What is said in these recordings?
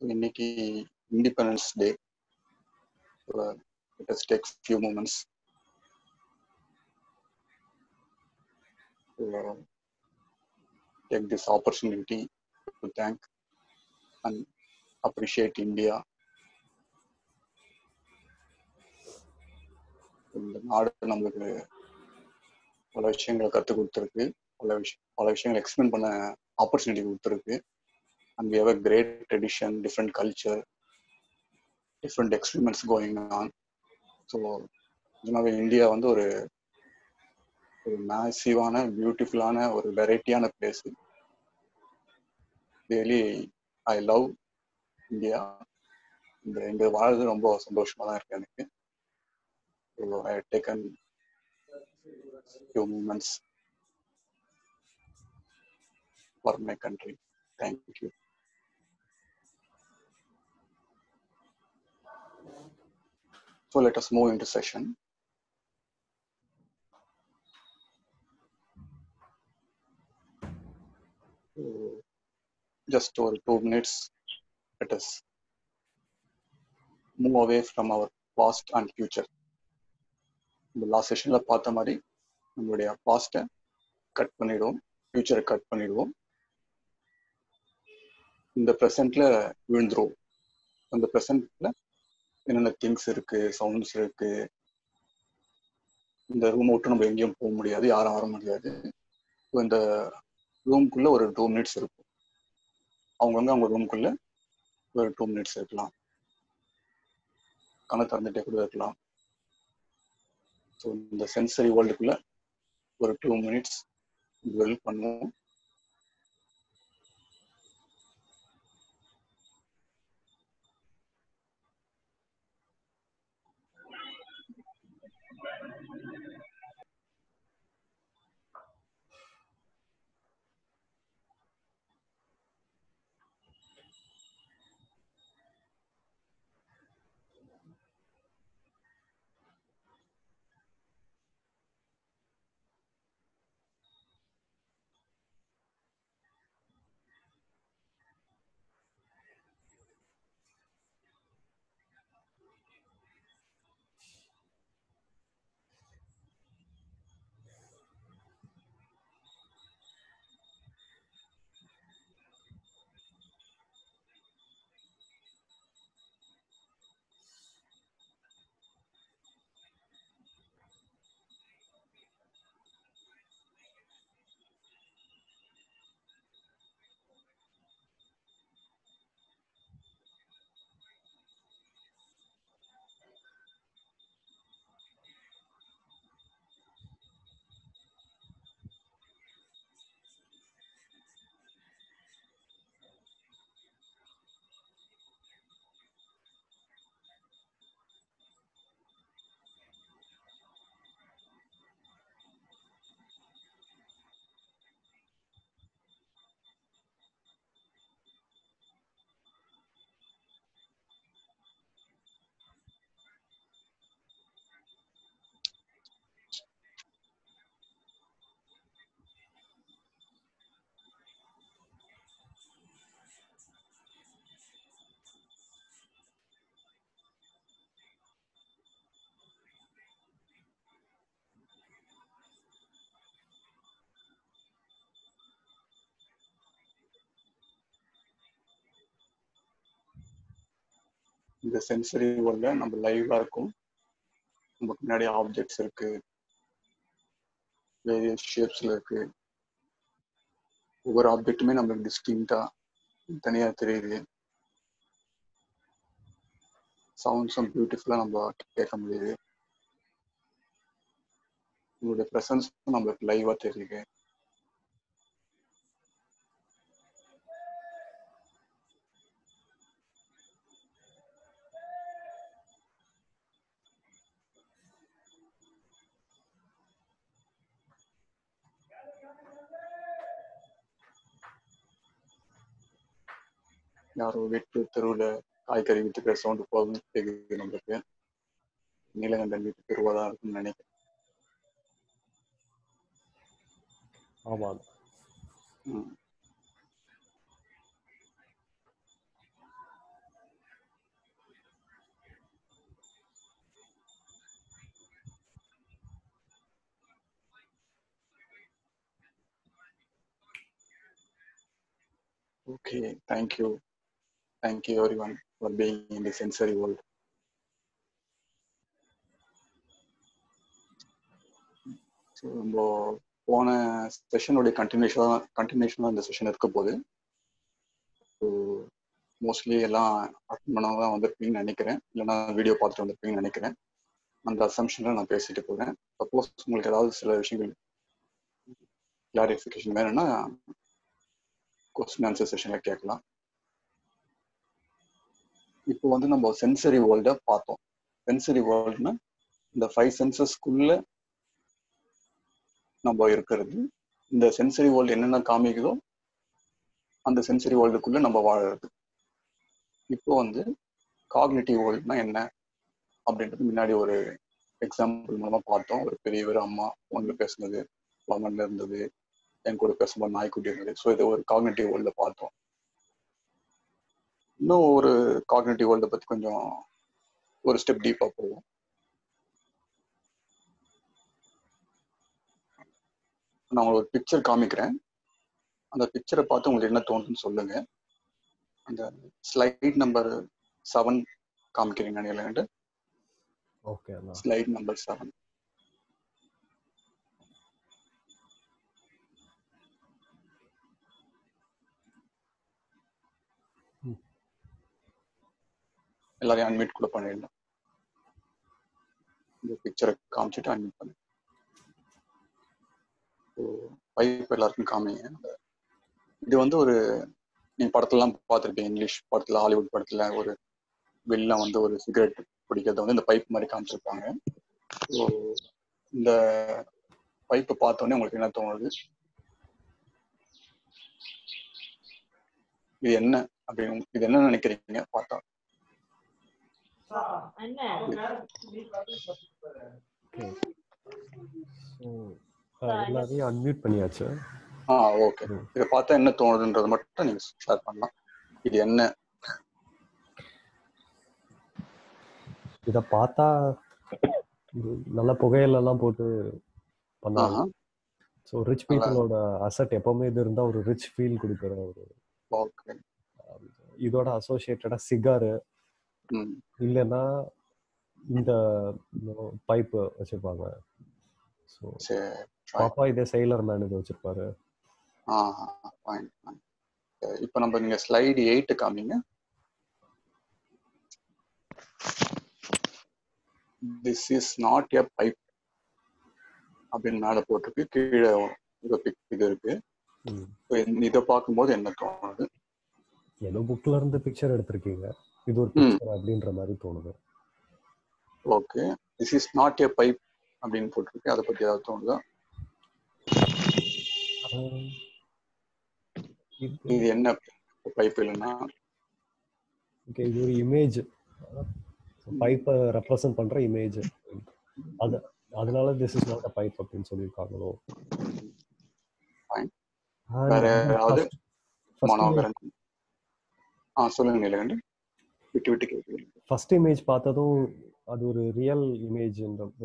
இன்னைக்கு independence day. Let us take few moments to take this opportunity to thank and appreciate India. இந்த நாடு நம்மளுக்கு பல விஷயங்களை கற்றுக் கொடுத்துருக்கு, பல விஷயங்களை எக்ஸ்பிளைன் பண்ண ஆப்பர்ச்சுனிட்டி கொடுத்துருக்கு. And we have a great tradition, different culture, different experiments going on. So இதனால இந்தியா வந்து ஒரு மேசிவான பியூட்டிஃபுல்லான ஒரு வெரைட்டியான place. Really I love India. இங்கே வாழ்றது ரொம்ப சந்தோஷமா தான் இருக்கு எனக்கு. I have taken few moments for my country. Thank you. So let us move into session. Just over 2 minutes, let us move away from our past and future. இந்த last செஷன்ல பார்த்த மாதிரி நம்மளுடைய பாஸ்ட்டை கட் பண்ணிடுவோம், ஃபியூச்சரை கட் பண்ணிடுவோம், இந்த ப்ரெசென்ட்ல விழுந்துருவோம். அந்த ப்ரெசென்ட்ல என்னென்ன திங்ஸ் இருக்கு, சவுண்ட்ஸ் இருக்கு, இந்த ரூமை விட்டு நம்ம எங்கேயும் போக முடியாது, யாரும் வர முடியாது. இந்த ரூம்குள்ள ஒரு 2 minutes இருக்கும். அவங்கவுங்க அவங்க ரூம்குள்ள ஒரு 2 minutes இருக்கலாம், கணக்கு திறந்துட்டே கூட இருக்கலாம். ஸோ இந்த சென்சரி வேர்ல்டுக்குள்ள ஒரு 2 minutes டுவெல் பண்ணுவோம். இந்த சென்சரி வேர்ல்ட்ல நம்ம லைவா இருக்கும். நமக்கு முன்னாடி ஆப்ஜெக்ட்ஸ் இருக்கு, வேரியஸ் ஷேப்ஸ்ல இருக்கு. ஒவ்வொரு ஆப்ஜெக்ட்டுமே நம்மளுக்கு டிஸ்டிங்டா தனியா தெரியுது. சவுண்ட்ஸும் பியூட்டிஃபுல்லா நம்ம கேட்க முடியுது. உங்களுடைய ப்ரெசன்ஸும் நம்மளுக்கு லைவா தெரியுது. யாரோ வீட்டு தெருவில் காய்கறி வித்துக்கிற சவுண்டு போதும் கேட்குது நம்மளுக்கு. நீலகண்டன் வீட்டு தெருவாக தான் இருக்குன்னு நினைக்கிறேன். ஆமாம். Okay, thank you everyone for being in the sensory world. So நம்ம போன செஷனுடைய கண்டினியூஷனாக இந்த செஷன் இருக்க போது. ஸோ மோஸ்ட்லி எல்லாம் அட்டன் பண்ணாமல் தான் வந்திருப்பீங்கன்னு நினைக்கிறேன், இல்லைன்னா வீடியோ பார்த்துட்டு வந்திருப்பீங்கன்னு நினைக்கிறேன். அந்த அசம்ஷனில் நான் பேசிட்டு போகிறேன். சப்போஸ் உங்களுக்கு ஏதாவது சில விஷயங்கள் கிளாரிஃபிகேஷன் வேணும்னா கொஸ்டின் ஆன்சர் செஷனில் கேட்கலாம். இப்போ வந்து நம்ம சென்சரி வேர்ல்டை பார்த்தோம். சென்சரி வேர்ல்டுனா இந்த 5 சென்சஸ்க்குள்ள நம்ம இருக்கிறது. இந்த சென்சரி வேர்ல்டு என்னென்ன காமிக்குதோ அந்த சென்சரி வேர்ல்டுக்குள்ள நம்ம வாழறது. இப்போ வந்து காக்னிட்டிவ் வேர்ல்டுனா என்ன அப்படின்றது முன்னாடி ஒரு எக்ஸாம்பிள் மூலமா பார்த்தோம். ஒரு பெரியவர் அம்மா ஃபோன்ல பேசுனது, லெமன்ல இருந்தது, என் கூட பேசும்போது நாய்க்குட்டி இருந்தது. ஸோ இதை ஒரு காக்னிட்டிவ் வேர்ல்ட பார்த்தோம். இன்னும் ஒரு காக்னிட்டிவ் வேர்ல்டை பற்றி கொஞ்சம் ஒரு ஸ்டெப் டீப்பாக போவோம். நான் உங்களுக்கு ஒரு பிக்சர் காமிக்கிறேன். அந்த பிக்சரை பார்த்து உங்களுக்கு என்ன தோணுதுன்னு சொல்லுங்க. அந்த ஸ்லைட் நம்பர் 7 காமிக்கிறீங்க நினைக்கிறேன். Okay, slide number 7. எல்லாரையும் அன்மியூட் கூட பண்ணிடலாம். இந்த பிக்சரை காமிச்சிட்டு அன்மியூட் பண்ணு. பைப் எல்லாருக்கும் காமிங்க. இது வந்து ஒரு நீங்க படத்துலலாம் பார்த்துருப்பீங்க, இங்கிலீஷ் படத்துல, ஹாலிவுட் படத்துல ஒரு வெளில வந்து ஒரு சிகரெட் பிடிக்கிறத வந்து இந்த பைப் மாதிரி காமிச்சிருப்பாங்க. ஸோ இந்த பைப்பை பார்த்தோன்னே உங்களுக்கு என்ன தோணுது? இது என்ன அப்படின்னு, இது என்ன நினைக்கிறீங்க பார்த்தா? எல்லாரையும் அன்மியூட் பண்ணியாச்சு. ஓகே. இதை பார்த்தா என்ன தோணுதுன்றதை மட்டும் நீங்க ஷேர் பண்ணலாம். இது என்ன? இத பார்த்தா நல்ல புகையிலெல்லாம் போட்டு பண்ணுவாங்க. ஸோ ரிச் பீப்புளோட அசெட் எப்பவுமே இது இருந்தால் ஒரு ரிச் ஃபீல் கொடுக்குற ஒரு. ஓகே. இதோட அசோசியேட்டடா சிகாரு இல்லைன்னா இந்த பைப்பு வச்சிருப்பாங்க. ஸோ பாப்பா இதே செயிலர் மேன் இது வச்சிருப்பாரு. இப்போ நம்ம நீங்க ஸ்லைடு 8 காமிங்க. This is not a pipe அப்படின்னு மேலே போட்டிருக்கு. கீழே இது இருக்கு. இதை பார்க்கும்போது என்ன தோணுது? ஏதோ புக்ல இருந்து பிக்சர் எடுத்திருக்கீங்க, இது ஒரு பிக்சர் அப்படின்ற மாதிரி தோணுது. Okay. This is not a pipe அப்படின்னு போட்டிருக்கு. அதை பத்தி ஏதாவது தோணுதா? இது என்ன பைப் இல்லைன்னா? ஓகே, இது ஒரு இமேஜ், பைப்பை ரெப்ரசன்ட் பண்ற இமேஜ். அதனால this is not a pipe அப்படின்னு சொல்லியிருக்காங்களோ. வேற ஏதாவது மனோகரன் சொல்லுங்க. நிலகண்டி விட்டு விட்டு கேட்குது. ஃபர்ஸ்ட் இமேஜ் பார்த்ததும் அது ஒரு ரியல் இமேஜ்,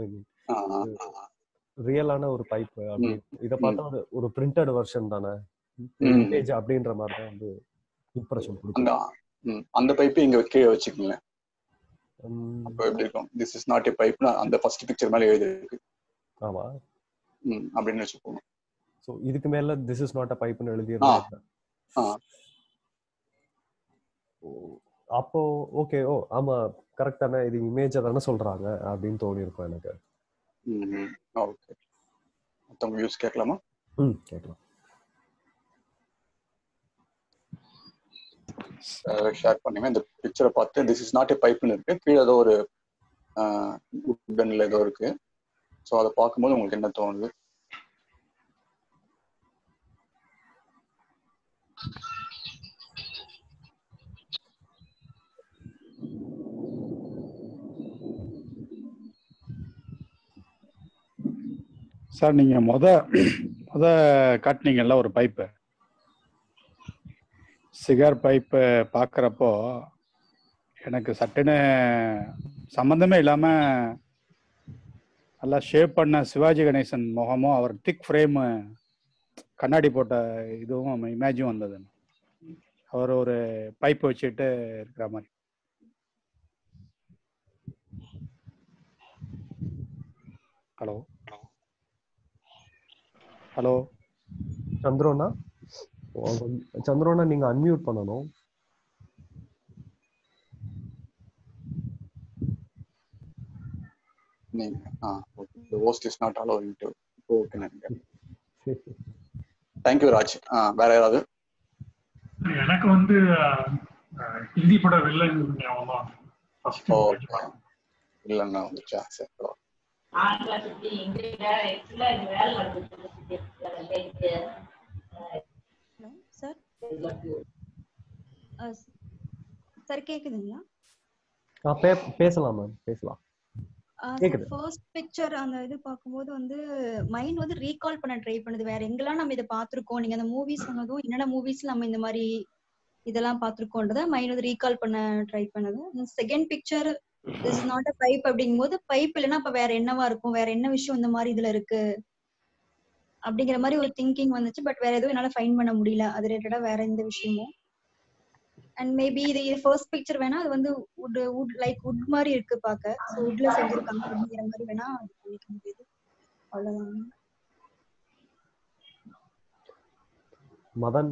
ரியலான ஒரு பைப் அப்படி. இதை பார்த்தா ஒரு பிரிண்டட் வெர்ஷன் தானே, இமேஜ் அப்படின்ற மாதிரி தான் வந்து இம்ப்ரெஷன் கொடுக்கும். அந்த பைப்பை இங்க கீழே வச்சுக்கோங்க. அப்போ எப்படி இருக்கும்? திஸ் இஸ் நாட் ஏ பைப்னா அந்த ஃபர்ஸ்ட் பிக்சர் மேல எழுதிருக்கு. ஆமா, அப்படின்னு வச்சுக்கோங்க. ஸோ இதுக்கு மேல திஸ் இஸ் நாட் அ பைப்னு எழுதியிருந்தேன். அப்போ ஓகே, ஓ ஆமா கரெக்ட் தானே, இது இமேஜ் தானே சொல்றாங்க அப்படின்னு தோணி இருக்கும் எனக்கு. ஓகே. மொத்தம் வியூஸ் கேட்கலாமா? கேட்கலாம். ஷேர் பண்ணுங்க. இந்த பிக்சரை பார்த்து திஸ் இஸ் நாட் ஏ பைப்னு இருக்கு. கீழே ஏதோ ஒரு உட்டன்ல ஏதோ இருக்கு. ஸோ அதை பார்க்கும்போது உங்களுக்கு என்ன தோணுது? சார் நீங்க முத காட்டினீங்கல்ல ஒரு பைப்பு, சிகார் பைப்பு பார்க்குறப்போ எனக்கு சட்டுன்னு சம்மந்தமே இல்லாம நல்லா ஷேப் பண்ண சிவாஜி கணேசன் முகமும் அவர் திக் ஃப்ரேமு கண்ணாடி போட்ட இதுவும் இமேஜும் வந்தது. அவர் ஒரு பைப் வச்சுட்டு இருக்கிற மாதிரி. ஹலோ ஹலோ சந்திரோனா, சந்திரோனா நீங்க அன்மியூட் பண்ணணும். The host is not allowing to. Okay, thank you Raj. வேற யாராவது? எனக்கு வந்து ஹிந்தி பட வில்லன் ஞாபகம். இல்லைன்னா வந்துச்சா? சரி. சார் கேக்குதுங்களா? பேசலாம் மேம், பேசலாம். ஃபர்ஸ்ட் பிக்சர் அந்த இது பார்க்கும்போது வந்து மைண்ட் வந்து ரீகால் பண்ண ட்ரை பண்ணுது. வேற எங்கெல்லாம் நம்ம இதை பார்த்திருக்கோம், நீங்க அந்த மூவிஸ் சொன்னதும் என்னென்ன மூவிஸ்ல நம்ம இந்த மாதிரி இதெல்லாம் பார்த்திருக்கோன்றத மைண்ட் வந்து ரீகால் பண்ண ட்ரை பண்ணுது. Second picture this is not a pipe அப்படிங்கும்போது பைப் இல்லைன்னா அப்ப வேற என்னவா இருக்கும், வேற என்ன விஷயம் இந்த மாதிரி இதுல இருக்கு அப்படிங்கிற மாதிரி ஒரு திங்கிங் வந்துச்சு. பட் வேற எதுவும் என்னால ஃபைண்ட் பண்ண முடியல அது ரிலேட்டடா வேற எந்த விஷயமும். அண்ட் மேபி இது ஃபர்ஸ்ட் பிக்சர் வேணா அது வந்து வுட் லைக் வுட் மாதிரி இருக்கு பார்க்க. சோ வுட்ல செஞ்சிருக்காங்க அப்படிங்கிற மாதிரி வேணா பண்ணிக்க முடியுது. அவ்வளவுதான். மதன்.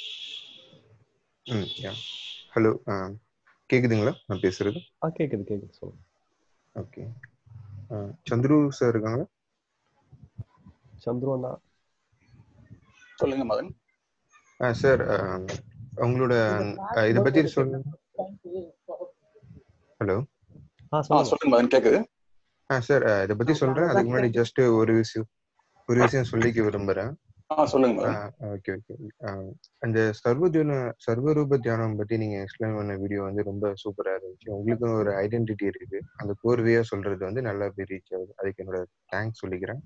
ஹலோ, கேக்குதுங்களா நான் பேசுறது? கேக்குது சொல்லுங்க. ஓகே, சந்துரு சார் இருக்காங்களா? சந்துரு அண்ணா சொல்லுங்க மதன். சார், உங்களோட இதை பத்தி சொல்லுங்க. ஹலோ, சொல்லுங்க மதன், கேக்குது. சார், இதை பத்தி சொல்றேன். அதுக்கு முன்னாடி ஜஸ்ட் ஒரு விஷயம் சொல்லிக்க விரும்புறேன். சொல்லுங்க. ஓகே. அந்த சர்வரூப தியானம் பத்தி நீங்க எக்ஸ்பிளைன் பண்ண வீடியோ வந்து ரொம்ப சூப்பரா இருந்துச்சு. உங்களுக்கு ஒரு ஐடென்டிட்டி இருக்கு, அந்த கோர்வையா சொல்றது வந்து நல்லா ரீச் ஆகுது. அதுக்கு என்னோட தேங்க்ஸ் சொல்லிக்கிறேன்.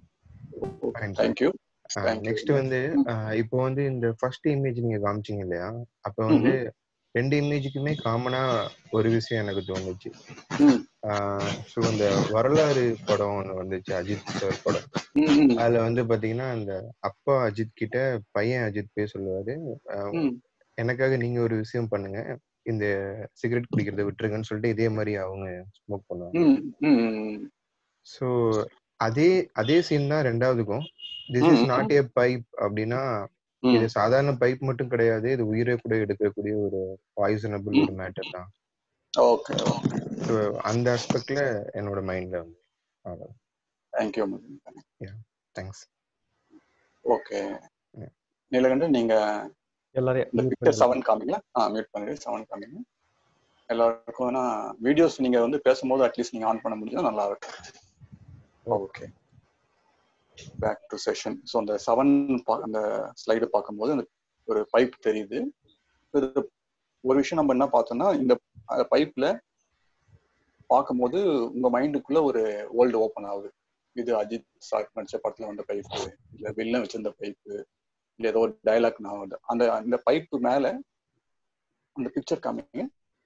நெக்ஸ்ட் வந்து இப்போ வந்து இந்த ஃபர்ஸ்ட் இமேஜ் நீங்க காமிச்சீங்க இல்லையா, அப்ப வந்து ரெண்டு இமேஜுக்குமே காமனா ஒரு விஷயம் எனக்கு தோணுச்சு. ஸோ இந்த வரலாறு படம் ஒன்று வந்துச்சு, அஜித் சார் படம். அதுல வந்து பாத்தீங்கன்னா அந்த அப்பா அஜித் கிட்ட பையன் அஜித் போய் சொல்லுவாரு, எனக்காக நீங்க ஒரு விஷயம் பண்ணுங்க, இந்த சிகரெட் குடிக்கிறத விட்டுருங்கன்னு சொல்லிட்டு இதே மாதிரி அவங்க ஸ்மோக் பண்ணுவாங்க. ஸோ அதே சீன் தான் ரெண்டாவதுக்கும். This is not a pipe அப்படின்னா இது சாதாரண பைப் மட்டும் கிடையாது, இது உயிரை கூட எடுக்கக்கூடிய ஒரு பாய்சனபிள் ஒரு மேட்டர் தான். ஓகே. ஸோ அந்த ஆஸ்பெக்ட்ல என்னோட மைண்ட்ல வந்து தேங்க்யூ. தேங்க்ஸ். ஓகே, நீலகண்டன் நீங்க எல்லாரையும் பிக்சர் 7 காமிங்களா? மியூட் பண்ணிடு. 7 காமிங்க எல்லாருக்கும். ஏன்னா வீடியோஸ் நீங்க வந்து பேசும்போது அட்லீஸ்ட் நீங்க ஆன் பண்ண முடிஞ்சா நல்லா இருக்கும். Okay, back to session. So அந்த 7 அந்த ஸ்லைடு பார்க்கும்போது அந்த ஒரு பைப் தெரியுது. ஒரு விஷயம் நம்ம என்ன பார்த்தோம்னா, இந்த பைப்ல பார்க்கும்போது உங்க மைண்டுக்குள்ள ஒரு வேர்ல்டு ஓப்பன் ஆகுது. இது அஜித் சார் நடிச்ச படத்துல வந்த பைப்பு, இல்ல வில்லன் வச்சிருந்த பைப்பு, இல்ல ஏதோ ஒரு டைலாக் நான் வந்து அந்த பைப்பு மேல அந்த பிக்சர் காமிங்க.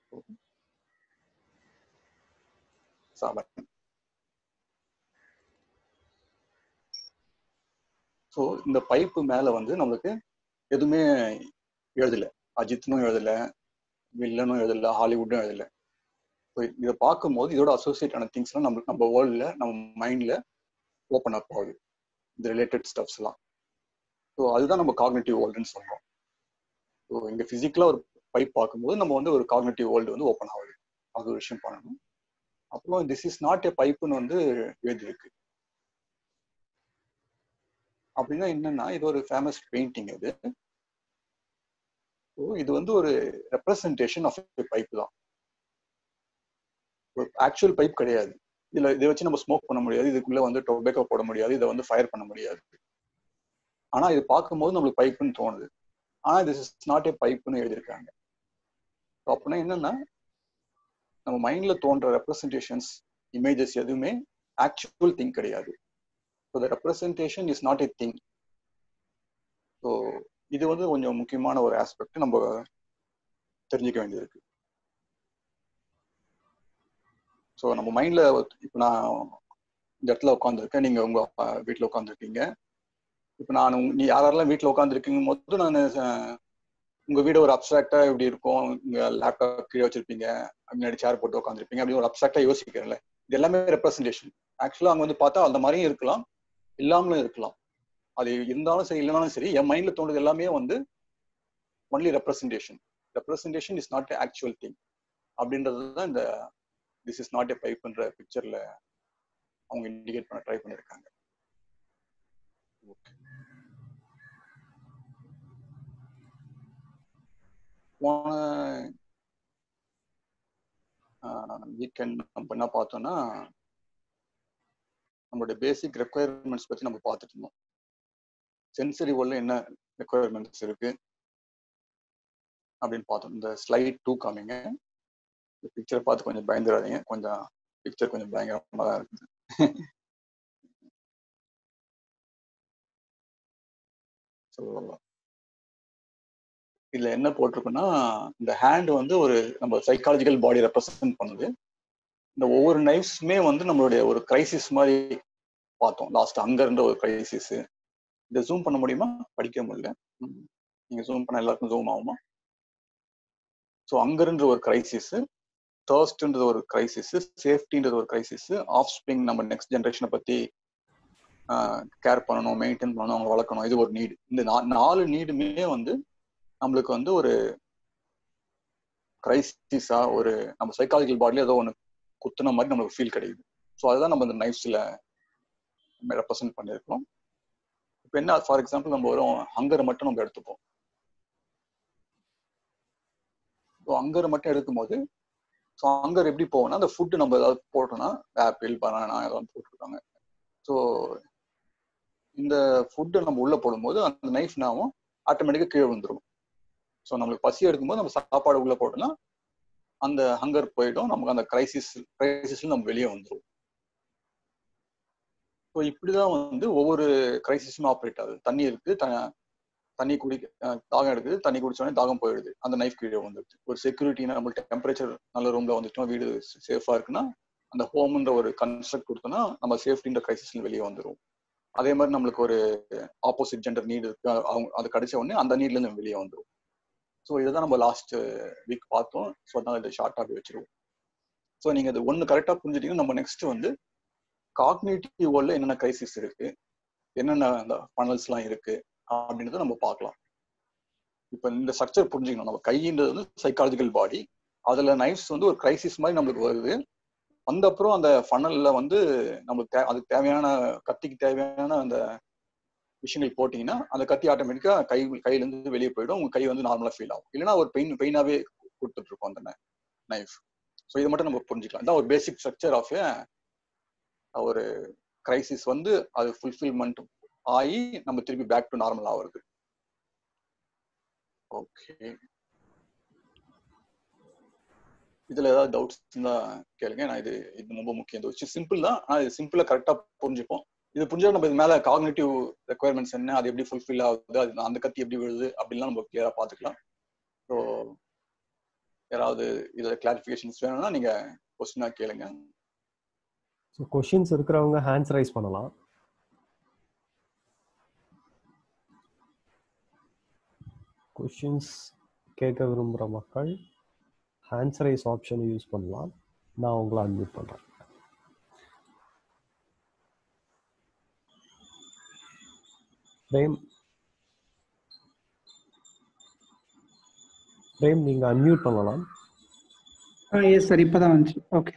ஸோ இந்த பைப்பு மேல வந்து நம்மளுக்கு எதுவுமே எழுதல, அஜித்னும் எழுதல, வில்லனும் எழுதல, ஹாலிவுட்டும் எழுதல. இதை பார்க்கும்போது இதோட அசோசியேட் ஆன திங்ஸ்லாம் நம்ம வேர்ல்ட்ல நம்ம மைண்ட்ல ஓப்பன் அப் ஆகுது, இந்த ரிலேட்டட் ஸ்டப்ஸ் எல்லாம். ஸோ அதுதான் நம்ம காக்னிட்டிவ் வேர்ல்டுன்னு சொல்றோம். ஸோ இங்க பிசிக்கலா ஒரு பைப் பார்க்கும்போது நம்ம வந்து ஒரு காக்னிட்டிவ் வேர்ல்டு வந்து ஓப்பன் ஆகுது. அது ஒரு விஷயம் பண்ணணும். அப்புறம் திஸ் இஸ் நாட் ஏ பைப்புன்னு வந்து எழுதியிருக்கு. அப்படின்னா என்னன்னா, இது ஒரு ஃபேமஸ் பெயிண்டிங். இது வந்து ஒரு ரெப்ரசன்டேஷன் ஆஃப் பைப் தான், ஒரு ஆக்சுவல் பைப் கிடையாது. இதை வச்சு நம்ம ஸ்மோக் பண்ண முடியாது, இதுக்குள்ள வந்து டொபேக்கோ போட முடியாது, இதை வந்து ஃபயர் பண்ண முடியாது. ஆனா இது பார்க்கும்போது நம்மளுக்கு பைப்புன்னு தோணுது. ஆனா திஸ் இஸ் நாட் ஏ பைப்புன்னு எழுதியிருக்காங்க. அப்படின்னா என்னன்னா, நம்ம மைண்ட்ல தோன்ற ரெப்ரசன்டேஷன்ஸ், இமேஜஸ் எதுவுமே ஆக்சுவல் திங் கிடையாது. So the representation is not a thing. So இது வந்து கொஞ்சம் முக்கியமான ஒரு ஆஸ்பெக்ட் நம்ம தெரிஞ்சுக்க வேண்டியது. ஸோ நம்ம மைண்ட்ல இப்போ நான் இந்த இடத்துல உட்காந்துருக்கேன், நீங்க உங்க வீட்டில் உட்காந்துருக்கீங்க. இப்போ நீ யாரெல்லாம் வீட்டில் உட்காந்துருக்கீங்க போது உங்க வீடு ஒரு அப்ட்ராக்டா எப்படி இருக்கும், உங்க லேப்டாப் கீழே வச்சிருப்பீங்க, முன்னாடி சேர் போட்டு உட்காந்துருப்பீங்க, அப்படி ஒரு அப்ட்ராக்டா யோசிக்கிறேன்ல, இது எல்லாமே ரெப்ரஸன்டேஷன். ஆக்சுவலா அங்க வந்து பார்த்தா அந்த மாதிரியும் இருக்கலாம், இல்லாமலும் இருக்கலாம். அது இருந்தாலும் சரி இல்லைனாலும் சரி, என் மைண்ட்ல தோணுது எல்லாமே வந்து only representation. Representation is not actual thing அப்படின்றது தான் இந்த திஸ் இஸ் நாட் எ பைப்ன்ற பிக்சர்ல அவங்க இண்டிகேட் பண்ண ட்ரை பண்ணியிருக்காங்க. போன வீக்கெண்ட் நம்ம என்ன பார்த்தோம்னா, நம்மளுடைய பேசிக் ரெக்குயர்மெண்ட்ஸ் பத்தி நம்ம பார்த்துட்டு இருந்தோம். சென்சரி வேர்ல்ட்ல என்ன ரெக்குயர்மெண்ட்ஸ் இருக்கு அப்படின்னு பார்த்தோம். இந்த ஸ்லைட் 2 காமிங்க. இந்த பிக்சரை பார்த்து கொஞ்சம் பயந்துடாதீங்க, கொஞ்சம் பிக்சர் கொஞ்சம் பயங்கரமா தான் இருக்குது. ஸோ இதுல என்ன போட்டிருக்குன்னா, இந்த ஹேண்ட் வந்து ஒரு நம்ம சைக்காலஜிக்கல் பாடி ரெப்ரசன்ட் பண்ணுது. இந்த ஒவ்வொரு நைஃப்ஸுமே வந்து நம்மளுடைய ஒரு கிரைசிஸ் மாதிரி பார்த்தோம் லாஸ்ட். அங்கர்ன்ற ஒரு கிரைசிஸ். இதை ஜூம் பண்ண முடியுமா? படிக்க முடியல. நீங்க ஜூம் பண்ண எல்லாருக்கும் ஜூம் ஆகுமா? ஸோ அங்கர்ன்ற ஒரு கிரைசிஸ், தர்ஸ்ட்ன்றது ஒரு கிரைசிஸ், சேஃப்டின்றது ஒரு கிரைசிஸ், ஆஃப் ஸ்ப்ரிங் நம்ம நெக்ஸ்ட் ஜென்ரேஷனை பத்தி கேர் பண்ணணும், மெயின்டைன் பண்ணணும், அவங்க வளர்க்கணும், இது ஒரு நீடு. இந்த 4 நீடுமே வந்து நம்மளுக்கு வந்து ஒரு கிரைசிஸா, ஒரு நம்ம சைக்காலஜிக்கல் பாடியில ஏதோ ஒன்று குத்துன மாதிரி நம்மளுக்கு ஃபீல் கிடைக்குது. ஸோ அதுதான் நம்ம இந்த நைஃப்ஸ்ல ரெப்ரசென்ட் பண்ணியிருக்கோம். இப்போ என்ன, ஃபார் எக்ஸாம்பிள் நம்ம வரும் ஹங்கரை மட்டும் நம்ம எடுத்துப்போம். ஸோ ஹங்கரை மட்டும் எடுக்கும்போது, ஸோ ஹங்கர் எப்படி போகும்னா, அந்த ஃபுட்டு நம்ம ஏதாவது போட்டோம்னா, ஆப்பிள், பனானா ஏதாவது போட்டுருக்காங்க. ஸோ இந்த ஃபுட்டை நம்ம உள்ள போடும்போது அந்த நைஃப் நாமும் ஆட்டோமேட்டிக்காக கீழே வந்துடும். ஸோ நம்மளுக்கு பசி எடுக்கும்போது நம்ம சாப்பாடு உள்ள போட்டோம்னா அந்த ஹங்கர் போயிடும், நமக்கு அந்த கிரைசிஸ்ல நம்ம வெளியே வந்துடும். ஸோ இப்படிதான் வந்து ஒவ்வொரு கிரைசிஸுமே ஆப்ரேட் ஆகுது. தண்ணி இருக்கு, தண்ணி தாகம் எடுக்குது, தண்ணி குடிச்சோடனே தாகம் போயிடுது, அந்த நைஃப் கீழே வந்துடுது. ஒரு செக்யூரிட்டினா நம்மளுக்கு டெம்பரேச்சர் நல்ல ரூம்ல வந்துட்டோம், வீடு சேஃபா இருக்குன்னா அந்த ஹோம்ன்ற ஒரு கன்ஸ்ட்ரக்ட் கொடுத்தோம்னா நம்ம சேஃப்டின்ற கிரைசிஸ்ல வெளியே வந்துடும். அதே மாதிரி நம்மளுக்கு ஒரு ஆப்போசிட் ஜெண்டர் நீடு இருக்கு, அவங்க அது கிடைச்ச உடனே அந்த நீட்ல இருந்து வெளியே வந்துடும். ஸோ இதுதான் நம்ம லாஸ்ட் வீக் பார்த்தோம். ஸோ அதனால இதை ஷார்ட்டாக வச்சிருவோம். ஸோ நீங்க இது ஒன்று கரெக்டாக புரிஞ்சுட்டீங்கன்னா நம்ம நெக்ஸ்ட் வந்து காக்னிட்டிவ் வேர்ல்ட்ல என்னென்ன கிரைசிஸ் இருக்கு, என்னென்ன அந்த ஃபனல்ஸ்லாம் இருக்கு அப்படின்றத நம்ம பார்க்கலாம். இப்போ இந்த ஸ்ட்ரக்சர் புரிஞ்சுக்கணும். நம்ம கைன்றது வந்து சைக்காலஜிக்கல் பாடி, அதுல நைஃப்ஸ் வந்து ஒரு கிரைசிஸ் மாதிரி நம்மளுக்கு வருது. அந்த அப்புறம் அந்த ஃபனல்ல வந்து நம்மளுக்கு அதுக்கு தேவையான கத்திக்கு தேவையான அந்த விஷயங்கள் போட்டீங்கன்னா அந்த கத்தி ஆட்டோமேட்டிக்கா கையில இருந்து வெளியே போயிடும், உங்க கை வந்து நார்மலா ஃபீல் ஆகும். இல்லைன்னா ஒரு பெயினாவே கொடுத்துட்டு இருக்கோம் அந்த நைஃப். ஸோ இதை மட்டும் நம்ம புரிஞ்சுக்கலாம். இதான் ஒரு பேசிக் ஸ்ட்ரக்சர் ஆஃப் ஒரு கிரைசிஸ் வந்து அது ஃபுல்ஃபில்மெண்ட் ஆகி நம்ம திருப்பி பேக் டு நார்மல் ஆகுறது. ஓகே, இதுல ஏதாவது டவுட்ஸ் இருந்தா கேளுங்க. நான் இது ரொம்ப முக்கியம். இந்த விஷயம் சிம்பிள் தான், ஆனால் இது சிம்பிளா கரெக்டா புரிஞ்சுப்போம். இது புரிஞ்சா நம்ம இது மேல காக்னிட்டிவ் ரெக்குயர்மெண்ட்ஸ் என்ன, அது எப்படி ஃபுல்ஃபில் ஆகுது, அது அந்த கத்தி எப்படி விழுது அப்படின்லாம் நம்ம கிளியரா பார்த்துக்கலாம். ஸோ யாராவது இதுல கிளாரிஃபிகேஷன்ஸ் வேணும்னா நீங்க கொஸ்டினா கேளுங்க. ஸோ கொஸ்டின்ஸ் இருக்கிறவங்க ஹேண்ட்ஸ் ரைஸ் பண்ணலாம். கொஸ்டின்ஸ் கேட்க விரும்புகிற மக்கள் ஹேண்ட்ஸ் ரைஸ் ஆப்ஷனை யூஸ் பண்ணலாம். நான் உங்களை அன்மியூட் பண்ணுறேன். பிரேம் நீங்க அன்மியூட் பண்ணலாம். எஸ் சார், இப்பதான் வந்துச்சு. ஓகே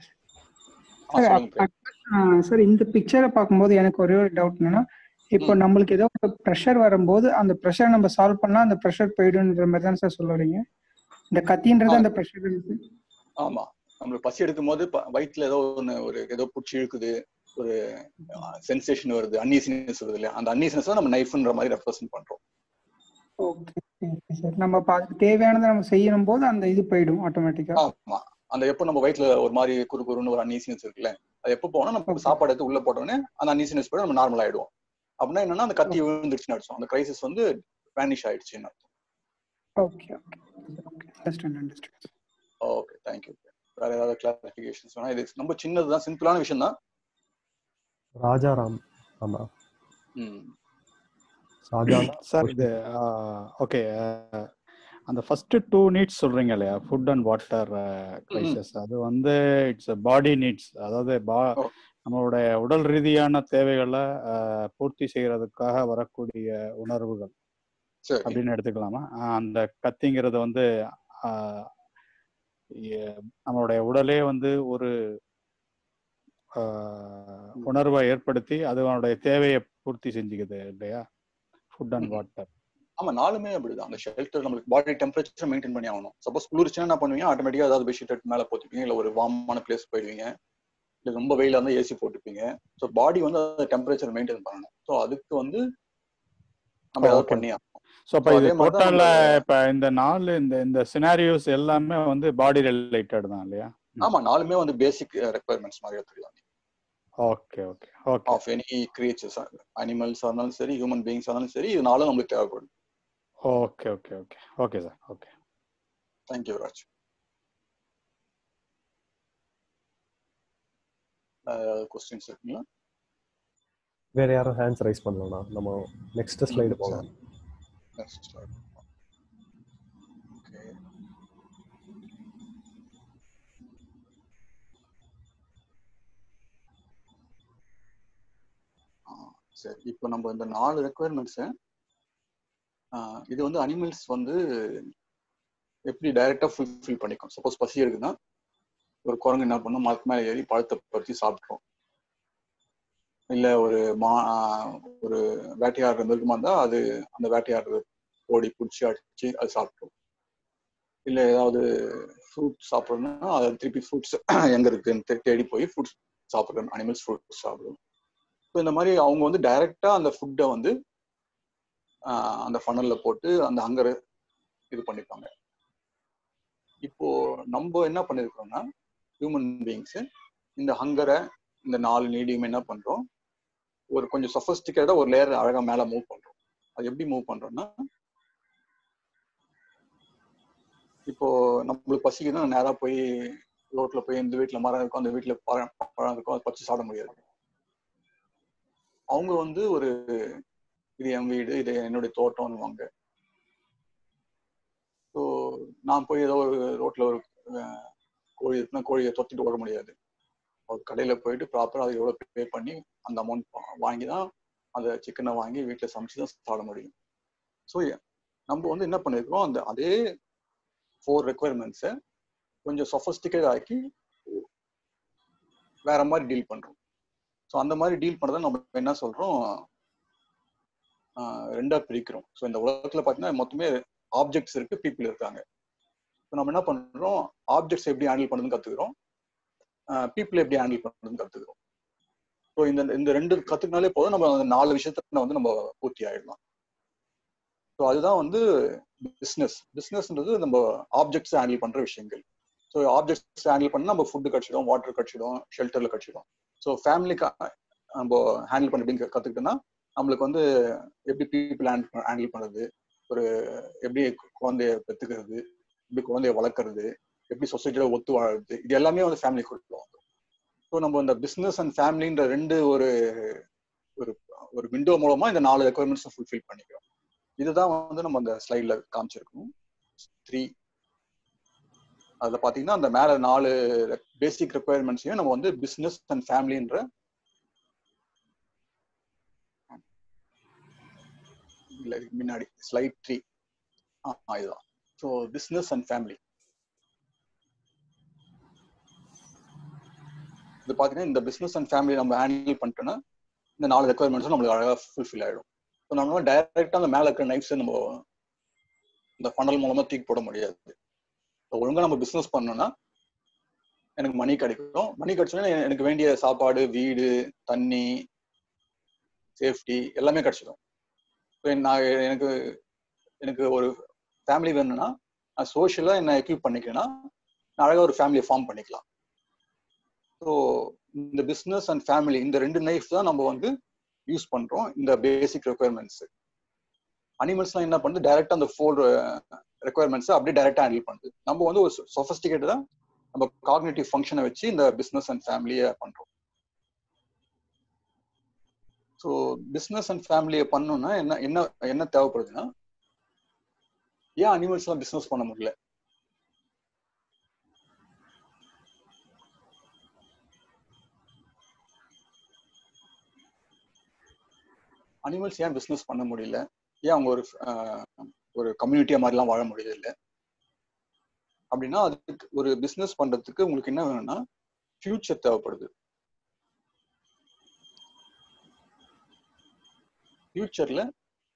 சார், இந்த பிக்சரை பார்க்கும்போது எனக்கு ஒரே ஒரு டவுட் என்னன்னா, இப்போ நம்மளுக்கு ஏதோ ஒரு ப்ரெஷர் வரும்போது அந்த ப்ரெஷர் நம்ம சால்வ் பண்ணா அந்த ப்ரெஷர் போயிடுன்ற மாதிரி தான் சார் சொல்ல வரீங்க? இந்த கத்தின்றது அந்த ப்ரெஷர் இருக்கு. ஆமா, நம்மளுக்கு பசி எடுக்கும் போது வயிற்றுல ஏதோ ஒரு ஏதோ பூச்சி இழுக்குது, ஒரு சென்சேஷன் வருது, அன்ஈசினஸ் வருது இல்லையா, அந்த அன்ஈசினஸ் தான் நம்ம நைஃப்ன்ற மாதிரி ரெப்ரசென்ட் பண்றோம். ஓகே சார், நம்ம தேவையானதை நம்ம செய்யும் போது அந்த இது போயிடும் ஆட்டோமேட்டிக்கா. ஆமா, அந்த எப்போ நம்ம வயிற்றுல ஒரு மாதிரி குறுன்னு ஒரு அன்ஈசினஸ் இருக்குல்ல, அது எப்போ போனா நம்ம சாப்பாடு எடுத்து உள்ள போட்டோன்னே அந்த அன்ஈசினஸ் போய் நம்ம நார்மல் ஆயிடுவோம். அப்படின்னா என்னன்னா அந்த கத்தி விழுந்துருச்சுன்னு அர்த்தம், அந்த கிரைசிஸ் வந்து வேனிஷ் ஆயிடுச்சுன்னு அர்த்தம். Okay okay understand. Okay, thank you. வேற ஏதாவது கிளாரிஃபிகேஷன்ஸ் வேணா? இது ரொம்ப சின்னதுதான், சிம்பிளான விஷயம் தான். ராஜாராம். ஆமா சார், இது ஓகே. அந்த ஃபர்ஸ்ட் 2 நீட்ஸ் சொல்றீங்க இல்லையா, ஃபுட் அண்ட் வாட்டர் கிரைசிஸ், அது வந்து இட்ஸ் பாடி நீட்ஸ், அதாவது நம்மளுடைய உடல் ரீதியான தேவைகளை பூர்த்தி செய்யறதுக்காக வரக்கூடிய உணர்வுகள் அப்படின்னு எடுத்துக்கலாமா? அந்த கத்திங்கிறது வந்து நம்மளுடைய உடலே வந்து ஒரு உணர்வை ஏற்படுத்தி அதனுடைய தேவையை பூர்த்தி செஞ்சுக்குது இல்லையா, ஃபுட் அண்ட் வாட்டர். ஆமா, நாலுமே அப்படிதான். அந்த ஷெல்டர் நம்மளுக்கு பாடி டெம்பரேச்சர் மெயின்டைன் பண்ணி ஆகணும். சப்போஸ் குளிர்ச்சுன்னா என்ன பண்ணுவீங்க, ஆட்டோமேட்டிக்கா ஏதாவது பெட்ஷீட் எடுத்து மேலே போட்டுப்பீங்க, இல்லை ஒரு வார்மான பிளேஸ் போயிடுவீங்க, இல்லை ரொம்ப வெயில இருந்தால் ஏசி போட்டுப்பீங்க. ஸோ பாடி வந்து அந்த டெம்பரேச்சர் மெயின்டைன் பண்ணணும். ஸோ அதுக்கு வந்து நம்ம ஏதாவது பண்ணி ஆகணும். ஸோ அப்போ இது டோட்டல்ல இப்போ இந்த 4 இந்த சினாரியோஸ் எல்லாமே வந்து பாடி ரிலேட்டட் தான் இல்லையா? ஆமா, நாலுமே வந்து பேசிக் ரெக்குயர்மெண்ட்ஸ் மாதிரி எடுத்துக்கலாம். Okay okay okay. Of any creatures, animals இருந்தாலும் சரி, ஹியூமன் பீயிங்ஸ் இருந்தாலும் சரி, இது நாலும் நம்மளுக்கு தேவைப்படும். Okay okay okay okay sir. Okay, thank you Raj. Questions இருக்குங்களா? வேற யாரும் ஹேண்ட்ஸ் ரைஸ் பண்ணலாம்? நம்ம நெக்ஸ்ட் ஸ்லைடு போகலாம். Next slide. ஓகே, சரி. இப்போ நம்ம இந்த 4 ரெக்குயர்மெண்ட்ஸை இது வந்து அனிமல்ஸ் வந்து எப்படி டைரக்டா ஃபுல்ஃபில் பண்ணிக்கும். சப்போஸ் பசி இருக்குன்னா ஒரு குரங்கு என்ன பண்ணும், மரத்து மேலே ஏறி பழத்தை பறித்து சாப்பிட்றோம். இல்லை ஒரு வேட்டையாடுற மிருகமா இருந்தால் அது அந்த வேட்டையாடுற ஓடி பிடிச்சி அடிச்சு அது சாப்பிட்றோம். இல்லை ஏதாவது ஃப்ரூட் சாப்பிட்றோம்னா அதை திருப்பி ஃப்ரூட்ஸ் எங்கே இருக்குன்னு தேடி போய் ஃப்ரூட்ஸ் சாப்பிட்றோம். அனிமல்ஸ் ஃப்ரூட்ஸ் சாப்பிடுவோம். ஸோ இந்த மாதிரி அவங்க வந்து டைரக்டா அந்த ஃபுட்டை வந்து அந்த ஃபனல்ல போட்டு அந்த ஹங்கரை இது பண்ணிப்பாங்க. இப்போ நம்ம என்ன பண்ணிருக்கோம்னா, ஹியூமன் பீயிங்ஸ் இந்த ஹங்கரை, இந்த 4 நீடியும் என்ன பண்றோம், ஒரு கொஞ்சம் சொஃபஸ்டிகேட்டா ஒரு லேயர் அழகா மேல மூவ் பண்றோம். அது எப்படி மூவ் பண்றோம்னா, இப்போ நம்மளுக்கு பசிக்குதுன்னா நேரா போய் ரோட்ல போய் இந்த வீட்டுல மரம் இருக்கும், அந்த வீட்டுல பழம் இருக்கும், அதை பறிச்சு சாப்பிட முடியாது. அவங்க வந்து ஒரு இது என் வீடு, இது என்னுடைய தோட்டம்னுவாங்க. ஸோ நான் போய் ஏதோ ஒரு ரோட்ல ஒரு கோழி இருக்குன்னா கோழியை தொத்திட்டு ஓட முடியாது. ஒரு கடையில போயிட்டு ப்ராப்பரா அது எவ்வளோ பே பண்ணி அந்த அமௌண்ட் வாங்கி தான் அந்த சிக்கனை வாங்கி வீட்டில் சமைச்சு தான் சாப்பிட முடியும். ஸோ நம்ம வந்து என்ன பண்ணிருக்கோம், அந்த அதே 4 ரெக்குயர்மெண்ட்ஸை கொஞ்சம் சொஃபஸ்டிகேட் ஆக்கி வேற மாதிரி டீல் பண்றோம். ஸோ அந்த மாதிரி டீல் பண்ணதை நம்ம என்ன சொல்றோம், 2ஆ பிரிக்கிறோம். ஸோ இந்த உலகத்துல பார்த்தீங்கன்னா மொத்தமே ஆப்ஜெக்ட்ஸ் இருக்கு, பீப்புள் இருக்காங்க. ஸோ நம்ம என்ன பண்றோம், ஆப்ஜெக்ட்ஸ் எப்படி ஹேண்டில் பண்ணுறதுன்னு கத்துக்கிறோம், பீப்புள் எப்படி ஹேண்டில் பண்ணுறதுன்னு கத்துக்கிறோம். ஸோ இந்த 2 கத்துக்கினாலே போதும், நம்ம அந்த 4 விஷயத்த வந்து நம்ம பூர்த்தி ஆயிடலாம். ஸோ அதுதான் வந்து பிஸ்னஸ்ன்றது நம்ம ஆப்ஜெக்ட்ஸ் ஹேண்டில் பண்ற விஷயங்கள். ஸோ ஆப்ஜெக்ட்ஸ் ஹேண்டில் பண்ணா நம்ம ஃபுட்டு கிடைச்சிடும், வாட்டர் கிடைச்சிடும், ஷெல்டர்ல கிடைச்சிடும். ஸோ ஃபேமிலிக்கு நம்ம ஹேண்டில் பண்ண எப்படின்னு கத்துக்கிட்டோம்னா, நம்மளுக்கு வந்து எப்படி பீப்புள் ஹேண்டில் பண்றது, ஒரு எப்படி குழந்தைய பெற்றுக்கிறது, எப்படி குழந்தைய வளர்க்கறது, எப்படி சொசைட்டியில ஒத்து வாழறது, இது எல்லாமே வந்து ஃபேமிலி கொடுத்துருவோம். ஸோ நம்ம இந்த பிஸ்னஸ் அண்ட் ஃபேமிலின்ற 2 ஒரு விண்டோ மூலமா இந்த 4 ரெக்குயர்மெண்ட்ஸை ஃபுல்ஃபில் பண்ணிக்கிறோம். இதுதான் வந்து நம்ம அந்த ஸ்லைட்ல காமிச்சிருக்கோம். 3 அதுல பாத்தீங்கன்னா அந்த மேல 4 பேசிக் ரெக்குயர்மெண்ட்ஸையும் நம்ம வந்து பிஸ்னஸ் அண்ட் ஃபேமிலின்ற முன்னாடி ஸ்லைட் 3 இதுதான். ஸோ பிஸ்னஸ் அண்ட் ஃபேமிலி இது பாத்தீங்கன்னா இந்த பிஸ்னஸ் அண்ட் ஃபேமிலி நம்ம ஹேண்டில் பண்ணிட்டோம்னா இந்த 4 ரெக்குயர்மெண்ட்ஸும் நம்மளுக்கு அழகாக ஃபுல்ஃபில் ஆயிடும். ஸோ நம்ம டைரக்டா அந்த மேல இருக்கிற நைஃப்ஸை நம்ம இந்த ஃபனல் மூலமா தூக்கி போட முடியாது. ஒழுங்கா நம்ம பிஸ்னஸ் பண்ணோம்னா எனக்கு மணி கிடைக்கும். மணி கிடைச்சோன்னா எனக்கு வேண்டிய சாப்பாடு, வீடு, தண்ணி, சேஃப்டி எல்லாமே கிடைச்சிடும். நான் எனக்கு ஒரு ஃபேமிலி வேணும்னா நான் சோஷியலா என்ன எக்யூப் பண்ணிக்கிறேன்னா நான் அழகா ஒரு ஃபேமிலியை ஃபார்ம் பண்ணிக்கலாம். ஸோ இந்த பிஸ்னஸ் அண்ட் ஃபேமிலி இந்த 2 நைஃப் தான் நம்ம வந்து யூஸ் பண்றோம் இந்த பேசிக் ரெக்குயர்மெண்ட்ஸ். அனிமல்ஸ்லாம் என்ன பண்ணுது, டைரக்டா அந்த 4 ரெக்குயர்மெண்ட்ஸ் அப்படியே டைரக்டா ஹேண்டில் பண்ணுது. நம்ம வந்து ஒரு சொஃபஸ்டிகேட்டடா நம்ம காக்னிட்டிவ் ஃபங்க்ஷனை வச்சு இந்த பிஸ்னஸ் அண்ட் ஃபேமிலியை பண்றோம். ஸோ பிஸ்னஸ் அண்ட் ஃபேமிலியை பண்ணணும்னா என்ன என்ன என்ன தேவைப்படுதுன்னா, ஏன் அனிமல்ஸ் எல்லாம் பிசினஸ் பண்ண முடியல? அனிமல்ஸ் ஏன் பிசினஸ் பண்ண முடியல? ஏன் அவங்க ஒரு கம்யூனிட்டியா மாதிரிலாம் வாழ முடியல அப்படின்னா, அதுக்கு ஒரு பிசினஸ் பண்றதுக்கு உங்களுக்கு என்ன வேணும்னா ஃபியூச்சர் தேவைப்படுது. ஃபியூச்சர்ல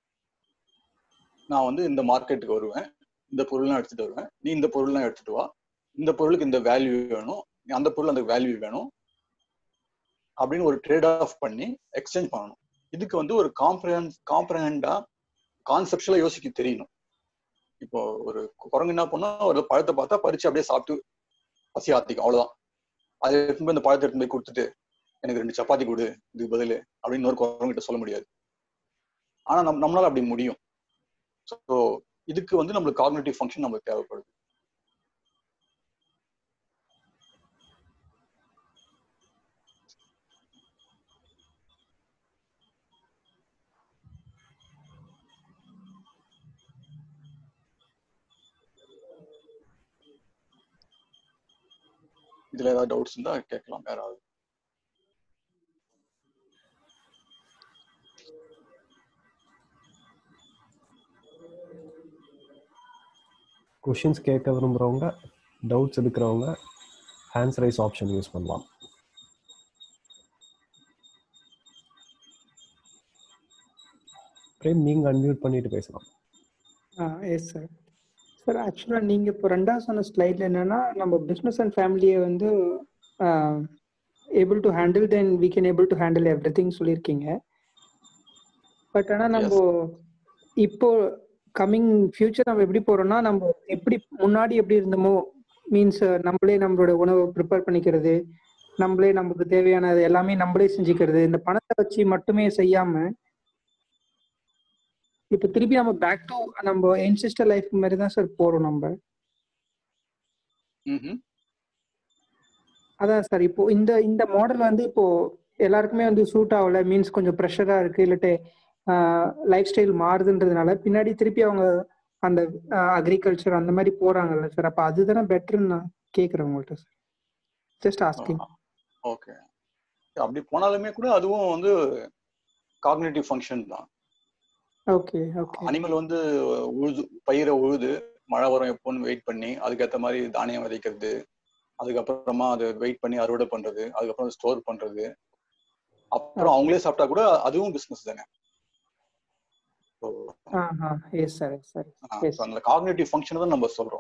நான் வந்து இந்த மார்க்கெட்டுக்கு வருவேன், இந்த பொருள்லாம் எடுத்துட்டு வருவேன், நீ இந்த பொருள்லாம் எடுத்துட்டு வா, இந்த பொருளுக்கு இந்த வேல்யூ வேணும், அந்த பொருள் அந்த வேல்யூ வேணும் அப்படின்னு ஒரு ட்ரேட் ஆஃப் பண்ணி எக்ஸ்சேஞ்ச் பண்ணணும். இதுக்கு வந்து ஒரு காம்ப்ரஹெண்டா கான்செப்டுவலா யோசிக்க தெரியணும். இப்போ ஒரு குரங்கு என்ன பண்ணா, ஒரு பழத்தை பார்த்தா பறிச்சு அப்படியே சாப்பிட்டு பசி ஆத்திக்கும், அவ்வளவுதான். அதை எடுத்துன்னு போய் இந்த பழத்தை எடுத்துன்னு போய் கொடுத்துட்டு எனக்கு 2 சப்பாத்தி கொடு இதுக்கு பதில் அப்படின்னு ஒரு குரங்கிட்ட சொல்ல முடியாது. ஆனா நம்மளால அப்படி முடியும். ஸோ இதுக்கு வந்து நம்மளுக்கு காக்னிட்டிவ் ஃபங்க்ஷன் நம்மளுக்கு தேவைப்படுது. இதுல ஏதாவது டவுட்ஸ் இருந்தா கேட்கலாம் யாராவது. கொஷின்ஸ் கேட்க விரும்புகிறவங்க, டவுட்ஸ் இருக்கிறவங்க ஹேண்ட்ஸ் ரைஸ் ஆப்ஷன் யூஸ் பண்ணலாம். பிரேம், நீங்கள் அன்மியூட் பண்ணிட்டு பேசலாம். Yes sir. சார் ஆக்சுவலாக நீங்கள் இப்போ 2வது சொன்ன ஸ்லைடில் என்னென்னா, நம்ம பிஸ்னஸ் அண்ட் ஃபேமிலியை வந்து able to handle, then we can able to handle everything சொல்லியிருக்கீங்க. பட் ஆனால் நம்ம இப்போ கம்மிங் ஃபியூச்சர் நம்ம எப்படி போகிறோம்னா, நம்ம எப்படி முன்னாடி எப்படி இருந்தோமோ, மீன்ஸ் நம்மளே நம்மளோட உணவை ப்ரிப்பேர் பண்ணிக்கிறது, நம்மளே நமக்கு தேவையானது எல்லாமே நம்மளே செஞ்சுக்கிறது, இந்த பணத்தை வச்சு மட்டுமே செய்யாமல் இப்போ திருப்பி நம்ம பேக் டு நம்ம என்சிஸ்டர் லைஃப் மாதிரி தான் சார் போறோம் நம்ம. அதான் சார், இப்போ இந்த மாடல் வந்து இப்போ எல்லாருக்குமே வந்து சூட் ஆகல, மீன்ஸ் கொஞ்சம் ப்ரெஷரா இருக்கு, இல்லாட்டி லைஃப் ஸ்டைல் மாறுதுன்றதுனால பின்னாடி திருப்பி அவங்க அந்த அக்ரிகல்ச்சர் அந்த மாதிரி போறாங்கல்ல சார். அப்ப அதுதானே பெட்டர்ன்னு நான் கேட்குறேன் உங்கள்கிட்ட சார். Just asking. ஓகே, அப்படி போனாலுமே கூட அதுவும் வந்து காக்னிட்டிவ் ஃபங்க்ஷன் தான். Okay okay. அனிமல் வந்து பயிரை உழுது மழை வரும் எப்போன்னு வெயிட் பண்ணி அதுக்கேற்ற மாதிரி தானியம் விதைக்கிறது, அதுக்கப்புறமா அதை வெயிட் பண்ணி அறுவடை பண்றது, அதுக்கப்புறம் ஸ்டோர் பண்றது, அப்புறம் அவங்களே சாப்பிட்டா கூட அதுவும் பிசினஸ் தானே. அந்த காக்னிட்டிவ் ஃபங்க்ஷன் தான் நம்ம சொல்றோம்.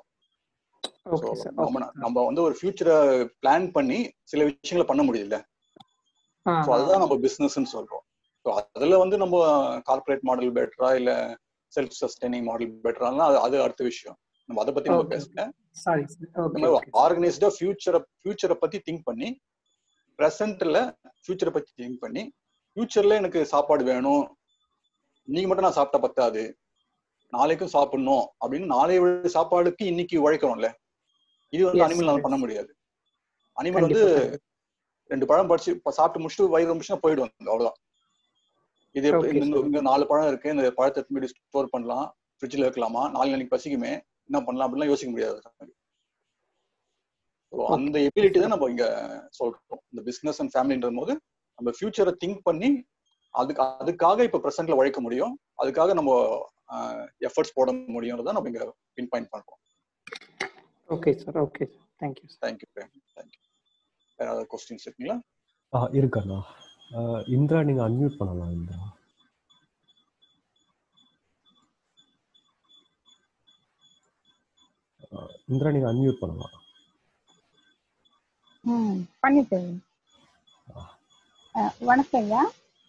நம்ம வந்து ஒரு ஃபியூச்சரை பிளான் பண்ணி சில விஷயங்களை பண்ண முடியல, அதுதான் நம்ம பிசினஸ்ன்னு சொல்றோம். அதுல வந்து நம்ம கார்பரேட் மாடல் பெட்டரா இல்ல செல்ஃப் சஸ்டைனிங் மாடல் பெட்டரா, அது அடுத்த விஷயம். நம்ம அதை பத்தி நம்ம பேசல. ஆர்கனைஸ்டா ஃபியூச்சரை பத்தி திங்க் பண்ணி, பிரசன்ட்ல ஃபியூச்சரை பத்தி திங்க் பண்ணி, ஃபியூச்சர்ல எனக்கு சாப்பாடு வேணும், இன்னைக்கு மட்டும் நான் சாப்பிட்டா பத்தாது, நாளைக்கும் சாப்பிடணும் அப்படின்னு நாளைய சாப்பாடுக்கு இன்னைக்கு உழைக்கிறோம்ல. இது வந்து அனிமல் பண்ண முடியாது. அனிமல் வந்து 2 பழம் படிச்சு சாப்பிட்டு முடிச்சுட்டு வயிறு முடிச்சுன்னா போயிடுவாங்க, அவ்வளவுதான். இது இங்க 4 பழம் இருக்கு, இந்த பழத்தை எடுத்து ஸ்டோர் பண்ணலாம், ஃப்ரிட்ஜ்ல வைக்கலாமா, நாளைக்கு பசிக்குமே என்ன பண்ணலாம் அப்படிலாம் யோசிக்க முடியாது. அந்த எபிலிட்டி தான் நம்ம இங்க சொல்றோம். இந்த பிசினஸ் அண்ட் ஃபேமிலின்ற போது நம்ம ஃபியூச்சரை திங்க் பண்ணி அதுக்காக இப்ப பிரசன்ட்ல உழைக்க முடியும், அதுக்காக நம்ம எஃபர்ட்ஸ் போட முடியும்ன்றத நம்ம இங்க பின் பாயிண்ட் பண்றோம். Okay sir. Okay, thank you. Thank you. வேற ஏதாவது क्वेश्चंस இருக்குங்களா? இருக்கண்ணா. இந்திரா, நீங்க அன்மியூட் பண்ணலாம். இந்திரா நீங்க அன்மியூட் பண்ணலாம். பண்ணிட்டேன். வணக்கம் ஐயா.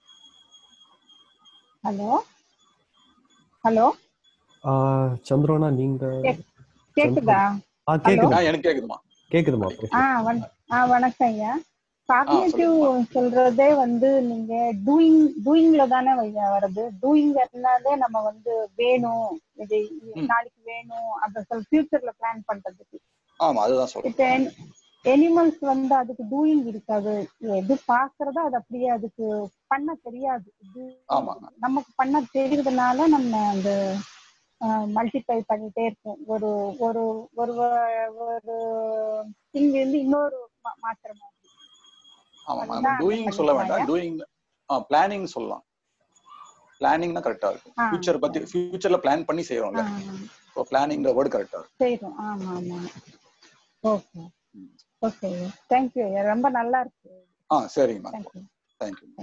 ஹலோ ஹலோ சந்திரனா, நீங்க கேக்குதா? கேக்குதா? எனக்கு கேக்குதுமா. கேக்குதுமா. வணக்கம் ஐயா. காக்னிட்டிவ் சொல்றதே வந்து நீங்க டூயிங்ல தானே வருது. டூயிங்னாலே நம்ம வந்து வேணும், இது நாளைக்கு வேணும் அப்ப ஃபியூச்சர்ல பிளான் பண்றதுக்கு. ஆமா, அதுதான் சொல்றேன். அனிமல்ஸ் வந்து அதுக்கு டூயிங் இருக்காது, எது பாக்குறதோ அது அப்படியே அதுக்கு பண்ண தெரியாது. நமக்கு பண்ண தெரியுறதுனால நம்ம அந்த மல்டிப்ளை பண்ணிட்டே இருக்கும். ஒரு ஒரு ஒரு ஒரு திங் இருந்து இன்னொரு மாத்திர மாதிரி. ஆமாம், நம்ம டூயிங் சொல்ல வேண்டாம், டூயிங் பிளானிங் சொல்லலாம். பிளானிங்னா கரெக்டா இருக்கும். ஃபியூச்சர் பத்தி ஃபியூச்சர்ல பிளான் பண்ணி செய்யறோம்ல, சோ பிளானிங்ன்ற வேர்ட் கரெக்டா இருக்கும். செய்றோம். ஆமா ஆமா. Okay okay, thank you. ரொம்ப நல்லா இருக்கு. சரிங்கம்மா, थैंक यू.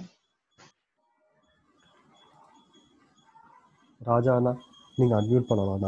ராஜா அண்ணா நீங்க அன்மியூட் பண்ணலாம்ண்ணா.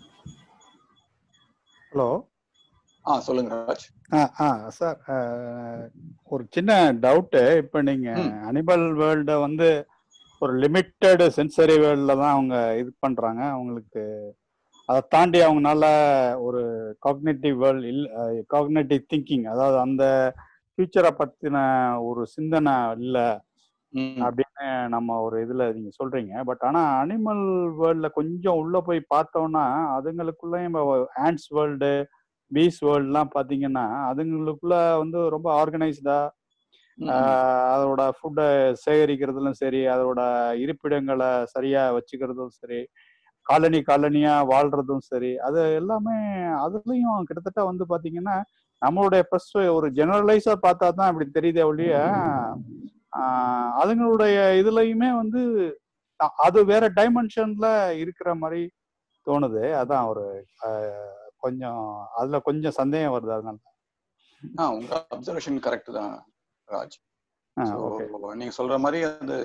ஹலோ. சொல்லுங்க ராஜ். சார், ஒரு சின்ன டவுட்டு. இப்போ நீங்க அனிமல் வேர்ல்ட வந்து ஒரு லிமிட்டட் சென்சரி வேர்ல்டில் தான் அவங்க இது பண்ணுறாங்க. அவங்களுக்கு அதை தாண்டி அவங்களால ஒரு காக்னேட்டிவ் வேர்ல்ட் காக்னேட்டிவ் திங்கிங், அதாவது அந்த ஃபியூச்சரை பற்றின ஒரு சிந்தனை இல்லை அப்படின்னு நம்ம ஒரு இதில் நீங்கள் சொல்கிறீங்க. பட் ஆனால் அனிமல் வேர்ல்டில் கொஞ்சம் உள்ளே போய் பார்த்தோம்னா அதுங்களுக்குள்ளேயும் ஆண்ட்ஸ் வேர்ல்டு, பீஸ் வேர்ல்ட்லாம் பார்த்தீங்கன்னா அதுங்களுக்குள்ள வந்து ரொம்ப ஆர்கனைஸ்டா அதோட ஃபுட்டை சேகரிக்கிறதுலும் சரி, அதோட இருப்பிடங்களை சரியா வச்சுக்கிறதும் சரி, காலனியா வாழ்றதும் சரி, அது எல்லாமே அதுலயும் கிட்டத்தட்ட வந்து பாத்தீங்கன்னா நம்மளுடைய ஒரு ஜெனரலைஸா பார்த்தா தான் அப்படி தெரியுதே ஒழிய அதுங்களுடைய இதுலயுமே வந்து அது வேற டைமென்ஷன்ல இருக்கிற மாதிரி தோணுது. அதான் ஒரு கொஞ்சம் அதுல கொஞ்சம் சந்தேகம் வருது. அதனால உங்க அப்சர்வேஷன் கரெக்ட் தான் ராஜ். நீங்க சொல்ற மாதிரி அது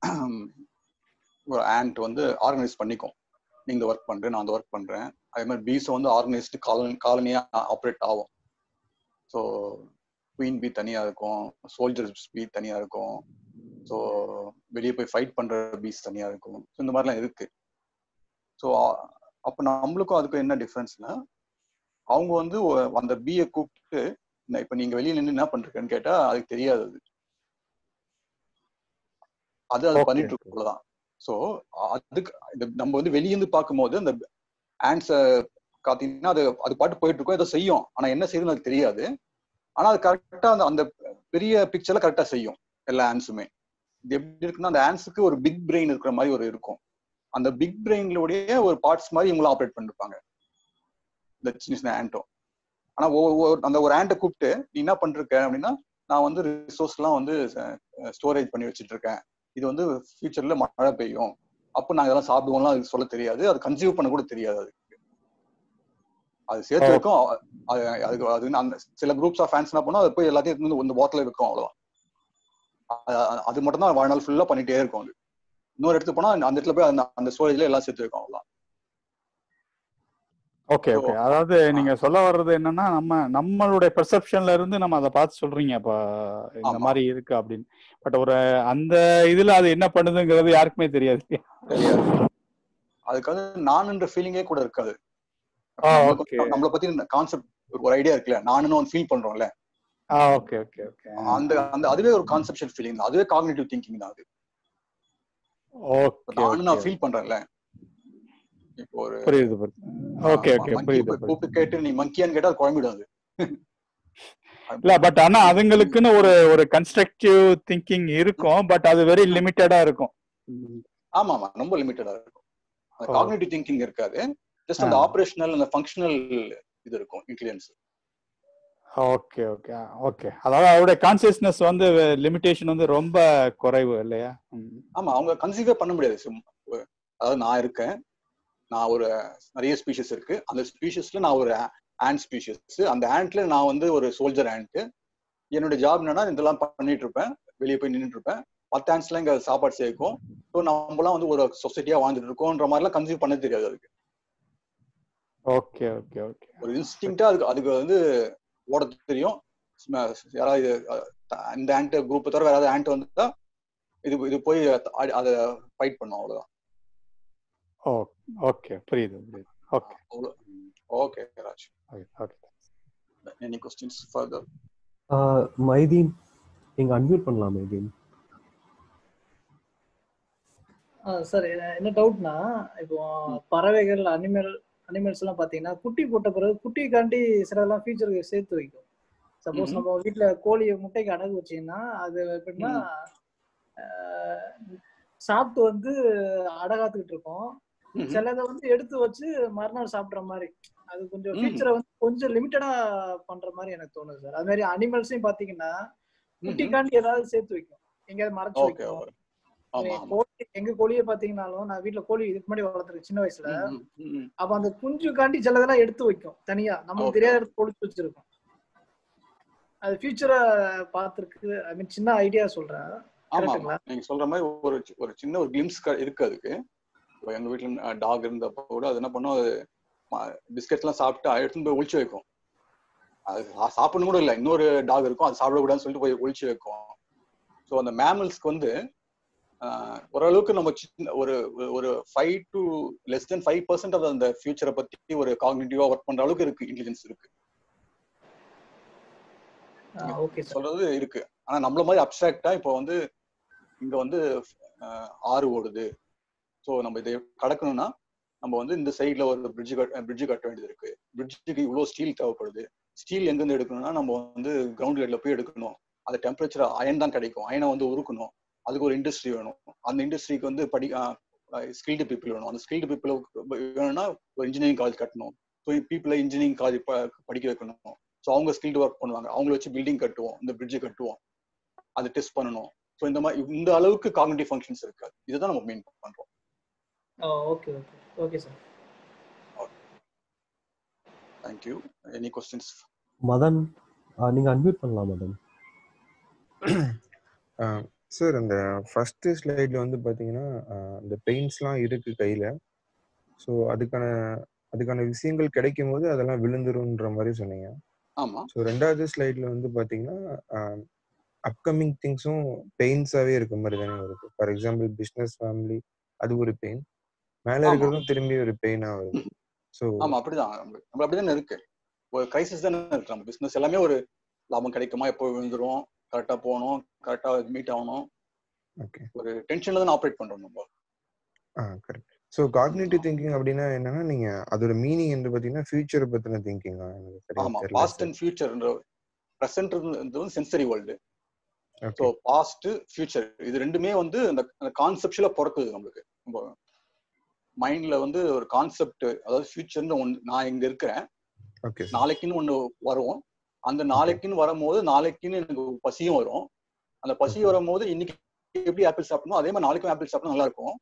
ஒரு ஆண்ட் வந்து ஆர்கனைஸ் பண்ணிக்கும். நீங்க ஒர்க் பண்றேன், நான் அந்த ஒர்க் பண்றேன். அதே மாதிரி பீஸ் வந்து ஆர்கனைஸ்டு காலனியா ஆப்ரேட் ஆகும். ஸோ குவீன் பீ தனியா இருக்கும், சோல்ஜர்ஸ் பீ தனியா இருக்கும், ஸோ வெளியே போய் ஃபைட் பண்ற பீஸ் தனியா இருக்கும். ஸோ இந்த மாதிரிலாம் இருக்கு. ஸோ அப்போ நம்மளுக்கும் அதுக்கும் என்ன டிஃப்ரென்ஸ்னா, அவங்க வந்து அந்த பீயை கூப்பிட்டு இப்ப நீங்க வெளியே நின்று என்ன பண்றீங்கன்னு கேட்டா அதுக்கு தெரியாது. அது பண்ணிட்டு இருக்கதான். ஸோ அதுக்கு நம்ம வந்து வெளியிருந்து பார்க்கும்போது அந்த ஆன்ஸை காத்தீங்கன்னா அது பாட்டு போயிட்டு இருக்கோம், ஏதோ செய்யும். ஆனா என்ன செய்யுதுன்னு அது தெரியாது. ஆனா அது கரெக்டா அந்த பெரிய பிக்சர்ல கரெக்டா செய்யும் எல்லா ஆன்ஸுமே. இது எப்படி இருக்குன்னா, அந்த ஆன்ஸுக்கு ஒரு பிக் பிரெயின் இருக்கிற மாதிரி ஒரு இருக்கும். அந்த பிக் பிரெயின்லோடைய ஒரு பார்ட்ஸ் மாதிரி இவங்களும் ஆப்ரேட் பண்ணிருப்பாங்க இந்த சின்ன சின்ன ஆண்டோ. ஆனா அந்த ஒரு ஆண்டை கூப்பிட்டு நீ என்ன பண்ணிருக்க அப்படின்னா, நான் வந்து ரிசோர்ஸ் எல்லாம் வந்து ஸ்டோரேஜ் பண்ணி வச்சுட்டு இருக்கேன், இது வந்து ஃபியூச்சர்ல மழை பெய்யும், அப்போ நாங்க இதெல்லாம் சாப்பிடுவோம்லாம் அதுக்கு சொல்ல தெரியாது, அது கன்சியூம் பண்ண கூட தெரியாது. அது சேர்த்து இருக்கும். அதுக்கு அது அந்த சில குரூப்ஸ் ஆஃப் ஃபேன்ஸ் என்ன பண்ணா அது போய் எல்லாத்தையும் இந்த பாட்டில் இருக்கும், அவ்வளவுதான். அது மட்டும் தான் வாழ்நாள் ஃபுல்லா பண்ணிட்டே இருக்கும். அது இன்னொரு இடத்துக்கு போனா அந்த இடத்துல போய் அந்த ஸ்டோரேஜ்ல எல்லாம் சேர்த்து இருக்கும், அவ்வளவுதான். Okay okay. அதாவது நீங்க சொல்ல வர்றது என்னன்னா, நம்மளுடைய பெர்செப்ஷன்ல இருந்து நம்ம அதை பார்த்து சொல்றீங்க இப்ப இந்த மாதிரி இருக்கு அப்படின்னு. பட் ஒரு அந்த இதுல அது என்ன பண்ணுதுங்கிறது யாருக்குமே தெரியாது. அதுக்கு வந்து நான்ன்ற ஃபீலிங்கே கூட இருக்காது. நம்மளை பத்தி கான்செப்ட் ஒரு ஐடியா இருக்குல்ல, நானுன்னு ஒன்று ஃபீல் பண்றோம்ல, ஓகே ஓகே ஓகே, அந்த அதுவே ஒரு கான்செப்ஷுவல் ஃபீலிங் தான், அதுவே காக்னிட்டிவ் திங்கிங் தான். அது நானும் நான் ஃபீல் பண்றேன்ல. இப்போ ஒரு கூப்பிட்டு கேட்டு நீ மங்கியான்னு கேட்டா அது குழம்பிடாது இல்ல. பட் ஆனா அதுங்களுக்குன்னு ஒரு கன்ஸ்ட்ரக்டிவ் திங்கிங் இருக்கும், பட் அது வெரி லிமிட்டடா இருக்கும். ஆமா ஆமா, ரொம்ப லிமிட்டடா இருக்கும். அந்த காக்னிட்டிவ் திங்கிங் இருக்காது, ஜஸ்ட் அந்த ஆபரேஷனல் அந்த ஃபங்க்ஷனல் இது இருக்கும், இன்டெலிஜென்ஸ். Okay okay okay. அதாவது அவருடைய கான்சியஸ்னஸ் வந்து லிமிட்டேஷன் வந்து ரொம்ப குறைவு இல்லையா? ஆமா, அவங்க கன்சீவே பண்ண முடியாது. அதாவது நான் இருக்கேன், நான் ஒரு நிறைய ஸ்பீஷிஸ் இருக்கு, அந்த ஸ்பீஷிஸ்ல நான் ஒரு ஆண்ட் ஸ்பீஷிஸ், அந்த ஆண்ட்ல நான் வந்து ஒரு சோல்ஜர் ஆண்ட். என்னோட ஜாப் என்னன்னா இதெல்லாம் பண்ணிட்டு இருப்பேன், வெளியே போய் நின்றுட்டு இருப்பேன். மற்ற ஆண்ட்ஸ்லாம் இங்க சாப்பாடு சேர்க்கும். ஸோ நம்மளாம் வந்து ஒரு சொசைட்டியா வாழ்ந்துட்டு இருக்கோன்ற மாதிரிலாம் கன்சீவ் பண்ண தெரியாது அதுக்கு. Okay okay okay. ஒரு இன்ஸ்டிங்க்டா அதுக்கு வந்து ஓட தெரியும். யாராவது இந்த ஆண்ட் குரூப் தவிர வேற ஏதாவது ஆண்ட் வந்துட்டா இது போய் அதை ஃபைட் பண்ணும், அவ்வளவுதான். ஓகே, புரியுது புரியுது. Okay okay Raj. Okay. Any questions further? Mydeen நீங்க அன்மியூட் பண்ணலாம். மைதீன். சார், என்ன டவுட்னா, இப்போ பறவைகள் அனிமல்ஸ் எல்லாம் பாத்தீங்கன்னா குட்டி போட்ட பிறகு குட்டிக்காண்டி சிலதெல்லாம் ஃபியூச்சருக்கு சேர்த்து வைக்கும். சப்போஸ் நம்ம வீட்டுல கோழி முட்டைக்கு அடகு வச்சீங்கன்னா அது எப்படின்னா சாப்பிட்டு வந்து அடகாத்துக்கிட்டு இருக்கோம். சிலதை வந்து எடுத்து வச்சு மறுநாள் சாப்பிடுற மாதிரி. அது கொஞ்சம் ஃபியூச்சரை வந்து கொஞ்சம் லிமிட்டடா பண்ற மாதிரி எனக்கு தோணுது சார். அது மாதிரி அனிமல்ஸையும் பாத்தீங்கன்னா குட்டிக்காண்டி ஏதாவது சேர்த்து வைக்கும், எங்கேயாவது மறைச்சு வைக்கும். கோழி, எங்க கோழியை பாத்தீங்கன்னாலும் நான் வீட்டுல கோழி இதுக்கு முன்னாடி வளர்த்துருக்கேன் சின்ன வயசுல. அப்ப அந்த குஞ்சுக்காண்டி சிலதெல்லாம் எடுத்து வைக்கும் தனியா, நமக்கு தெரியாத இடத்துல ஒளிச்சு வச்சிருக்கும். அது ஃபியூச்சரை பார்த்துருக்கு. ஐ மீன் சின்ன ஐடியா சொல்றேன். ஆமா, நீங்க சொல்ற மாதிரி ஒரு சின்ன ஒரு கிளிம்ஸ் இருக்கு அதுக்கு. எங்க வீட்டுல டாக் இருந்தப்போ கூட அது என்ன பண்ணும், அது பிஸ்கெட் எல்லாம் சாப்பிட்டு எடுத்துன்னு போய் ஒளிச்சு வைக்கும். அது சாப்பிடணும் கூட இல்லை, இன்னொரு டாக் இருக்கும் அது சாப்பிடக்கூடாதுன்னு சொல்லிட்டு போய் ஒளிச்சு வைக்கும். ஸோ அந்த மேமல்ஸ்க்கு வந்து ஓரளவுக்கு நம்ம ஒரு ஒரு 5 to less than 5% ஆஃப் அந்த ஃபியூச்சரை பத்தி ஒரு காக்னிட்டிவா ஒர்க் பண்ற அளவுக்கு இருக்கு, இன்டெலிஜென்ஸ் இருக்கு. சொல்றது இருக்கு. ஆனா நம்மள மாதிரி அப்டிராக்டா இப்போ வந்து இங்க வந்து ஆறு ஓடுது, ஸோ நம்ம இதை கடக்கணும்னா நம்ம வந்து இந்த சைட்ல ஒரு பிரிட்ஜ் கட்ட வேண்டியது இருக்கு. பிரிட்ஜுக்கு இவ்வளவு ஸ்டீல் தேவைப்படுது. ஸ்டீல் எங்கிருந்து எடுக்கணும்னா நம்ம வந்து கிரவுண்ட் லெவல்ல போய் எடுக்கணும். அந்த டெம்பரேச்சர் அயன் தான் கிடைக்கும். அயனை வந்து உருக்கணும், அதுக்கு ஒரு இண்டஸ்ட்ரி வேணும். அந்த இண்டஸ்ட்ரிக்கு வந்து ஸ்கில்டு பீப்புள் வேணும். அந்த ஸ்கில்டு பீப்புள் வேணும்னா ஒரு இன்ஜினியரிங் காலேஜ் கட்டணும். ஸோ பீப்புளை இன்ஜினியரிங் காலேஜ் படிக்க வைக்கணும். ஸோ அவங்க ஸ்கில்டு ஒர்க் பண்ணுவாங்க, அவங்கள வச்சு பில்டிங் கட்டுவோம், இந்த பிரிட்ஜ் கட்டுவோம், அதை டெஸ்ட் பண்ணணும். ஸோ இந்த மாதிரி இந்த அளவுக்கு காக்னிட்டிவ் ஃபங்க்ஷன்ஸ் இருக்காது. இதுதான் நம்ம மீன் பண்றோம். Okay okay okay sir. Thank you. Any questions? Madan, நீங்க அன்மியூட் பண்ணலாம் மதன். சார், அந்த ஃபர்ஸ்ட் ஸ்லைட்ல வந்து பாத்தீங்கன்னா இந்த பெயிண்ட்ஸ்லாம் இருக்கு கையில. ஸோ அதுக்கான விஷயங்கள் கிடைக்கும் போது அதெல்லாம் விழுந்துரும்ன்ற மாதிரி சொன்னீங்க. ஆமா. ஸோ ரெண்டாவது ஸ்லைட்ல வந்து பாத்தீங்கன்னா அப்கமிங் திங்ஸும் பெயின்ஸாவே இருக்க மாதிரி தானே வருது. ஃபார் எக்ஸாம்பிள் பிஸ்னஸ், ஃபேமிலி, அது ஒரு பெயின். மேல இருக்கிறதும் திரும்பி ஒரு பெயினா வருது. ஸோ ஆமா, அப்படிதான் நம்ம அப்படிதானே இருக்கு. ஒரு கிரைசிஸ் தானே இருக்கு. நம்ம பிசினஸ் எல்லாமே ஒரு லாபம் கிடைக்குமா, எப்போ விழுந்துரும், கரெக்டா போகணும், கரெக்டா மீட் ஆகணும், ஒரு டென்ஷன்ல தான் ஆப்ரேட் பண்றோம் நம்ம. கரெக்ட். ஸோ காக்னிட்டிவ் திங்கிங் அப்படின்னா என்னன்னா, நீங்க அதோட மீனிங் வந்து பாத்தீங்கன்னா ஃபியூச்சரை பத்தின திங்கிங்கா? ஆமா, பாஸ்ட் அண்ட் ஃபியூச்சர். பிரசன்ட் வந்து sensory world. So past future இது ரெண்டுமே வந்து அந்த கான்செப்டுவலா பிறக்குது நம்மளுக்கு. நம்ம மைண்ட்ல வந்து ஒரு கான்செப்ட், அதாவது ஃபியூச்சர்னு ஒன்று, நான் இங்க இருக்கிறேன், நாளைக்குன்னு ஒண்ணு வரும். அந்த நாளைக்குன்னு வரும்போது நாளைக்குன்னு எனக்கு பசியும் வரும். அந்த பசி வரும்போது இன்னைக்கு எப்படி ஆப்பிள் சாப்பிடணும் அதே மாதிரி நாளைக்கும் ஆப்பிள் சாப்பிட்டா நல்லா இருக்கும்.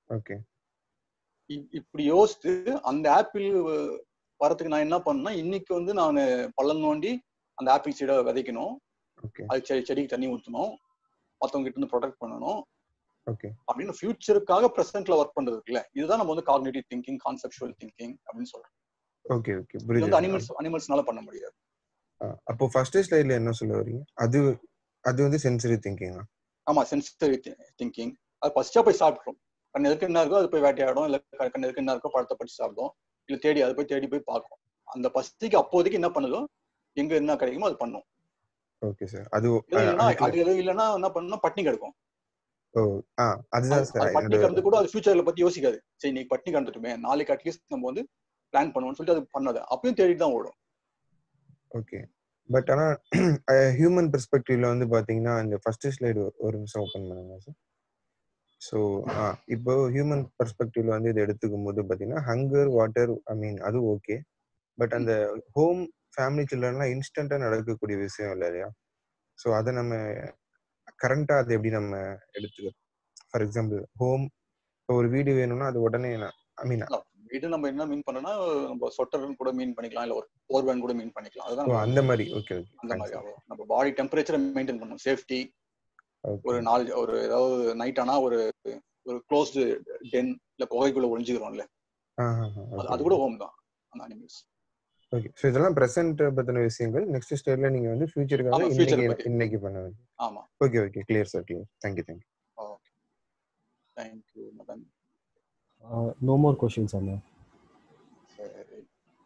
இப்படி யோசித்து அந்த ஆப்பிள் வரத்துக்கு நான் என்ன பண்ணேன்னா, இன்னைக்கு வந்து நான் பள்ளம் நோண்டி அந்த ஆப்பிள் சீடை விதைக்கணும், அது செடிக்கு தண்ணி ஊற்றணும், மற்றவங்க கிட்ட இருந்து ப்ரொடெக்ட் பண்ணணும் அப்படின்னு ஃபியூச்சருக்காக பிரசன்ட்ல ஒர்க் பண்றது இருக்குல்ல, இதுதான் நம்ம வந்து காக்னிட்டிவ் திங்கிங், கான்செப்சுவல் திங்கிங் அப்படின்னு சொல்றோம். ஓகே ஓகே, புரியுது. இது வந்து அனிமல்ஸ்னால பண்ண முடியாது. அப்போ ஃபர்ஸ்ட் ஸ்லைட்ல என்ன சொல்ல வரீங்க? அது வந்து சென்சரி திங்கிங்கா? ஆமா, சென்சரி திங்கிங். அது ஃபர்ஸ்டா போய் சாப்பிடுறோம். கண் எதுக்கு என்ன இருக்கோ அது போய் வேட்டையாடும், இல்ல கண் எதுக்கு என்ன இருக்கோ பழத்தை படிச்சு சாப்பிடும், இல்ல தேடி அதை போய் பார்க்கும். அந்த பசிக்கு அப்போதைக்கு என்ன பண்ணுதோ, எங்க என்ன கிடைக்குமோ அது பண்ணும். Okay sir. அது இல்லைன்னா என்ன பண்ணணும், பட்டினி கிடக்கும். அதுதான் சார். பட்டினி கிடந்து கூட அது ஃபியூச்சர்ல பத்தி யோசிக்காது. சரி நீ பட்டினி கிடந்துட்டுமே, நாளைக்கு அட்லீஸ்ட் நம்ம வந்து பிளான் பண்ணுவோம்னு சொல்லிட்டு அது பண்ணாது, அப்பயும் தேடிட்டு தான் ஓடும். ஓகே. பட் ஆனா ஹியூமன் பெர்ஸ்பெக்டிவ்ல வந்து பாத்தீங்கன்னா இந்த ஃபர்ஸ்ட் ஸ்லைடு ஒரு நிமிஷம் ஓபன் பண்ணுங்க சார். ஸோ இப்போ ஹியூமன் பெர்ஸ்பெக்டிவ்ல வந்து இதை எடுத்துக்கும் போது பாத்தீங்கன்னா ஹங்கர், வாட்டர், ஐ மீன் அது ஓகே. பட் அந்த ஹோம், ஃபேமிலி, சில்ட்ரன்லாம் இன்ஸ்டன்டா நடக்கக்கூடிய விஷயம் இல்லையா? ஸோ அதை நம்ம கரண்டா அதை எப்படி நம்ம எடுத்துக்கிறோம்? ஃபார் எக்ஸாம்பிள் ஹோம், இப்போ ஒரு வீடு வேணும்னா அது உடனே ஐ மீன் வீடு நம்ம என்ன மீன் பண்ணோம்னா, நம்ம சொட்டர்னு கூட மீன் பண்ணிக்கலாம், இல்ல ஒரு ஓர்வன் கூட மீன் பண்ணிக்கலாம். அதுதான் அந்த மாதிரி. ஓகே ஓகே, அந்த மாதிரி நம்ம பாடி டெம்பரேச்சரை மெயின்டைன் பண்ணணும், சேஃப்டி. ஒரு நாள் ஒரு ஏதாவது நைட் ஆனா ஒரு க்ளோஸ்டு டென் இல்ல குகைக்குள்ள ஒளிஞ்சுக்கிறோம்ல, அது கூட ஹோம் தான் அந்த அனிமல்ஸ். ஓகே. சோ இதெல்லாம் பிரசன்ட் பத்தின விஷயங்கள். நெக்ஸ்ட் ஸ்டேஜ்ல நீங்க வந்து ஃபியூச்சருக்காக இன்னைக்கு பண்ண வேண்டியது. ஆமா. Okay okay, clear sir, clear. Thank you. Okay, thank you Madan. No more questions, Anna. சரி,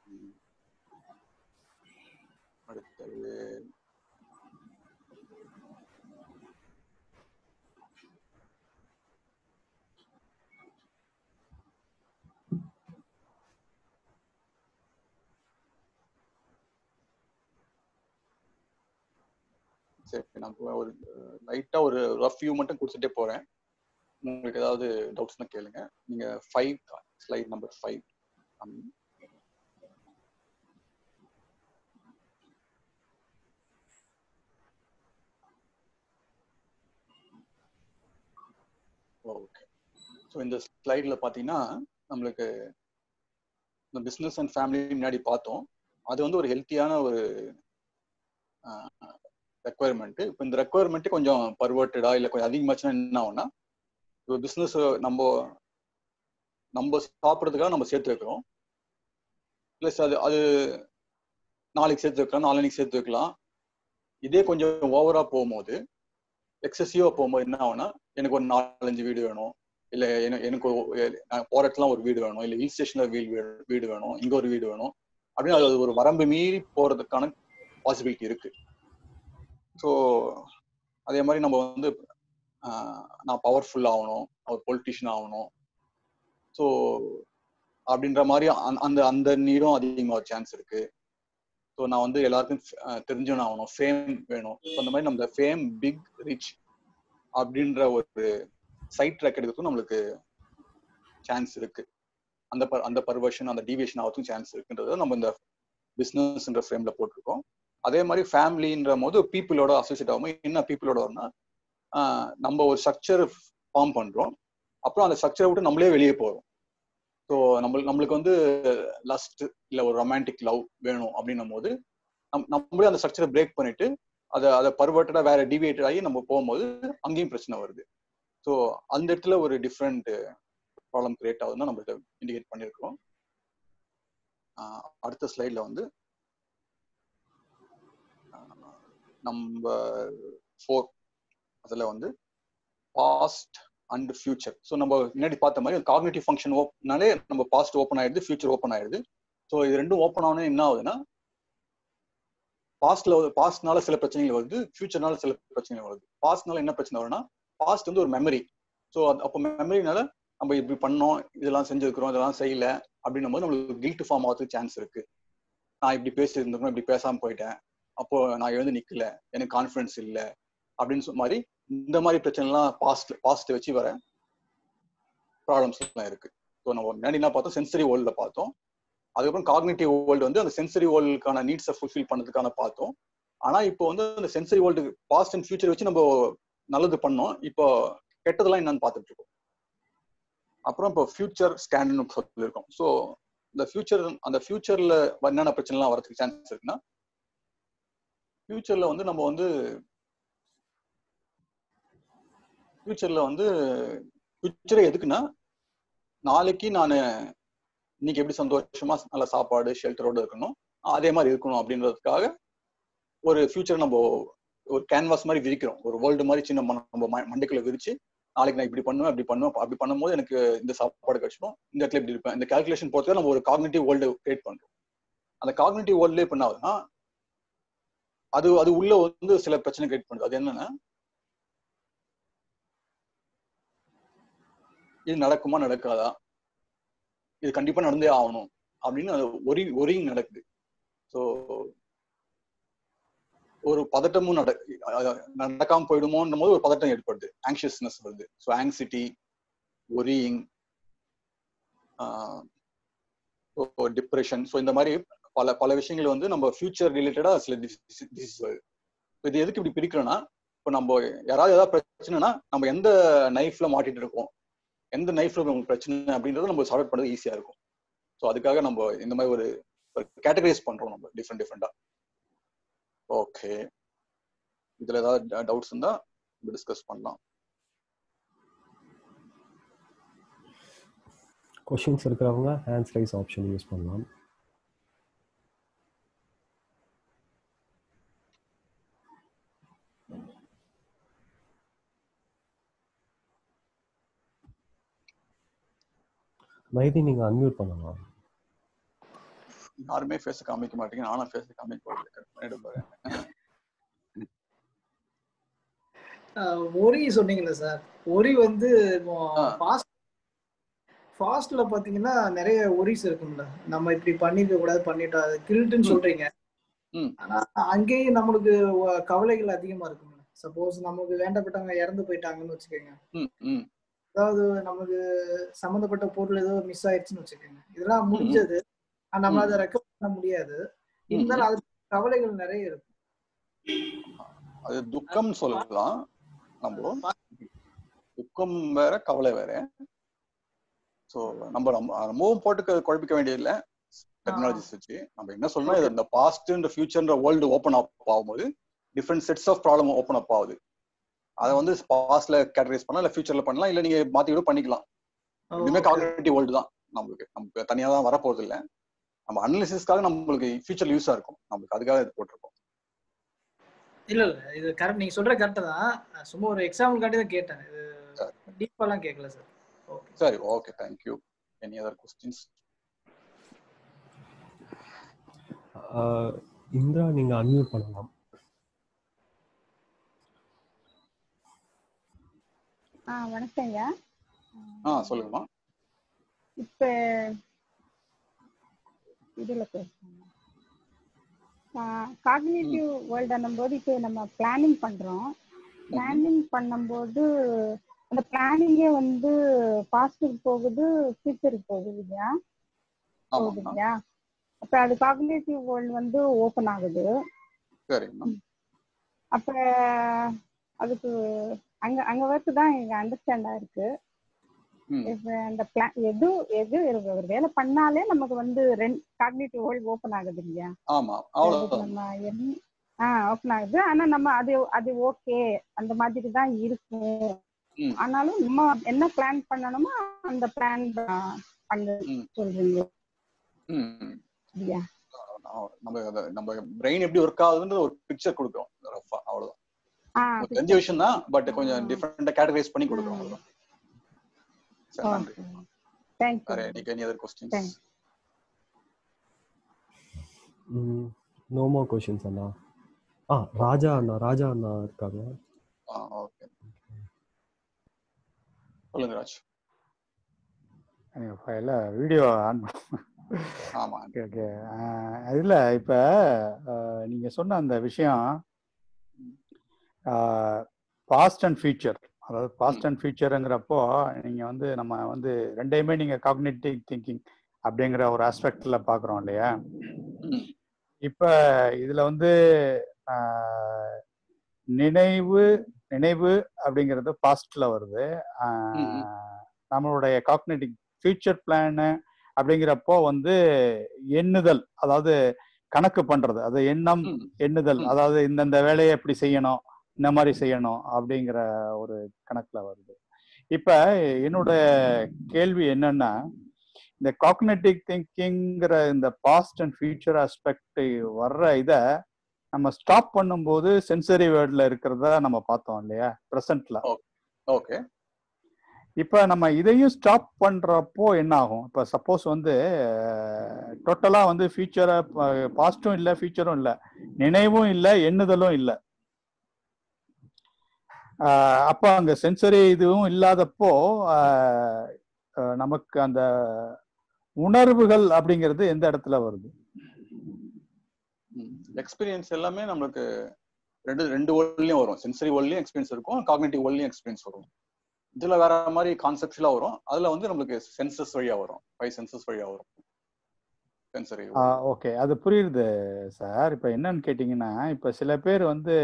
அடுத்தது சரி, நான் ஒரு லைட்டா ஒரு ரஃப் வியூ மட்டும் கொடுத்துட்டே போறேன். உங்களுக்கு ஏதாவது டவுட்ஸ்னா கேளுங்க. நீங்க ஸ்லைட் நம்பர் 5. ஓகே. ஸோ இந்த ஸ்லைடில் பார்த்தீங்கன்னா நம்மளுக்கு இந்த பிஸ்னஸ் அண்ட் ஃபேமிலி முன்னாடி பார்த்தோம். அது வந்து ஒரு ஹெல்த்தியான ஒரு ரெக்குவயர்மெண்ட்டு. இப்போ இந்த ரெக்குவயர்மெண்ட்டு கொஞ்சம் பர்வர்ட்டடா இல்லை கொஞ்சம் அதிகமாச்சுன்னா என்ன ஆகும்னா, இப்போ பிஸ்னஸ் நம்ம சாப்பிட்றதுக்காக நம்ம சேர்த்து வைக்கிறோம். ப்ளஸ் அது நாளைக்கு சேர்த்து வைக்கலாம், நாளைக்கு சேர்த்து வைக்கலாம். இதே கொஞ்சம் ஓவரா போகும்போது, எக்ஸசிவா போகும்போது என்ன ஆகும்னா, எனக்கு ஒரு 4-5 வீடு வேணும், இல்லை எனக்கு நான் போகிற இடத்துல ஒரு வீடு வேணும், இல்லை ஹில் ஸ்டேஷன்ல வீடு வேணும், இங்கே ஒரு வீடு வேணும் அப்படின்னு அது ஒரு வரம்பு மீறி போறதுக்கான பாசிபிலிட்டி இருக்கு. ஸோ அதே மாதிரி நம்ம வந்து நான் பவர்ஃபுல் ஆகணும், ஒரு பொலிட்டிஷியன் ஆகணும், ஸோ அப்படின்ற மாதிரி அந்த நீரும் அதிகமாக சான்ஸ் இருக்கு. ஸோ நான் வந்து எல்லாருக்கும் தெரிஞ்சவன் ஆகணும், ஃபேம் வேணும். ஸோ அந்த மாதிரி நம்ம ஃபேம், பிக், ரிச் அப்படின்ற ஒரு சைட் ட்ராக் எடுக்கிறதுக்கும் நம்மளுக்கு சான்ஸ் இருக்கு. அந்த பர்வர்ஷன், அந்த டீவியேஷன் ஆகிறதுக்கும் சான்ஸ் இருக்குன்றத நம்ம இந்த பிஸ்னஸ்ன்ற ஃப்ரேம்ல போட்டிருக்கோம். அதே மாதிரி ஃபேமிலின்ற போது பீப்புளோட அசோசியேட் ஆகும்போது என்ன பீப்புளோட வரும்னா, நம்ம ஒரு ஸ்ட்ரக்சர் ஃபார்ம் பண்றோம், அப்புறம் அந்த ஸ்ட்ரக்சரை விட்டு நம்மளே வெளியே போறோம். ஸோ நம்மளுக்கு வந்து லஸ்ட் இல்லை ஒரு ரொமான்டிக் லவ் வேணும் அப்படின்னும் போது நம்மளே அந்த ஸ்ட்ரக்சரை பிரேக் பண்ணிட்டு அதை பர்வர்ட்டடா வேற டிவியேட்டட் ஆகி நம்ம போகும்போது அங்கேயும் பிரச்சனை வருது. ஸோ அந்த இடத்துல ஒரு டிஃப்ரெண்ட் ப்ராப்ளம் கிரியேட் ஆகுதுன்னு நம்ம இதை இண்டிகேட் பண்ணியிருக்கிறோம். அடுத்த ஸ்லைட்ல வந்து நம்பர் 4 அதில் வந்து பாஸ்ட் அண்ட் ஃபியூச்சர். ஸோ நம்ம முன்னாடி பார்த்த மாதிரி காக்னிட்டிவ் ஃபங்க்ஷன் ஓப்பனாலே நம்ம பாஸ்ட் ஓப்பன் ஆயிடுது, ஃபியூச்சர் ஓப்பன் ஆயிடுது. ஸோ இது ரெண்டும் ஓப்பன் ஆனே என்ன ஆகுதுன்னா, பாஸ்ட்னால சில பிரச்சனைகள் வருது, ஃபியூச்சர்னால சில பிரச்சனைகள் வருது. பாஸ்ட்னால என்ன பிரச்சனை வரும்னா, பாஸ்ட் வந்து ஒரு மெமரி. ஸோ அப்போ மெமரினால நம்ம இப்படி பண்ணோம், இதெல்லாம் செஞ்சிருக்கிறோம், இதெல்லாம் செய்யல அப்படின்னும் போது நம்மளுக்கு கில்ட் ஃபார்ம் ஆகிறதுக்கு சான்ஸ் இருக்கு. நான் இப்படி பேசியிருந்திருக்கணும், இப்படி பேசாம போயிட்டேன், அப்போ நான் எழுந்து நிக்கல, எனக்கு கான்ஃபிடன்ஸ் இல்லை அப்படின்னு மாதிரி இந்த மாதிரி பிரச்சனைலாம் பாஸ்ட் வச்சு வர ப்ராப்ளம்ஸ் எல்லாம் இருக்கு. ஸோ நம்ம முன்னாடி என்ன பார்த்தோம், சென்சரி வேர்ல்டில் பார்த்தோம். அதுக்கப்புறம் காக்னிட்டிவ் வேர்ல்டு வந்து அந்த சென்சரி வேர்ல்டுக்கான நீட்ஸை ஃபுல்ஃபில் பண்ணதுக்கான பார்த்தோம். ஆனால் இப்போ வந்து அந்த sensory world past and future வச்சு நம்ம நல்லது பண்ணோம், இப்போ கெட்டதெல்லாம் என்னன்னு பார்த்துட்டு இருக்கோம். அப்புறம் இப்போ ஃபியூச்சர் ஸ்கேன்னு சொல்லியிருக்கோம். ஸோ அந்த ஃபியூச்சர்ல என்னென்ன பிரச்சனைலாம் வரதுக்கு சான்ஸ் இருக்குன்னா, ஃபியூச்சர்ல வந்து நம்ம வந்து ஃபியூச்சரே எதுக்குன்னா, நாளைக்கு நான் இன்னைக்கு எப்படி சந்தோஷமா நல்ல சாப்பாடு ஷெல்டரோட இருக்கணும், அதே மாதிரி இருக்கணும் அப்படின்றதுக்காக ஒரு ஃபியூச்சர் நம்ம ஒரு கேன்வாஸ் மாதிரி விரிக்கிறோம், ஒரு வேர்ல்டு மாதிரி சின்ன நம்ம மண்டைக்குள்ள விரிச்சு, நாளைக்கு நான் இப்படி பண்ணுவேன், அப்படி பண்ணும்போது எனக்கு இந்த சாப்பாடு கிடைச்சிடும், இந்த இடத்துல இப்படி இருப்பேன், இந்த கால்குலேஷன் பொறுத்தவரை நம்ம ஒரு காக்னிட்டிவ் வேர்ல்டு கிரியேட் பண்றோம். அந்த காக்னிட்டிவ் வேர்ல்ட்ல என்ன ஆகுதுன்னா, அது உள்ள வந்து சில பிரச்சனை கிரியேட் பண்ணுது. அது என்னன்னா, இது நடக்குமா நடக்காதா, இது கண்டிப்பா நடந்தே ஆகணும் அப்படின்னு அது ஒரிங் நடக்குது. ஸோ ஒரு பதட்டமும் நடக்காம போயிடுமோன்ற போது ஒரு பதட்டம் ஏற்படுது, ஆங்ஷியஸ்னஸ் வருது. So anxiety, worrying, depression, so இந்த மாதிரி பல விஷயங்கள் வந்து நம்ம ஃபியூச்சர் ரிலேட்டடா சில டிசீஸ் வருது. இது எதுக்கு இப்படி பிரிக்கிறோம்னா, இப்போ நம்ம யாராவது ஏதாவது பிரச்சனைனா நம்ம எந்த நைஃப்ல மாட்டிட்டு இருக்கோம், எந்த நைஃப்ல நமக்கு பிரச்சனை அப்படின்றத நம்ம சால்வ் பண்ணுறது ஈஸியா இருக்கும். ஸோ அதுக்காக நம்ம இந்த மாதிரி ஒரு கேட்டகரைஸ் பண்றோம் நம்ம டிஃப்ரெண்டா. ஓகே, இதுல ஏதாவது டவுட்ஸ் இருந்தா டிஸ்கஸ் பண்ணலாம். கொஸ்டின்ஸ் இருக்கிறவங்க ஹேண்ட்ஸ் ரைஸ் ஆப்ஷன் யூஸ் பண்ணலாம். மைதி நீங்க அன்மியூட் பண்ணலாம். யாருமே ஃபேஸ் காமிக்க மாட்டீங்க, நானும் ஃபேஸ் காமிக்க போறேன். ஒரி சொன்னீங்கல்ல சார், ஒரி வந்து ஃபாஸ்ட்ல பாத்தீங்கன்னா நிறைய ஒரிஸ் இருக்கும்ல, நம்ம இப்படி பண்ணிக்க கூடாது, பண்ணிட்டோம், அது கில்ட்னு சொல்றீங்க. ஆனா அங்கேயும் நம்மளுக்கு கவலைகள் அதிகமா இருக்கும்ல. சப்போஸ் நமக்கு வேண்டப்பட்டவங்க இறந்து போயிட்டாங்கன்னு வச்சுக்கோங்க, அதாவது நமக்கு சம்பந்தப்பட்ட பொருள் ஏதோ மிஸ் ஆயிடுச்சுன்னு வச்சுக்கோங்க, இதெல்லாம் முடிஞ்சது, நம்ம அதை ரெக்கவர் பண்ண முடியாது. இருந்தாலும் அது கவலைகள் நிறைய இருக்கும். அது துக்கம் சொல்லலாம். நம்ம துக்கம் வேற, கவலை வேற. ஸோ நம்ம மூவ் போட்டு குழப்பிக்க வேண்டியதில்லை டெக்னாலஜிஸ் வச்சு. நம்ம என்ன சொல்லணும், இது இந்த பாஸ்ட் இந்த ஃபியூச்சர்ன்ற வேர்ல்டு ஓப்பன் அப் ஆகும்போது different sets of problem open up ஆகுது. அதை வந்து பாஸ்ட்ல கேட்டகரைஸ் பண்ணலாம், இல்லை ஃபியூச்சர்ல பண்ணலாம், இல்லை நீங்க மாத்தி கூட பண்ணிக்கலாம். இதுவுமே காக்னிட்டிவ் வேர்ல்டு தான். நமக்கு தனியா தான் வரப்போறது இல்லை. நம்ம அனாலிசிஸ்க்காக நம்மளுக்கு ஃபியூச்சர்ல யூஸா இருக்கும். நம்மளுக்கு அதுக்காக இது போட்டிருக்கோம். இல்ல இது கரெக்ட், நீங்க சொல்ற கரெக்ட் தான். சும்மா ஒரு எக்ஸாம்பிள் காட்டி தான் கேட்டேன், இது டீப்பாலாம் கேட்கல சார். ஓகே சரி, okay, thank you. Any other questions? Indira, நீங்க அன்மியூட் பண்ணலாம். வணக்கம் ஐயா. சொல்லுங்கம்மா. இப்ப இதுல காக்னிட்டிவ் வேர்ல்ட் போது இப்போ நம்ம பிளானிங் பண்றோம். பிளானிங் பண்ணும்போது அந்த பிளானிங்கே வந்து பாஸ்டுக்கு போகுது, ஃபியூச்சருக்கு போகுது இல்லையா? போகுது இல்லையா? அப்ப அது காக்னிட்டிவ் வேர்ல்ட் வந்து ஓபன் ஆகுது. அப்ப அதுக்கு அங்க வரைக்கும் தான் எங்க அண்டர்ஸ்டாண்ட் ஆயிருக்கு. அந்த பிளான் எது ஒரு வேலை பண்ணாலே நமக்கு வந்து காக்னிட்டிவ் வேர்ல்ட் ஓபன் ஆகுது இல்லையா? நம்ம ஓபன் ஆகுது. ஆனா நம்ம அது ஓகே அந்த மாதிரி தான் இருக்கும். ஆனாலும் நம்ம என்ன பிளான் பண்ணணுமோ அந்த பிளான் பண்ண சொல்றீங்க இல்லையா? நம்ம பிரெயின் எப்படி ஒர்க் ஆகுதுன்ற ஒரு பிக்சர் கொடுக்கும். அவ்வளவுதான். தெரிஞ்ச விஷயம் தான், பட் கொஞ்சம் டிஃபரெண்டா கேட்டகரைஸ் பண்ணி கொடுக்குறோம். அவ்வளவுதான். சரி, நன்றி. Thank you. Any other questions? No more questions அண்ணா. ராஜா அண்ணா இருக்காங்க. ஓகே, சொல்லுங்க ராஜ். இல்ல வீடியோ ஆன். ஆமா, ஓகே. இல்ல இப்ப நீங்க சொன்ன அந்த விஷயம் பாஸ்ட் அண்ட் ஃபியூச்சர், அதாவது பாஸ்ட் அண்ட் ஃபியூச்சருங்கிறப்போ நீங்க வந்து நம்ம வந்து ரெண்டையுமே நீங்க காக்னிட்டிவ் திங்கிங் அப்படிங்கிற ஒரு ஆஸ்பெக்ட்ல பாக்குறோம் இல்லையா? இப்ப இதுல வந்து நினைவு அப்படிங்கிறது பாஸ்ட்ல வருது. நம்மளுடைய காக்னிட்டிவ் ஃபியூச்சர் பிளான் அப்படிங்கிறப்போ வந்து எண்ணுதல், அதாவது கணக்கு பண்றது, அது எண்ணுதல், அதாவது இந்தந்த வேலையை எப்படி செய்யணும், இந்த மாதிரி செய்யணும் அப்படிங்கிற ஒரு கணக்குல வருது. இப்ப என்னோட கேள்வி என்னன்னா, இந்த காக்னிட்டிவ் திங்கிங்கிற இந்த பாஸ்ட் அண்ட் ஃபியூச்சர் ஆஸ்பெக்ட் வர்ற இதை நம்ம ஸ்டாப் பண்ணும்போது சென்சரி வேர்ட்ல இருக்கிறத நம்ம பார்த்தோம் இல்லையா பிரசன்ட்ல? ஓகே. இப்ப நம்ம இதையும் ஸ்டாப் பண்றப்போ என்ன ஆகும்? இப்ப சப்போஸ் வந்து டோட்டலா வந்து ஃபியூச்சரை, பாஸ்டும் இல்லை ஃபியூச்சரும் இல்லை, நினைவும் இல்லை எண்ணுதலும் இல்லை, அப்ப அங்க சென்சரி இதுவும் இல்லாதப்போ நமக்கு அந்த உணர்வுகள் அப்படிங்கிறது எந்த இடத்துல வருது? எக்ஸ்பீரியன்ஸ் எல்லாமே நம்மளுக்கு ரெண்டு வேர்ல்ட்லயும் வரும். சென்சரி வேர்ல்ட்லயும் எக்ஸ்பீரியன்ஸ் இருக்கும், காக்னிட்டிவ் வேர்ல்ட்லயும் எக்ஸ்பீரியன்ஸ் வரும். இதுல வேற மாதிரி கான்செப்ட்ஸ்லாம் வரும். அதுல வந்து நம்மளுக்கு சென்சஸ் வழியா வரும், 5 சென்சஸ் வழியா வரும் சென்சரி. ஓகே, அது புரியுது சார். இப்ப என்னன்னு கேட்டீங்கன்னா, இப்ப சில பேர் வந்து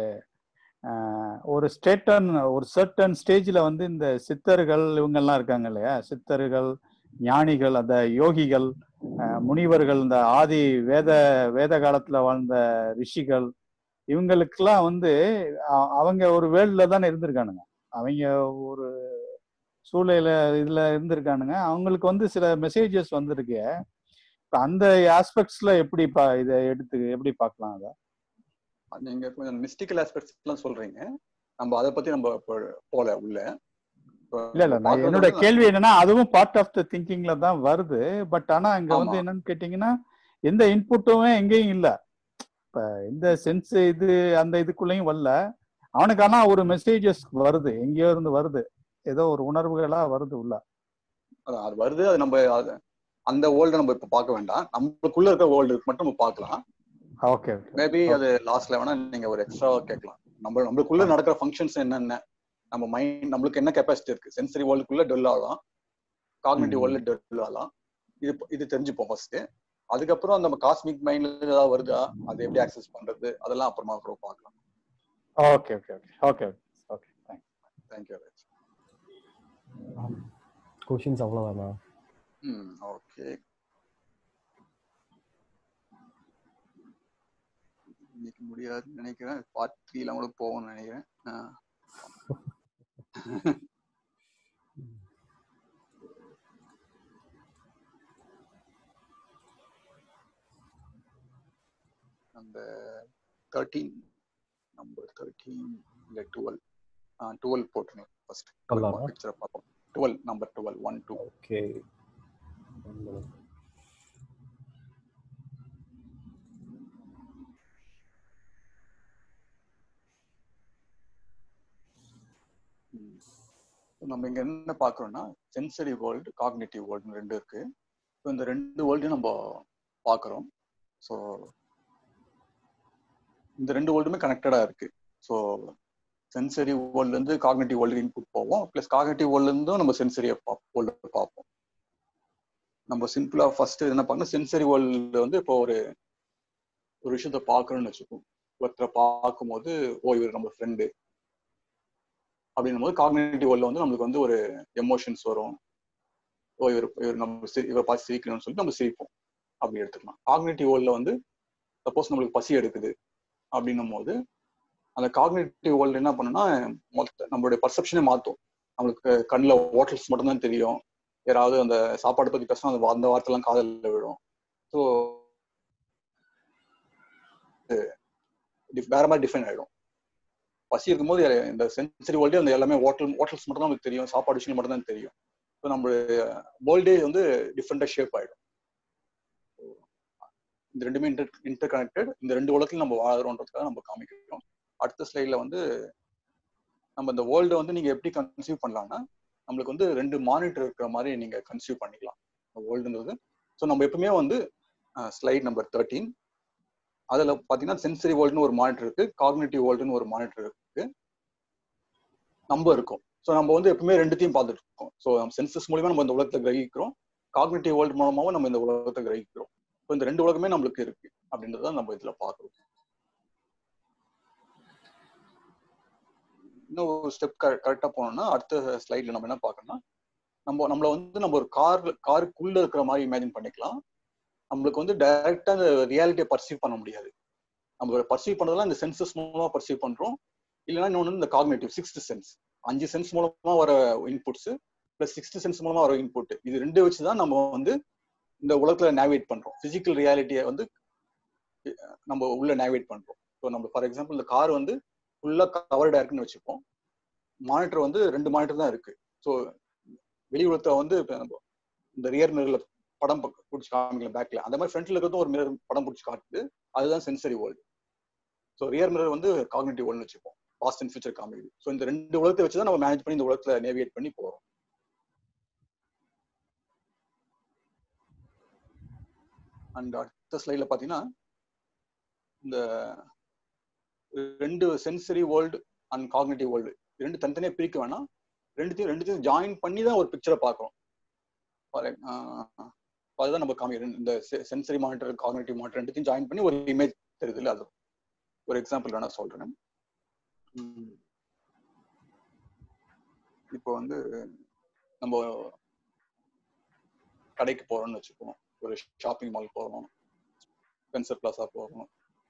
ஒரு சர்டன் ஸ்டேஜ்ல வந்து இந்த சித்தர்கள் இவங்கெல்லாம் இருக்காங்க இல்லையா, சித்தர்கள், ஞானிகள், அந்த யோகிகள், முனிவர்கள், இந்த ஆதி வேத காலத்துல வாழ்ந்த ரிஷிகள், இவங்களுக்கெல்லாம் வந்து அவங்க ஒரு வேர்ல்ட்ல தானே இருந்திருக்கானுங்க, அவங்க ஒரு சூழ்நிலையில இதுல இருந்திருக்கானுங்க. அவங்களுக்கு வந்து சில மெசேஜஸ் வந்திருக்கு. இப்ப அந்த ஆஸ்பெக்ட்ஸ்ல எப்படி இதை எடுத்து எப்படி பார்க்கலாம்? அதை நீங்க கொஞ்சம் மிஸ்டிக்கல் ஆஸ்பெக்ட்ஸ் எல்லாம் சொல்றீங்க, நம்ம அதை பத்தி நம்ம போல உள்ள. இல்ல என்னோட கேள்வி என்னன்னா, அதுவும் பார்ட் ஆஃப் த திங்கிங்ல தான் வருது. பட் ஆனா இங்க வந்து என்னன்னு கேட்டீங்கன்னா, எந்த இன்புட்டுமே எங்கேயும் இல்ல. இப்ப எந்த சென்ஸ் இது அந்த இதுக்குள்ளேயும் வரல அவனுக்கு. ஆனா ஒரு மெசேஜஸ் வருது, எங்கேயோ இருந்து வருது, ஏதோ ஒரு உணர்வுகளா வருது உள்ள. அது வருது. அது நம்ம அந்த வேர்ல்ட நம்ம இப்ப பார்க்க வேண்டாம், நம்மளுக்குள்ள இருக்க வேர்ல்டு மட்டும் நம்ம பார்க்கலாம். ஓகே, மேபி அது லாஸ்ட்ல வேணா நீங்க ஒரு எக்ஸ்ட்ரா கேட்கலாம். நம்மளுக்குள்ள நடக்கிற ஃபங்க்ஷன்ஸ் என்னென்ன, நம்ம மைண்ட் நம்மளுக்கு என்ன கெப்பாசிட்டி இருக்கு, சென்சரி வேர்ல்டுக்குள்ள டெல் ஆகலாம், காக்னிட்டிவ் வேர்ல்டு டெல் ஆகலாம். இது தெரிஞ்சுப்போம் ஃபர்ஸ்ட். அதுக்கப்புறம் நம்ம காஸ்மிக் மைண்ட்ல ஏதாவது வருதா, அதை எப்படி ஆக்சஸ் பண்றது, அதெல்லாம் அப்புறமா கூட பார்க்கலாம். Okay okay okay okay okay thank you. Questions அவ்வளவுதானா? ஓகே. இன்னைக்கு முடியாதுன்னு நினைக்கிறேன். பார்ட் 3 கூட போகும்னு நினைக்கிறேன். அந்த 13 நம்பர் 13 இல்ல 12 12 போட்டுருங்க ஃபர்ஸ்ட். பிக்சரை பார்ப்போம். 12 நம்பர் 12 1 2. ஓகே. நம்ம இங்க என்ன பாக்குறோம்னா சென்சரி வேர்ல்டு, காக்னிட்டிவ் வேர்ல்டு ரெண்டு இருக்கு. ஸோ இந்த ரெண்டு வேர்ல்டையும் நம்ம பாக்குறோம். ஸோ இந்த ரெண்டு வேர்ல்டுமே கனெக்டடா இருக்கு. ஸோ சென்சரி வேர்ல்ட்ல இருந்து காக்னிட்டிவ் வேர்ல்டு இன்புட் போவோம், பிளஸ் காக்னிட்டிவ் வேர்ல்ட்ல இருந்தும் நம்ம சென்சரியை வேர்ல்டு பார்ப்போம். நம்ம சிம்பிளா ஃபர்ஸ்ட் என்ன பண்ணணும், சென்சரி வேர்ல்டு வந்து இப்போ ஒரு விஷயத்த பார்க்கணும்னு வச்சுக்கோம். ஒருத்தரை பார்க்கும்போது இவர் நம்ம ஃப்ரெண்டு அப்படின்னும் போது காக்னிட்டிவ் வேர்ல்ட்ல வந்து நம்மளுக்கு வந்து ஒரு எமோஷன்ஸ் வரும். இவர் நம்ம இவரை பார்த்து சிரிக்கணும்னு சொல்லிட்டு நம்ம சிரிப்போம், அப்படி எடுத்துக்கலாம். காக்னிட்டிவ் வேர்ல்ட்ல வந்து சப்போஸ் நம்மளுக்கு பசி எடுக்குது அப்படின்னும் போது அந்த காக்னிட்டிவ் வேர்ல்டு என்ன பண்ணுன்னா நம்மளுடைய பர்செப்ஷனே மாற்றும். நம்மளுக்கு கண்ணில் ஹோட்டல்ஸ் மட்டும்தான் தெரியும், யாராவது அந்த சாப்பாடு பற்றி பேசினா அந்த வார்த்தைலாம் காதலில் விழும். ஸோ வேற மாதிரி டிஃபைன் ஆகிடும். பசி இருக்கும்போது இந்த சென்சரி வேர்ல்டே அந்த எல்லாமே ஹோட்டல்ஸ் மட்டும் தான் நமக்கு தெரியும், சாப்பாடு விஷயம் மட்டும் தான் தெரியும். ஸோ நம்மளுடைய வேர்ல்டே வந்து டிஃப்ரெண்டாக ஷேப் ஆகிடும். இந்த ரெண்டுமே இன்டர் கனெக்டட். இந்த ரெண்டு உலகத்துல நம்ம வாழ்றோன்றதுக்காக நம்ம காமிக்கிறோம். அடுத்த ஸ்லைட்ல வந்து நம்ம இந்த வேர்ல்டை வந்து நீங்க எப்படி கன்சீவ் பண்ணலாம்னா, நம்மளுக்கு வந்து ரெண்டு மானிட்டர் இருக்கிற மாதிரி நீங்க கன்சீவ் பண்ணிக்கலாம் வேர்ல்டுன்றது. ஸோ நம்ம எப்பவுமே வந்து ஸ்லைட் நம்பர் 13 அதுல பாத்தீங்கன்னா சென்சரி வேர்ல்டுன்னு ஒரு மானிட்டர் இருக்கு, காக்னிட்டிவ் வேர்ல்டுன்னு ஒரு மானிட்டர் இருக்கு, நம்ம இருக்கும். ஸோ நம்ம வந்து எப்பவுமே ரெண்டுத்தையும் பார்த்துட்டு இருக்கோம். ஸோ நம்ம சென்சஸ் மூலியமா நம்ம இந்த உலகத்தை கிரகிக்கிறோம், காக்னிட்டிவ் வேர்ல்டு மூலமாவும் நம்ம இந்த உலகத்தை கிரகிக்கிறோம். ஸோ இந்த ரெண்டு உலகமே நம்மளுக்கு இருக்கு அப்படின்றத நம்ம இதுல பார்க்கிறோம். இன்னும் ஒரு ஸ்டெப் கரெக்டா போனோம்னா அடுத்த ஸ்லைட்ல நம்ம என்ன பார்க்கணும்னா, நம்மள வந்து நம்ம ஒரு காருக்குள்ள இருக்கிற மாதிரி இமேஜின் பண்ணிக்கலாம். நம்மளுக்கு வந்து டைரக்டா அந்த ரியாலிட்டியை பர்சீவ் பண்ண முடியாது. நம்ம பர்சீவ் பண்றதெல்லாம் இந்த சென்சஸ் மூலமா பர்சீவ் பண்றோம். இல்லைன்னா இன்னொன்று இந்த காக்னிட்டிவ் 6th சென்ஸ், 5 சென்ஸ் மூலமா வர இன்புட்ஸ் பிளஸ் 6th சென்ஸ் மூலமா வர இன்புட், இது ரெண்டு வச்சுதான் நம்ம வந்து இந்த உலகத்துல நேவிகேட் பண்றோம். பிசிக்கல் ரியாலிட்டியை வந்து நம்ம உள்ள நேவிகேட் பண்றோம். ஸோ நம்ம ஃபார் எக்ஸாம்பிள் இந்த கார் வந்து ஃபுல்லா கவர்டா இருக்குன்னு வச்சுப்போம். மானிட்டர் வந்து 2 மானிட்டர் தான் இருக்கு. ஸோ வெளி உலகத்தை வந்து இந்த ரியர் மிரர்ல படம் பிடிச்சி காமிக்கல பேக்ல, அந்த மாதிரி ஃப்ரண்ட்ல இருக்கிறதும் ஒரு மிரர் படம் பிடிச்சி காட்டுது, அதுதான் sensory world. So rear mirror வந்து காக்னிட்டிவ் வேர்ல்டுன்னு வச்சுப்போம், பாஸ்ட் அண்ட் ஃபியூச்சர் காமிக்குது. ஸோ இந்த ரெண்டு உலகத்தை வச்சுதான் நம்ம மேனேஜ் பண்ணி இந்த உலகத்துல நேவிகேட் பண்ணி போறோம். அண்ட் அடுத்த ஸ்லைட்ல பாத்தீங்கன்னா இந்த ரெண்டு sensory world and cognitive world ரெண்டு தனித்தனியா பிரிக்க வேணாம், ரெண்டுத்தையும் ஜாயின் பண்ணி தான் ஒரு பிக்சரை பார்க்கறோம். அதுதான் நம்ம காமிக்கிறோம். இந்த சென்சரி மானிட்டர், காக்னிட்டிவ் மானிட்டர் ரெண்டுத்தையும் ஜாயின் பண்ணி ஒரு இமேஜ் தெரியுது இல்லை? அது ஒரு எக்ஸாம்பிள் வேணா சொல்றேன். இப்போ வந்து நம்ம கடைக்கு போறோம்னு வச்சுப்போம், ஒரு ஷாப்பிங் மால் போறோம், ஸ்பென்சர் பிளாசா போறோம்,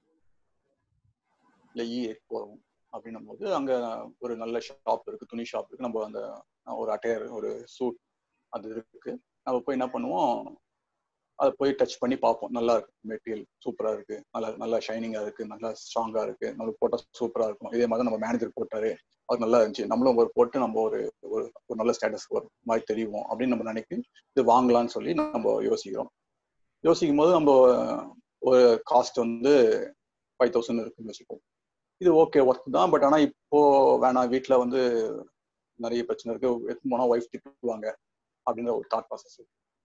இல்லை E8 போறோம். அப்படின்னும் போது அங்க ஒரு நல்ல ஷாப் இருக்கு, துணி ஷாப் இருக்கு, நம்ம அந்த ஒரு அட்டையர், ஒரு சூட் அது இருக்கு. நம்ம போய் என்ன பண்ணுவோம், அதை போய் டச் பண்ணி பார்ப்போம். நல்லா இருக்கு, மெட்டீரியல் சூப்பரா இருக்கு, நல்லா ஷைனிங்கா இருக்கு, நல்லா ஸ்ட்ராங்கா இருக்கு, நம்மளுக்கு போட்டா சூப்பரா இருக்கும். இதே மாதிரி நம்ம மேனேஜர் போட்டாரு, அது நல்லா இருந்துச்சு, நம்மளும் ஒரு போட்டு நம்ம ஒரு நல்ல ஸ்டேட்டஸ் ஒரு மாதிரி தெரியும் அப்படின்னு நம்ம நினைக்கி இது வாங்கலாம்னு சொல்லி நம்ம யோசிக்கும் போது நம்ம ஒரு காஸ்ட் வந்து 5000 இருக்குன்னு வச்சுப்போம். இது ஓகே ஒர்க் தான், பட் ஆனா இப்போ வேணாம், வீட்டுல வந்து நிறைய பிரச்சனை இருக்கு, எடுத்து போனா ஒய்ஃப் திட்டுவாங்க அப்படின்ற ஒரு தாட் ப்ராசஸ்.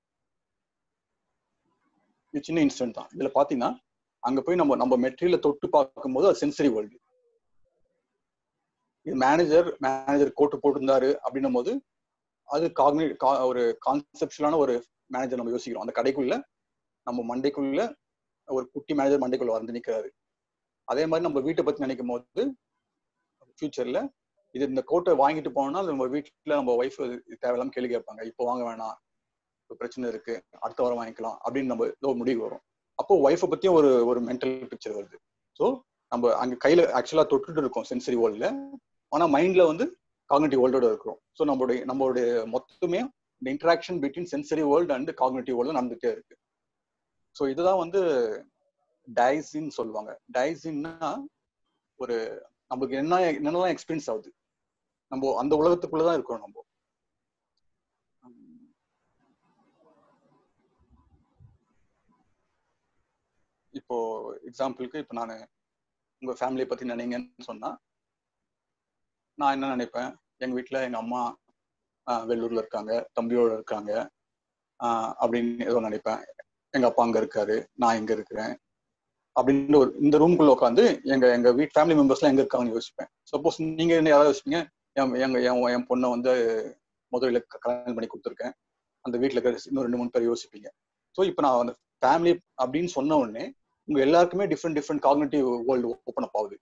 இது சின்ன இன்சிடென்ட் தான். இதுல பாத்தீங்கன்னா அங்க போய் நம்ம மெட்டீரியலை தொட்டு பார்க்கும்போது அது சென்சரி வேர்ல்டு. இது மேனேஜர் கோட்டு போட்டிருந்தாரு அப்படின்னும் போது அது ஒரு கான்செப்டுவலான ஒரு மேனேஜர் நம்ம யோசிக்கிறோம். அந்த கடைக்குள்ள நம்ம மண்டைக்குள்ள ஒரு குட்டி மேனேஜர் மண்டைக்குள்ள வந்து நிற்கிறாரு. அதே மாதிரி நம்ம வீட்டை பத்தி நினைக்கும் போது ஃபியூச்சர்ல இது இந்த கோட்டை வாங்கிட்டு போனோம்னா நம்ம வீட்டுல நம்ம ஒய்ஃப் தேவையில்லாம கேள்வி கேட்பாங்க, இப்போ வாங்க வேணாம், இப்போ பிரச்சனை இருக்கு, அடுத்த வாரம் வாங்கிக்கலாம் அப்படின்னு நம்ம ஏதோ முடிவு வரும். அப்போ ஒய்ஃபை பத்தியும் ஒரு மென்டல் பிக்சர் வருது. ஸோ நம்ம அங்க கையில ஆக்சுவலா தொட்டுட்டு இருக்கோம் சென்சரி வேர்ல்ட்ல, ஆனா மைண்ட்ல வந்து காக்னிட்டிவ் வேர்ல்டோட இருக்கிறோம். ஸோ நம்மளுடைய மொத்தமே இந்த interaction between sensory world and cognitive world நடந்துகிட்டே இருக்கு. ஸோ இதுதான் வந்து டைசின்னு சொல்லுவாங்க. டைசின்னா ஒரு நம்மளுக்கு என்னென்னலாம் எக்ஸ்பீரியன்ஸ் ஆகுது, நம்ம அந்த உலகத்துக்குள்ளதான் இருக்கோம். நம்ம இப்போ எக்ஸாம்பிளுக்கு இப்போ நான் உங்க ஃபேமிலியை பத்தி நினைங்கன்னு சொன்னா நான் என்ன நினைப்பேன், எங்க வீட்டுல எங்க அம்மா வெள்ளூர்ல இருக்காங்க, தம்பியோட இருக்காங்க அப்படின்னு ஏதோ நினைப்பேன். எங்க அப்பா அங்க இருக்காரு, நான் இங்க இருக்கிறேன் அப்படின்னு இந்த ரூம்குள்ள உட்காந்து எங்க வீட் ஃபேமிலி மெம்பர்ஸ்லாம் எங்க இருக்காங்கன்னு யோசிப்பேன். சப்போஸ் நீங்க என்ன யாராவது யோசிப்பீங்க, என் பொண்ணை வந்து முதல்ல கல்யாணம் பண்ணி கொடுத்துருக்கேன், அந்த வீட்டுல இருக்கிற இன்னும் 2-3 பேர் யோசிப்பீங்க. ஸோ இப்போ நான் அந்த ஃபேமிலி அப்படின்னு சொன்ன உடனே உங்க எல்லாருக்குமே different cognitive world open up ஆகுது.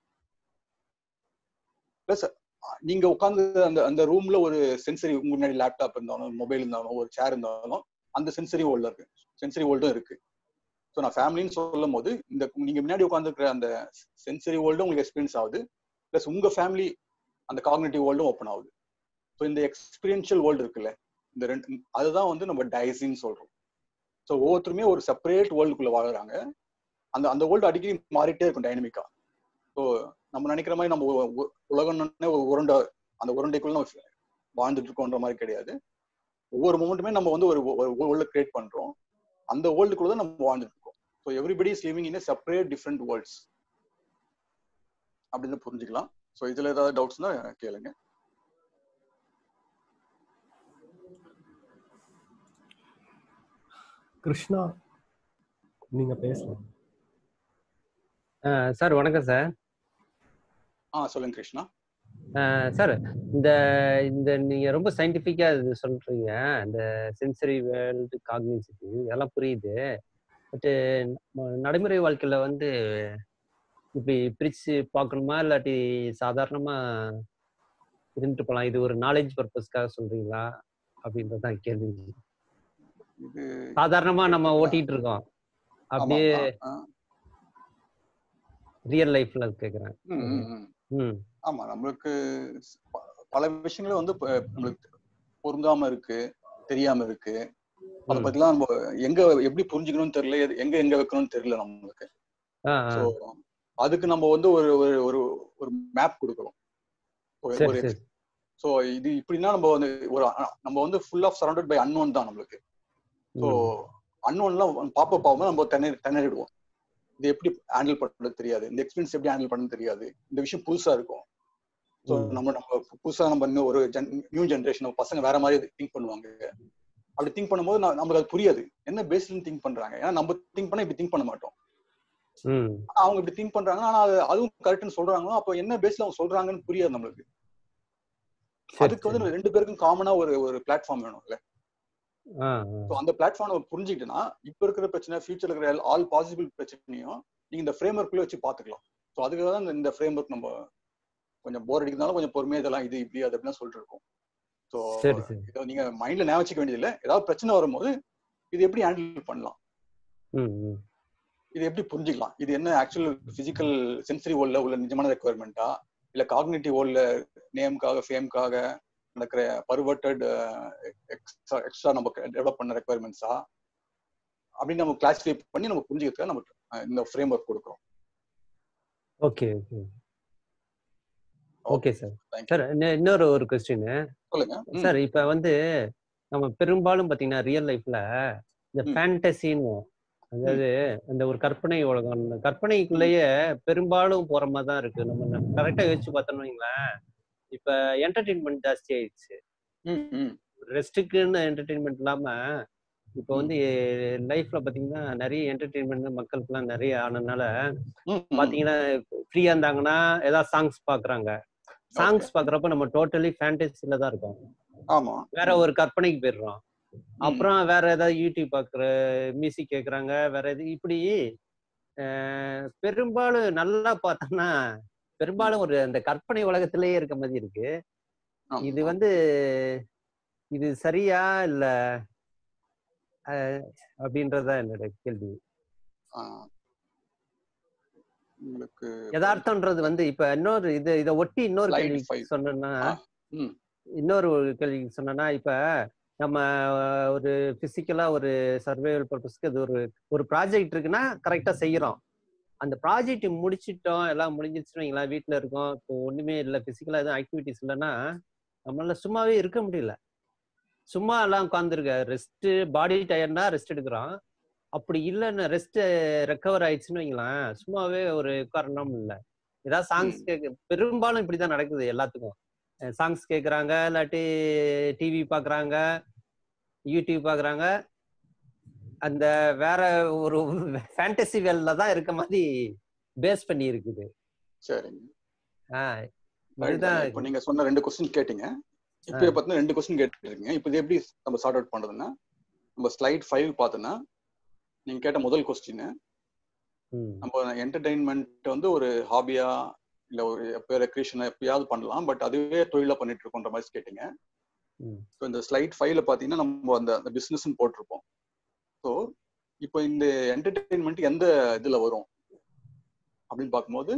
பிளஸ் நீங்க உட்காந்து அந்த ரூம்ல ஒரு சென்சரி, முன்னாடி லேப்டாப் இருந்தாலும், மொபைல் இருந்தாலும், ஒரு சேர் இருந்தாலும் அந்த சென்சரி வேர்ல்டு இருக்கு, சென்சரி வேர்ல்டும் இருக்கு. ஸோ நான் ஃபேமிலின்னு சொல்லும் போது நீங்க முன்னாடி உட்காந்துருக்கிற அந்த சென்சரி வேர்ல்டும் உங்களுக்கு எக்ஸ்பீரியன்ஸ் ஆகுது, பிளஸ் உங்க ஃபேமிலி அந்த காக்னிட்டிவ் வேர்ல்டும் ஓப்பன் ஆகுது. ஸோ இந்த எக்ஸ்பீரியன்ஷியல் வேர்ல்டு இருக்குல்ல, இந்த ரெண்டு அதுதான் வந்து நம்ம டைசின்னு சொல்றோம். ஸோ ஒவ்வொருத்தருமே ஒரு செப்பரேட் வேர்ல்டுக்குள்ள வாழுறாங்க. அந்த வேர்ல்டு அடிக்கடி மாறிட்டே இருக்கும் டைனமிக்கா. ஸோ நம்ம நினைக்கிற மாதிரி நம்ம உலகம்னே ஒரு அந்த உருண்டைக்குள்ள நம்ம வாழ்ந்துட்டு இருக்கோன்ற மாதிரி கிடையாது. ஒவ்வொரு மூமெண்ட்டுமே நம்ம வந்து ஒரு வேர்ல்டு கிரியேட் பண்றோம், அந்த வேர்ல்டுக்குள்ள தான் நம்ம வாழ்ந்துட்டு இருக்கோம். So everybody is living in separate different worlds அப்படின்னு புரிஞ்சுக்கலாம். ஸோ இதுல ஏதாவது டவுட்ஸ்னா கேளுங்க. கிருஷ்ணா நீங்க பேசலாம். சார் வணக்கம் சார். சொல்லுங்க கிருஷ்ணா. சார் இந்த இந்த நீங்க ரொம்ப சயின்டிஃபிக்கா இது சொல்றீங்க, இந்த சென்சரி வேர்ல்டு காக்னிசிட்டி இதெல்லாம் புரியுது. பட்டு நடைமுறை வாழ்க்கையில வந்து இப்படி பிரிச்சு பார்க்கணுமா, இல்லாட்டி சாதாரணமா இருந்துட்டு போகலாம், இது ஒரு நாலேஜ் பர்பஸ்க்காக சொல்றீங்களா அப்படின்றதான் கேள்வி. சாதாரணமா நம்ம ஓட்டிட்டு இருக்கோம், அப்படியே ரியல் லைஃப்ல கேக்குறேன். ஆமா, நம்மளுக்கு பல விஷயங்களும் வந்து நம்மளுக்கு பொருந்தாம இருக்கு, தெரியாம இருக்கு. அதை பத்திலாம் நம்ம எங்க எப்படி புரிஞ்சுக்கணும்னு தெரியல, எங்க வைக்கணும்னு தெரியல நம்மளுக்கு. ஸோ அதுக்கு நம்ம வந்து ஒரு மேப் கொடுக்குறோம். ஸோ இது இப்படின்னா நம்ம வந்து full of surrounded by unknown தான் நம்மளுக்கு. ஸோ அன்னோன்லாம் பாப்போம் நம்ம திணறிடுவோம். இது எப்படி ஹேண்டில் பண்றது தெரியாது, இந்த எக்ஸ்பீரியன்ஸ் எப்படி ஹேண்டில் பண்ணது தெரியாது, இந்த விஷயம் புதுசா இருக்கும். ஸோ நம்ம புதுசா நம்ம இன்னும் ஒரு நியூ ஜென்ரேஷன் பசங்க வேற மாதிரி திங்க் பண்ணுவாங்க. அப்படி திங்க் பண்ணும்போது நமக்கு அது புரியாது, என்ன பேஸ்ல திங்க் பண்றாங்க. ஏன்னா நம்ம திங்க் பண்ணா இப்படி திங்க் பண்ண மாட்டோம், அவங்க இப்படி திங்க் பண்றாங்க, ஆனா அதுவும் கரெக்ட்னு சொல்றாங்களோ, அப்போ என்ன பேஸ்ல அவங்க சொல்றாங்கன்னு புரியாது நம்மளுக்கு. அதுக்கு வந்து 2 பேருக்கும் காமனா ஒரு பிளாட்ஃபார்ம் வேணும்ல. அந்த பிளாட்ஃபார்ம் புரிஞ்சுக்கிட்டுனா இப்ப இருக்கிற பிரச்சனை, ஃபியூச்சர்ல இருக்கிற ஆல் பாசிபிள் பிரச்சனையும் நீங்க இந்த ஃப்ரேம் ஒர்க்ல வச்சு பாத்துக்கலாம். ஸோ அதுக்காக தான் இந்த ஃப்ரேம் ஒர்க் நம்ம கொஞ்சம் போர் அடிக்கிறதுனால கொஞ்சம் பொறுமையா இதெல்லாம் இது இப்படி அது அப்படின்னு சொல்லிட்டு இருக்கோம். ஸோ இதை நீங்க மைண்ட்ல ஞாபகம் வச்சுக்க வேண்டியதில்லை. ஏதாவது பிரச்சனை வரும்போது இது எப்படி ஹேண்டில் பண்ணலாம், இது எப்படி புரிஞ்சுக்கலாம், இது என்ன ஆக்சுவல் பிசிக்கல் சென்சரி வேர்ல்ட்ல உள்ள நிஜமான ரெக்குவயர்மெண்டா, இல்ல காக்னிட்டிவ் வேர்ல்ட்ல நேம்காக ஃபேம்காக நடக்கிற பர்வர்டட் எக்ஸ்ட்ரா நம்ம டெவலப் பண்ண ரெக்குவயர்மெண்ட்ஸா அப்படின்னு நம்ம கிளாசிஃபை பண்ணி நம்ம புரிஞ்சுக்கிறதுக்காக நம்ம இந்த ஃப்ரேம் ஒர்க் கொடுக்குறோம். Okay okay okay sir. Sir இன்னொரு கொஸ்டின் சார். இப்ப வந்து நம்ம பெரும்பாலும் பாத்தீங்கன்னா ரியல் லைஃப்ல இந்த ஃபேண்டசின்னு, அதாவது இந்த ஒரு கற்பனை உலகம், கற்பனைக்குள்ளேயே பெரும்பாலும் போற மாதிரி தான் இருக்கு. நம்ம கரெக்டா யோசிச்சு பார்த்தோம்னு வைங்களேன், இப்ப என்டர்டெயின்மெண்ட் ஜாஸ்தி ஆயிடுச்சு. ரெஸ்ட்டுக்குன்னு என்டர்டெயின்மெண்ட் இல்லாம இப்ப வந்து லைஃப்ல பாத்தீங்கன்னா நிறைய என்டர்டெயின்மெண்ட் மக்களுக்கு எல்லாம் நிறைய ஆனதுனால பாத்தீங்கன்னா ஃப்ரீயா இருந்தாங்கன்னா ஏதாவது சாங்ஸ் பாக்குறாங்க, சாங்ஸ் பாக்குறப்ப நம்ம டோட்டலி ஃபேண்டசில தான் இருக்கோம். ஆமா, வேற ஒரு கற்பனைக்கு போயிடுறோம். அப்புறம் வேற ஏதாவது யூடியூப் பாக்குற மியூசிக் கேக்குறாங்க, வேற எது இப்படி பெரும்பாலும் நல்லா பார்த்தோம்னா பெரும்பாலும் ஒரு அந்த கற்பனை உலகத்திலேயே இருக்க மாதிரி இருக்கு. இது வந்து இது சரியா இல்ல அப்படின்றதா என்னோட கேள்வி. யதார்த்தம்ன்றது வந்து இப்ப இன்னொரு இதை ஒட்டி இன்னொரு கேள்வி சொன்னா இப்ப நம்ம ஒரு பிசிக்கலா ஒரு சர்வைவல் பர்பஸ்க்கு அது ஒரு ப்ராஜெக்ட் இருக்குன்னா கரெக்டா செய்யறோம். அந்த ப்ராஜெக்ட் முடிச்சிட்டோம், எல்லாம் முடிஞ்சிச்சுன்னு வைங்களேன், வீட்டுல இருக்கோம், இப்போ ஒண்ணுமே இல்லை, பிசிக்கலா எதுவும் ஆக்டிவிட்டிஸ் இல்லைன்னா நம்மளால சும்மாவே இருக்க முடியல. சும்மா எல்லாம் உட்காந்துருக்க, ரெஸ்ட், பாடி டயர்னா ரெஸ்ட் எடுக்கிறோம். அப்படி இல்லைன்னு ரெஸ்ட் ரெக்கவர் ஆயிடுச்சுன்னு வைங்களேன், சும்மாவே ஒரு காரணம் இல்லை. ஏதாவது சாங்ஸ் பெரும்பாலும் இப்படிதான் நடக்குது எல்லாத்துக்கும். சாங்ஸ் கேட்குறாங்க, இல்லாட்டி டிவி பார்க்குறாங்க, யூடியூப் பார்க்குறாங்க. அந்த வேற ஒரு ஃபேண்டசி வேல்ல தான் இருக்க மாதிரி பேஸ் பண்ணி இருக்குது. சரிங்க. இதுதான் இப்போ நீங்க சொன்ன 2 क्वेश्चन கேட்டீங்க. இப்போ பார்த்தா 2 क्वेश्चन கேட்டிருக்கீங்க. இப்போ இது எப்படி நம்ம சார்ட் அவுட் பண்றதுன்னா, நம்ம ஸ்லைட் 5 பார்த்தோன்னா நீங்க கேட்ட முதல் क्वेश्चन, நம்ம என்டர்டெயின்மெண்ட் வந்து ஒரு ஹாபியா இல்ல ஒரு எப்போ ரெக்ரியேஷனா எப்பயாவது பண்ணலாம், பட் அதுவே தொழிலா பண்ணிட்டு இருக்கோன்ற மாதிரி கேட்டீங்க. ஸோ இந்த ஸ்லைட் 5ல பார்த்தீங்கன்னா நம்ம அந்த பிஸ்னஸ்ன்னு போட்டிருப்போம். ஸோ இப்போ இந்த என்டர்டெயின்மெண்ட் எந்த இதுல வரும் அப்படின்னு பார்க்கும்போது,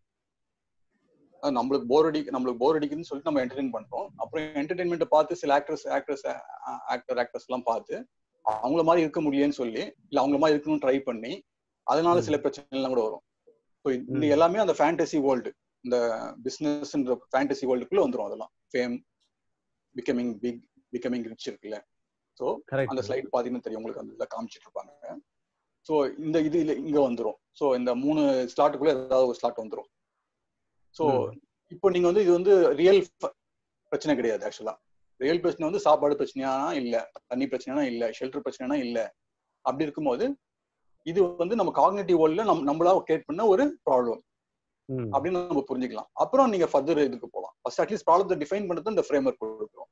நம்மளுக்கு போர் அடிக்குதுன்னு சொல்லிட்டு நம்ம என்டர்டெயின் பண்றோம். அப்புறம் என்டர்டெயின்மெண்ட்டை பார்த்து சில ஆக்டர்ஸ் எல்லாம் பார்த்து அவங்கள மாதிரி இருக்க முடியும்னு சொல்லி இல்ல அவங்கள மாதிரி இருக்கணும்னு ட்ரை பண்ணி அதனால சில பிரச்சனை எல்லாம் கூட வரும். ஸோ இந்த எல்லாமே அந்த ஃபேண்டசி வேர்ல்டு, இந்த பிசினஸ்ன்ற ஃபேண்டசி வேர்ல்டுக்குள்ள வந்துடும். அதெல்லாம் fame, becoming big, becoming rich இருக்குல்ல. ஸோ அந்த ஸ்லைட் பார்த்தீங்கன்னா தெரியும் உங்களுக்கு, அந்த இதில் காமிச்சிட்டு இருப்பாங்க. ஸோ இந்த இது இங்க வந்துடும். ஸோ இந்த 3 ஸ்லாட்டுக்குள்ள ஏதாவது ஒரு ஸ்லாட் வந்துடும். ஸோ இப்போ நீங்க வந்து இது வந்து ரியல் பிரச்சனை கிடையாது. ஆக்சுவலா ரியல் பிரச்சனை வந்து சாப்பாடு பிரச்சனையானா இல்ல, தண்ணி பிரச்சனைனா இல்ல, ஷெல்டர் பிரச்சனைனா இல்ல. அப்படி இருக்கும்போது இது வந்து நம்ம காக்னிட்டிவ் வேர்ல்ட்ல நம்மளா கிரியேட் பண்ண ஒரு ப்ராப்ளம் அப்படின்னு நம்ம புரிஞ்சுக்கலாம். அப்புறம் நீங்க ஃபர்தர் இதுக்கு போகலாம். ஃபர்ஸ்ட் அட்லீஸ்ட் ப்ராப்ளத்தை டிஃபைன் பண்ணது இந்த ஃப்ரேம் ஒர்க் கொடுக்குறோம்.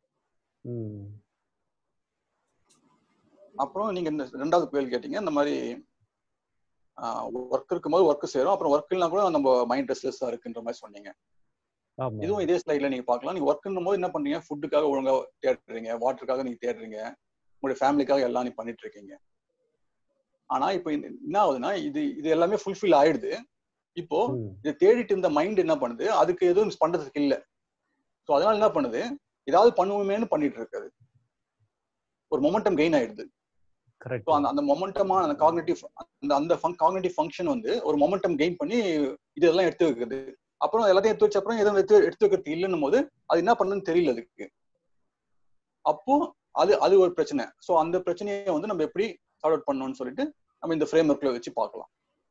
அப்புறம் நீங்க இந்த 2வது கேள்வி கேட்டீங்க, இந்த மாதிரி ஒர்க் இருக்கும்போது ஒர்க் செய்யறோம், அப்புறம் ஒர்க் இல்லைனா கூட நம்ம மைண்ட் ரெஸ்ட்லெஸ்ஸா இருக்குன்ற மாதிரி சொன்னீங்க. இதுவும் இதே ஸ்லைட்ல நீங்க பார்க்கலாம். நீங்க ஒர்க்னும் போது என்ன பண்றீங்க, ஃபுட்டுக்காக ஒழுங்கா தேடுறீங்க, வாட்டருக்காக நீங்க தேடுறீங்க, உங்களுடைய ஃபேமிலிக்காக எல்லாம் நீங்க பண்ணிட்டு இருக்கீங்க. ஆனா இப்போ என்ன ஆகுதுன்னா இது எல்லாமே ஃபுல்ஃபில் ஆயிடுது. இப்போ இதை தேடிட்டு இருந்த மைண்ட் என்ன பண்ணுது, அதுக்கு எதுவும் பண்றதுக்கு இல்லை. ஸோ அதனால என்ன பண்ணுது, ஏதாவது பண்ணுவோமேனு பண்ணிட்டு இருக்காது. ஒரு மொமெண்டம் கெயின் ஆயிடுது. அந்த மொமெண்டமான அந்த காக்னிட்டிவ் ஃபங்க்ஷன் வந்து ஒரு மொமெண்டம் கெயின் பண்ணி இதெல்லாம் எடுத்து வைக்கிறது. அப்புறம் எல்லாத்தையும் எடுத்து வச்ச அப்புறம் எதுவும் எடுத்து வைக்கிறது இல்லைன்னும் போது அது என்ன பண்ணுன்னு தெரியல அதுக்கு. அப்போ அது ஒரு பிரச்சனை. ஸோ அந்த பிரச்சனையை வந்து நம்ம எப்படி சார்ட் அவுட் பண்ணணும்னு சொல்லிட்டு நம்ம இந்த ஃப்ரேம் ஒர்க்ல வச்சு பார்க்கலாம்.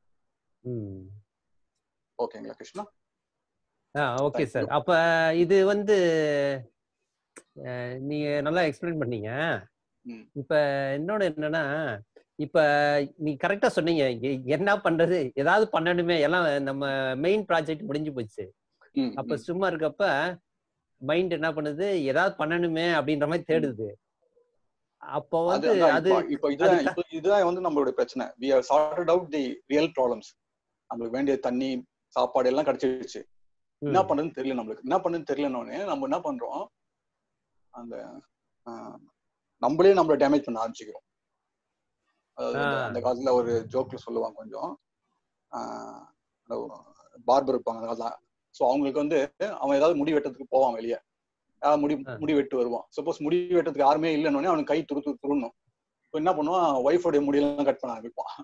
ஓகேங்களா கிருஷ்ணா? Okay sir. அப்ப இது வந்து நீங்க நல்லா எக்ஸ்பிளைன் பண்ணீங்க. இப்ப இன்னொன்னு என்னன்னா, இப்ப நீ கரெக்டா சொன்னீங்க, என்ன பண்றது, ஏதாவது பண்ணணுமே, எல்லாம் நம்ம மெயின் ப்ராஜெக்ட் முடிஞ்சு போச்சு. அப்ப சும்மா இருக்கப்ப மைண்ட் என்ன பண்ணுது, ஏதாவது பண்ணணுமே அப்படின்ற மாதிரி தேடுது. அப்போ வந்து இதுதான் வந்து நம்மளுடைய பிரச்சனை. we have sorted out the real problems. நம்மளுக்கு வேண்டிய தண்ணி, சாப்பாடு எல்லாம் கிடைச்சிருச்சு. என்ன பண்றதுன்னு தெரியல. என்ன பண்ணுன்னு தெரியலனோடனே நம்ம என்ன பண்றோம், அந்த நம்மளே நம்மள டேமேஜ் பண்ண ஆரம்பிச்சுக்கிறோம். அந்த காலத்துல ஒரு ஜோக்ல சொல்லுவாங்க, கொஞ்சம் பார்பர் இருப்பாங்க அதெல்லாம். ஸோ அவங்களுக்கு வந்து அவன் ஏதாவது முடி வெட்டத்துக்கு போவான், வெளியே முடி வெட்டு வருவான். சப்போஸ் முடி வெட்டத்துக்கு யாருமே இல்லைன்னொடனே அவனுக்கு கை துருணும். ஸோ என்ன பண்ணுவான், ஒய்ஃபோடைய முடியெல்லாம் கட் பண்ண ஆரம்பிப்பான்.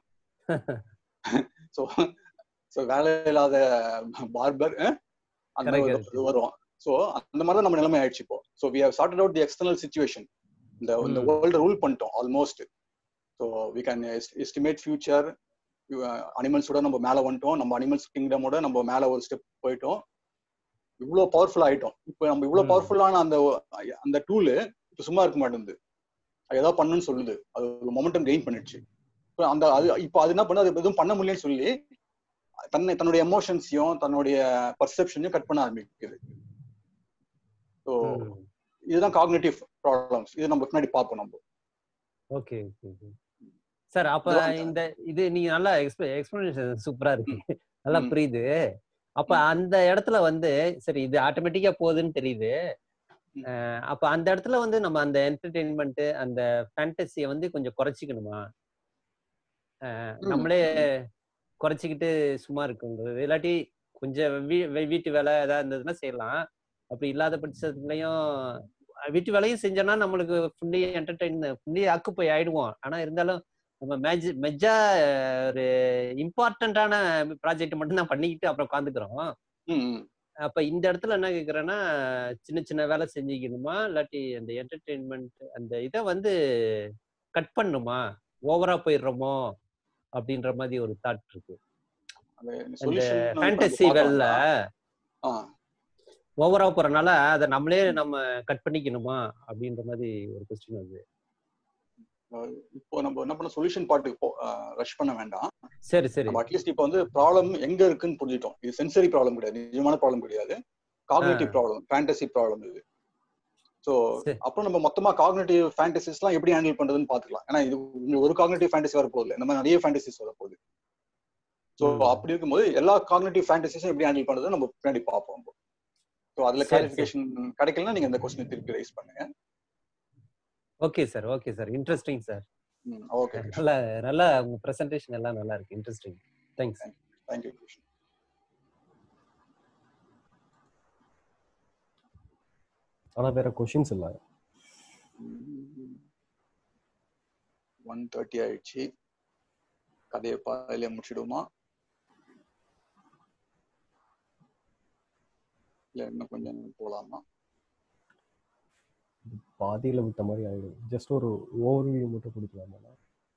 ஸோ வேலை இல்லாத பார்பர் அந்த வருவான். ஸோ அந்த மாதிரி தான் நம்ம நிலைமை ஆயிடுச்சு இப்போ. So we have sorted out the external situation. இந்த வேர்ல்ட ரூல் பண்ணிட்டோம் almost. So we can estimate future. அனிமல்ஸோட நம்ம மேலே வந்துட்டோம். நம்ம அனிமல்ஸ் கிங்டமோட நம்ம மேலே ஒரு ஸ்டெப் போயிட்டோம். இவ்வளோ பவர்ஃபுல் ஆயிட்டோம். இப்போ நம்ம இவ்வளோ பவர்ஃபுல்லான அந்த டூலு இப்போ சும்மா இருக்க மாட்டேங்குது. அது ஏதாவது பண்ணுன்னு சொல்லுது. அது ஒரு மொமெண்டம் கெயின் பண்ணிடுச்சு. இப்போ அது என்ன பண்ணு, அது எதுவும் பண்ண முடியலன்னு சொல்லி தன்னுடைய எமோஷன்ஸையும் தன்னுடைய பர்செப்ஷனையும் கட் பண்ண ஆரம்பிக்குது. ஸோ இதுதான் காக்னிட்டிவ் ப்ராப்ளம்ஸ். இது நம்ம முன்னாடி பார்ப்போம் நம்ம. Okay sir. அப்ப இந்த இது நீங்க நல்லா எக்ஸ்பிளனேஷன் சூப்பரா இருக்கு, நல்லா புரியுது. அப்ப அந்த இடத்துல வந்து சரி இது ஆட்டோமேட்டிக்கா போகுதுன்னு தெரியுது. அப்ப அந்த இடத்துல வந்து நம்ம அந்த என்டர்டெயின்மெண்ட் அந்த ஃபேண்டசியை வந்து கொஞ்சம் குறைச்சிக்கணுமா? நம்மளே குறைச்சிக்கிட்டு சும்மா இருக்குங்கிறது, இல்லாட்டி கொஞ்சம் வீட்டு வேலை ஏதாவது இருந்ததுன்னா செய்யலாம். அப்படி இல்லாத பட்சத்துலயும் வீட்டு வேலையும் செஞ்சோம்னா நம்மளுக்கு ஃபுல்லி என்டர்டெயின் ஃபுல்லி ஆக்குப்பை ஆயிடுவோம். ஆனா இருந்தாலும் நம்ம மெஜ்ஜா ஒரு இம்பார்ட்டன்டான ப்ராஜெக்ட் மட்டும் தான் பண்ணிக்கிட்டு அப்புறம் உட்காந்துக்கிறோம். அப்ப இந்த இடத்துல என்ன கேக்குறேன்னா, சின்ன சின்ன வேலை செஞ்சுக்கணுமா, இல்லாட்டி அந்த என்டர்டெயின்மெண்ட் அந்த இதை வந்து கட் பண்ணுமா, ஓவரா போயிடுறோமோ அப்படின்ற மாதிரி ஒரு தாட் இருக்கு. அந்த ஃபேண்டசி வேல்ல ஓவரா போறனால அதை நம்மளே நம்ம கட் பண்ணிக்கணுமா அப்படின்ற மாதிரி ஒரு கொஸ்டின் வருது. இப்போ நம்ம என்ன பண்ண சொல்யூஷன் பார்ட்டுக்கு ரஷ் பண்ண வேண்டாம். சரி சரி. அட்லீஸ்ட் இப்போ வந்து ப்ராப்ளம் எங்க இருக்குன்னு புரிஞ்சிட்டோம். இது சென்சரி ப்ராப்ளம் கிடையாது, நிஜமான ப்ராப்ளம் கிடையாது, காக்னிட்டிவ் ப்ராப்ளம், ஃபேண்டசி ப்ராப்ளம் இது. ஸோ அப்புறம் நம்ம மொத்தமா காக்னிட்டிவ் ஃபேண்டசிஸ்லாம் எப்படி ஹேண்டில் பண்றதுன்னு பாத்துக்கலாம். ஏன்னா இது ஒரு காக்னிட்டிவ் ஃபேண்டசி வர போகுது, இந்த மாதிரி நிறைய ஃபேண்டசிஸ் வர போகுது. ஸோ அப்படி இருக்கும்போது எல்லா காக்னிட்டிவ் ஃபேண்டசிஸும் எப்படி ஹேண்டில் பண்றது நம்ம பின்னாடி பார்ப்போம். ஸோ அதுல கிளாரிஃபிகேஷன் கிடைக்கலன்னா நீங்க அந்த கொஸ்டின் திருப்பி ரைஸ் பண்ணுங்க. Okay sir, okay sir, interesting sir. Okay, நல்லா உங்க பிரசன்டேஷன் எல்லாம் நல்லா இருக்கு, இன்ட்ரெஸ்டிங். தேங்க்ஸ். தேங்க்யூ. ஆனா வேற क्वेश्चंस இல்ல. 1:30 ஆயிடுச்சு. கதையை பாதியில முடிச்சிடுமா இல்ல இன்னும் கொஞ்சம் போலாமா? பாதியில விட்ட மாதிரி ஆயிடும். ஜஸ்ட் ஒரு ஓவர்வியூ மட்டும் கொடுக்கலாமா?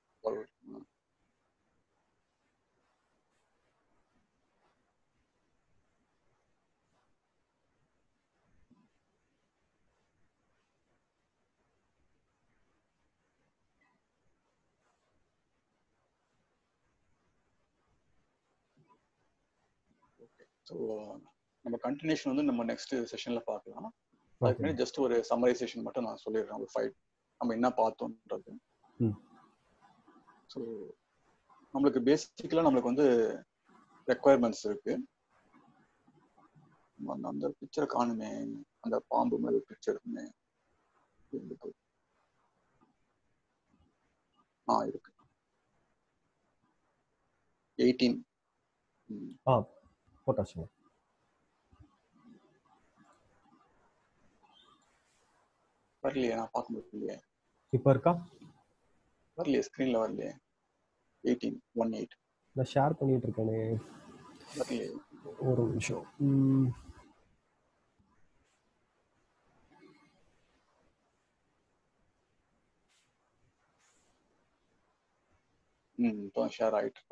ஸோ நம்ம கண்டினியூஷன் வந்து நம்ம நெக்ஸ்ட் செஷன்ல பார்க்கலாம். அதுக்கு முன்னாடி ஜஸ்ட் ஒரு சம்மரைசேஷன் மட்டும் நான் சொல்லிடுறேன். ஒரு 5 நம்ம என்ன பார்த்தோம்ன்றது. ஸோ நம்மளுக்கு பேசிக்கலா நம்மளுக்கு வந்து ரெக்குவயர்மெண்ட்ஸ் இருக்கு. அந்த பிக்சரை காணுமே, அந்த பாம்பு மாதிரி பிக்சர் இருக்குமே, இருக்கு 18. போட்டாச்சுங்க. வரலையே, நான் பார்க்க முடியலையே. இப்போ இருக்கா? வரலையே, ஸ்கிரீன்ல வரலையே. 18 நான் ஷேர் பண்ணிட்டு இருக்கேனே. வரலையே, ஒரு நிமிஷம். இப்போ ஷேர் ஆயிட்டு.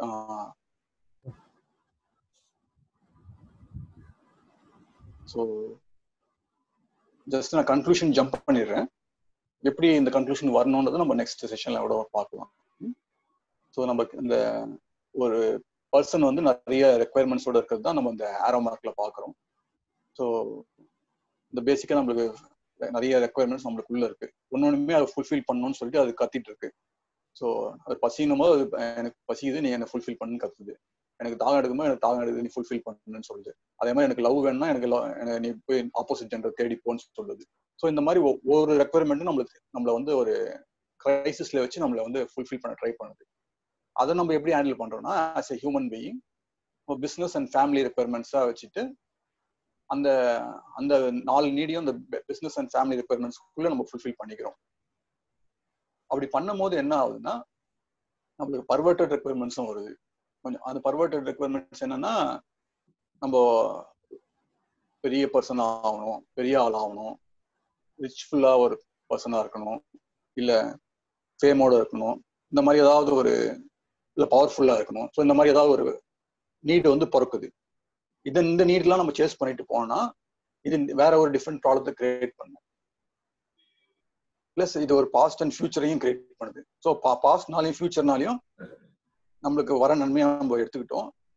ஸோ ஜஸ்ட் நான் கன்க்ளூஷன் ஜம்ப் பண்ணிடுறேன். எப்படி இந்த கன்க்ளூஷன் வரணும்ன்றது நம்ம நெக்ஸ்ட் செஷன்ல கூட பார்க்கலாம். ஸோ நம்ம இந்த ஒரு பர்சன் வந்து நிறைய ரெக்குவயர்மெண்ட்ஸோட இருக்கிறது தான் நம்ம இந்த ஆரோ மார்க்ல பார்க்குறோம். ஸோ இந்த பேசிக்காக நம்மளுக்கு நிறைய ரெக்குவயர்மெண்ட்ஸ் நம்மளுக்குள்ள இருக்கு. ஒன்னொன்றுமே அதை ஃபுல்ஃபில் பண்ணணும்னு சொல்லிட்டு அது கத்திட்டு இருக்கு. ஸோ அது பசினும் போது எனக்கு பசிக்குது, நீ என்னை ஃபுல்ஃபில் பண்ணுன்னு கத்துது. எனக்கு தாகம் எடுக்கும்போது எனக்கு தாகம் எடுக்குது, நீ ஃபுல்ஃபில் பண்ணுன்னு சொல்லுது. அதே மாதிரி எனக்கு லவ் வேணும்னா எனக்கு நீ போய் ஆப்போசிட் ஜெண்டர் தேடி போன்னு சொல்லுது. ஸோ இந்த மாதிரி ஒவ்வொரு ரெக்குவயர்மெண்ட்டும் நம்மளை வந்து ஒரு கிரைசிஸ்ல வச்சு நம்மளை வந்து ஃபுல்ஃபில் பண்ண ட்ரை பண்ணுது. அதை நம்ம எப்படி ஹேண்டில் பண்றோம்னா, as a human being business and family ரெக்குவயர்மெண்ட்ஸா வச்சுட்டு அந்த அந்த 4 நீடியும் அந்த பிஸ்னஸ் அண்ட் ஃபேமிலி ரெக்குவயர்மெண்ட்ஸ்க்குள்ள நம்ம ஃபுல்ஃபில் பண்ணிக்கிறோம். அப்படி பண்ணும் போது என்ன ஆகுதுன்னா, நம்மளுக்கு பர்வர்டட் ரெக்குவயர்மெண்ட்ஸும் வருது. கொஞ்சம் அந்த பர்வர்டட் ரெக்குவயர்மெண்ட்ஸ் என்னன்னா, நம்ம பெரிய பர்சன் ஆகணும், பெரிய ஆள் ஆகணும், ரிச்ஃபுல்லா ஒரு பர்சனா இருக்கணும், இல்ல ஃபேமோட இருக்கணும், இந்த மாதிரி ஏதாவது ஒரு இல்ல பவர்ஃபுல்லா இருக்கணும். ஸோ இந்த மாதிரி ஏதாவது ஒரு நீடு வந்து பிறக்குது. இந்த நீட்லாம் நம்ம சேஸ் பண்ணிட்டு போனா இது வேற ஒரு டிஃப்ரெண்ட் ப்ராப்ளத்தை கிரியேட் பண்ணும். பிளஸ் இது ஒரு பாஸ்ட் அண்ட் ஃபியூச்சரையும் கிரியேட் பண்ணுது. ஸோ பாஸ்ட்னாலையும் ஃபியூச்சர்னாலையும் நம்மளுக்கு வர நன்மையை நம்ம எடுத்துக்கிட்டோம்.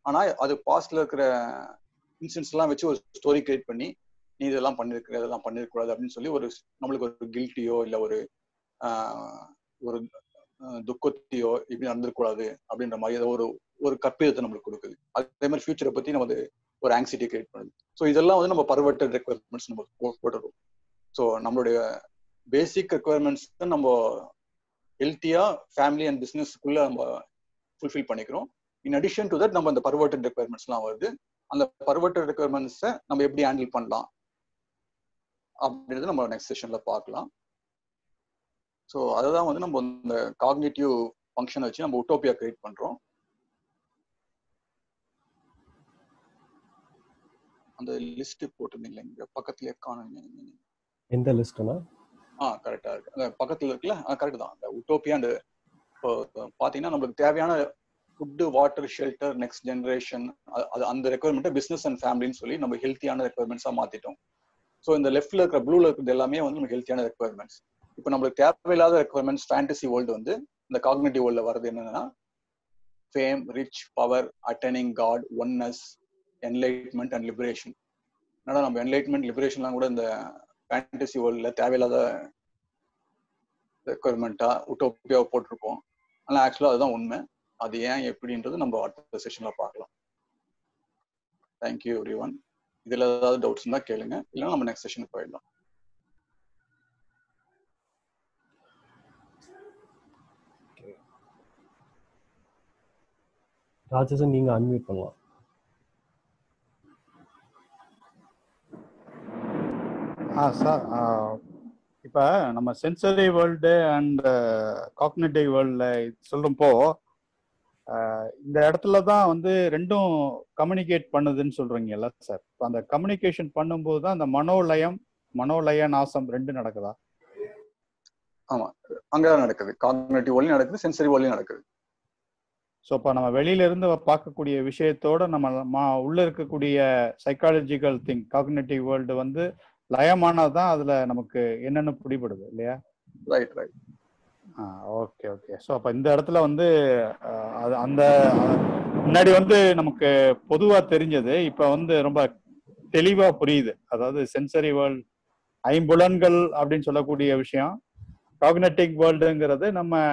ஆனா அது பாஸ்ட்ல இருக்கிற இன்சிடென்ட்ஸ் எல்லாம் வச்சு ஒரு ஸ்டோரி கிரியேட் பண்ணி நீ இதெல்லாம் பண்ணிருக்கிற இதெல்லாம் பண்ணிருக்கூடாது அப்படின்னு சொல்லி ஒரு நம்மளுக்கு ஒரு கில்ட்டியோ இல்லை ஒரு ஒரு துக்கத்தையோ இப்படி நடந்துருக்கூடாது அப்படின்ற மாதிரி ஏதோ ஒரு கற்பிதத்தை நம்மளுக்கு கொடுக்குது. அதே மாதிரி ஃபியூச்சரை பத்தி நம்ம ஒரு ஆங்ஸைட்டி கிரியேட் பண்ணுது. ஸோ இதெல்லாம் வந்து நம்ம பர்வர்ட்டட் ரெக்குவயர்மெண்ட்ஸ் நம்ம போட்டுறோம். ஸோ நம்மளுடைய பேசிக் ரெக்குவயர்மெண்ட்ஸ் நம்ம ஹெல்த்தியா ஃபேமிலி அண்ட் பிஸ்னஸ்க்குள்ள நம்ம ஃபுல்ஃபில் பண்ணிக்கிறோம். இன் அடிஷன் டு தட் நம்ம அந்த பர்வர்ட்டட் ரெக்குவயர்மெண்ட்ஸ்லாம் வருது. அந்த பர்வர்ட்டட் ரெக்குவயர்மெண்ட்ஸை நம்ம எப்படி ஹேண்டில் பண்ணலாம் அப்படின்றது நம்ம நெக்ஸ்ட் செஷன்ல பார்க்கலாம். ஸோ அதுதான் வந்து நம்ம இந்த காக்னிட்டிவ் ஃபங்க்ஷனை வச்சு நம்ம உட்டோபியா கிரியேட் பண்றோம். அந்த லிஸ்ட் போட்டிருந்தீங்களா இங்க பக்கத்துலயே காணுங்க. எந்த லிஸ்ட்னா? கரெக்டா இருக்கு, அந்த பக்கத்துல இருக்குல்ல, கரெக்ட் தான். அந்த உட்டோபியா அந்த பாத்தீங்கன்னா நம்மளுக்கு தேவையான food, water, shelter, next generation, அந்த ரெக்குவயர்மெண்ட்டை பிசினஸ் அண்ட் ஃபேமிலின்னு சொல்லி நம்ம ஹெல்த்தியான ரெக்குவயர்மெண்ட்ஸா மாத்திட்டோம். ஸோ இந்த லெஃப்ட்ல இருக்கிற ப்ளூல இருக்கிறது எல்லாமே வந்து நம்ம ஹெல்த்தியான ரெக்குவயர்மெண்ட்ஸ். இப்போ நம்மளுக்கு தேவையில்லாத ரெக்குவயர்மெண்ட்ஸ் ஃபேண்டசி வேர்ல்டு வந்து இந்த காக்னிட்டிவ் வேர்ல்ட்ல வருது என்னன்னா fame, rich, power, attaining God, oneness, enlightenment and liberation. என்னடா நம்ம என்லைட்மெண்ட், லிபரேஷன்லாம் கூட இந்த ஃபேண்டசி வேர்ல்ட்ல தேவையில்லாத ரெக்குவயர்மெண்ட்டா உட்டோபியாவை போட்டிருக்கோம். ஆனால் ஆக்சுவலாக அதுதான் உண்மை. அது ஏன் எப்படின்றது நம்ம அடுத்த செஷன்ல பார்க்கலாம். Thank you everyone. இதுல ஏதாவது டவுட்ஸ் இருந்தா கேளுங்க, இல்லைன்னா நம்ம நெக்ஸ்ட் செஷனுக்கு போயிடலாம். ராஜேஷன் நீங்க அன்மியூட் பண்ணலாம். சார், இப்போ நம்ம சென்சரி வேர்ல்டு அண்ட் காக்னிட்டிவ் வேர்ல்டில் சொல்கிறப்போ இந்த இடத்துல தான் வந்து ரெண்டும் கம்யூனிகேட் பண்ணுதுன்னு சொல்கிறீங்கல்ல சார். இப்போ அந்த கம்யூனிகேஷன் பண்ணும்போது தான் அந்த மனோலய நாசம் ரெண்டும் நடக்குதா? ஆமாம், அங்கதான் நடக்குது. காக்னிட்டிவ் வேர்ல்ட்லயும் நடக்குது, சென்சரி வேர்ல்ட்லயும் நடக்குது. ஸோ இப்போ நம்ம வெளியில இருந்து பார்க்கக்கூடிய விஷயத்தோட நம்ம உள்ள இருக்கக்கூடிய சைக்காலஜிக்கல் திங் காக்னிட்டிவ் வேர்ல்டு வந்து லயமானதான் அதுல நமக்கு என்னென்னு பிடிபடுது இல்லையா? Right right. Okay okay. So அப்போ இந்த இடத்துல வந்து அது அந்த முன்னாடி வந்து நமக்கு பொதுவாக தெரிஞ்சது இப்போ வந்து ரொம்ப தெளிவாக புரியுது. அதாவது சென்சரி வேர்ல்டு, ஐம்புலன்கள் அப்படின்னு சொல்லக்கூடிய விஷயம், காக்னிட்டிவ் வேர்ல்டுங்கிறது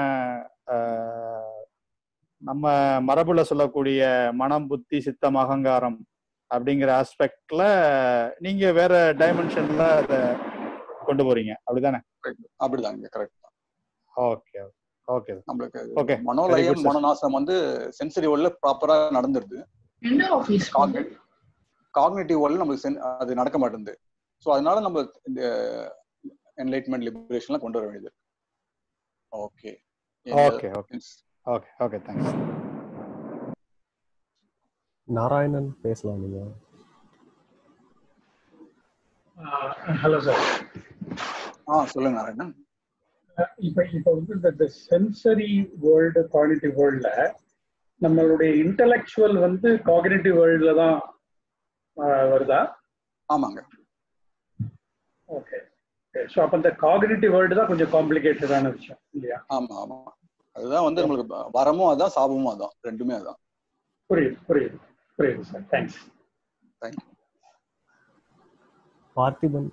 நம்ம மரபுல சொல்லக்கூடிய மனம், புத்தி, சித்தம், அகங்காரம் அப்படிங்கிற ஆஸ்பெக்ட்ல நீங்க வேற டைமென்ஷன்ல அதை கொண்டு போறீங்க, அப்படிதானே? அப்படிதாங்க, கரெக்ட் தான். Okay okay. நம்மளுக்கு மனோலயம், மனோநாசம் வந்து சென்சரி வேர்ல்ட்ல ப்ராப்பரா நடந்துருது. காக்னிட்டிவ் வேர்ல்ட்ல நமக்கு அது நடக்க மாட்டேங்குது. ஸோ அதனால நம்ம இந்த என்லைட்மெண்ட், லிபரேஷன்லாம் கொண்டு வர வேண்டியது. Okay okay okay okay okay. Thanks. Narayanan பேசலாம் நீங்க. Hello sir. சொல்லுங்க நாராயணன். இப்போ வந்து இந்த சென்சரி வேர்ல்டு, காக்னிட்டிவ் வேர்ல்ட்ல நம்மளுடைய இன்டலெக்சுவல் வந்து காக்னிட்டிவ் வேர்ல்ட்ல தான் வருதா? ஆமாங்க. ஓகே. ஸோ அப்போ இந்த காக்னிட்டிவ் வேர்ல்டு தான் கொஞ்சம் காம்ப்ளிகேட்டடான விஷயம் இல்லையா? ஆமா ஆமா, அதுதான் வந்து நம்மளுக்கு வரமும் அதான், சாபமும் அதான், ரெண்டுமே அதான். புரியுது sir. Thanks. Thank you. Parthiban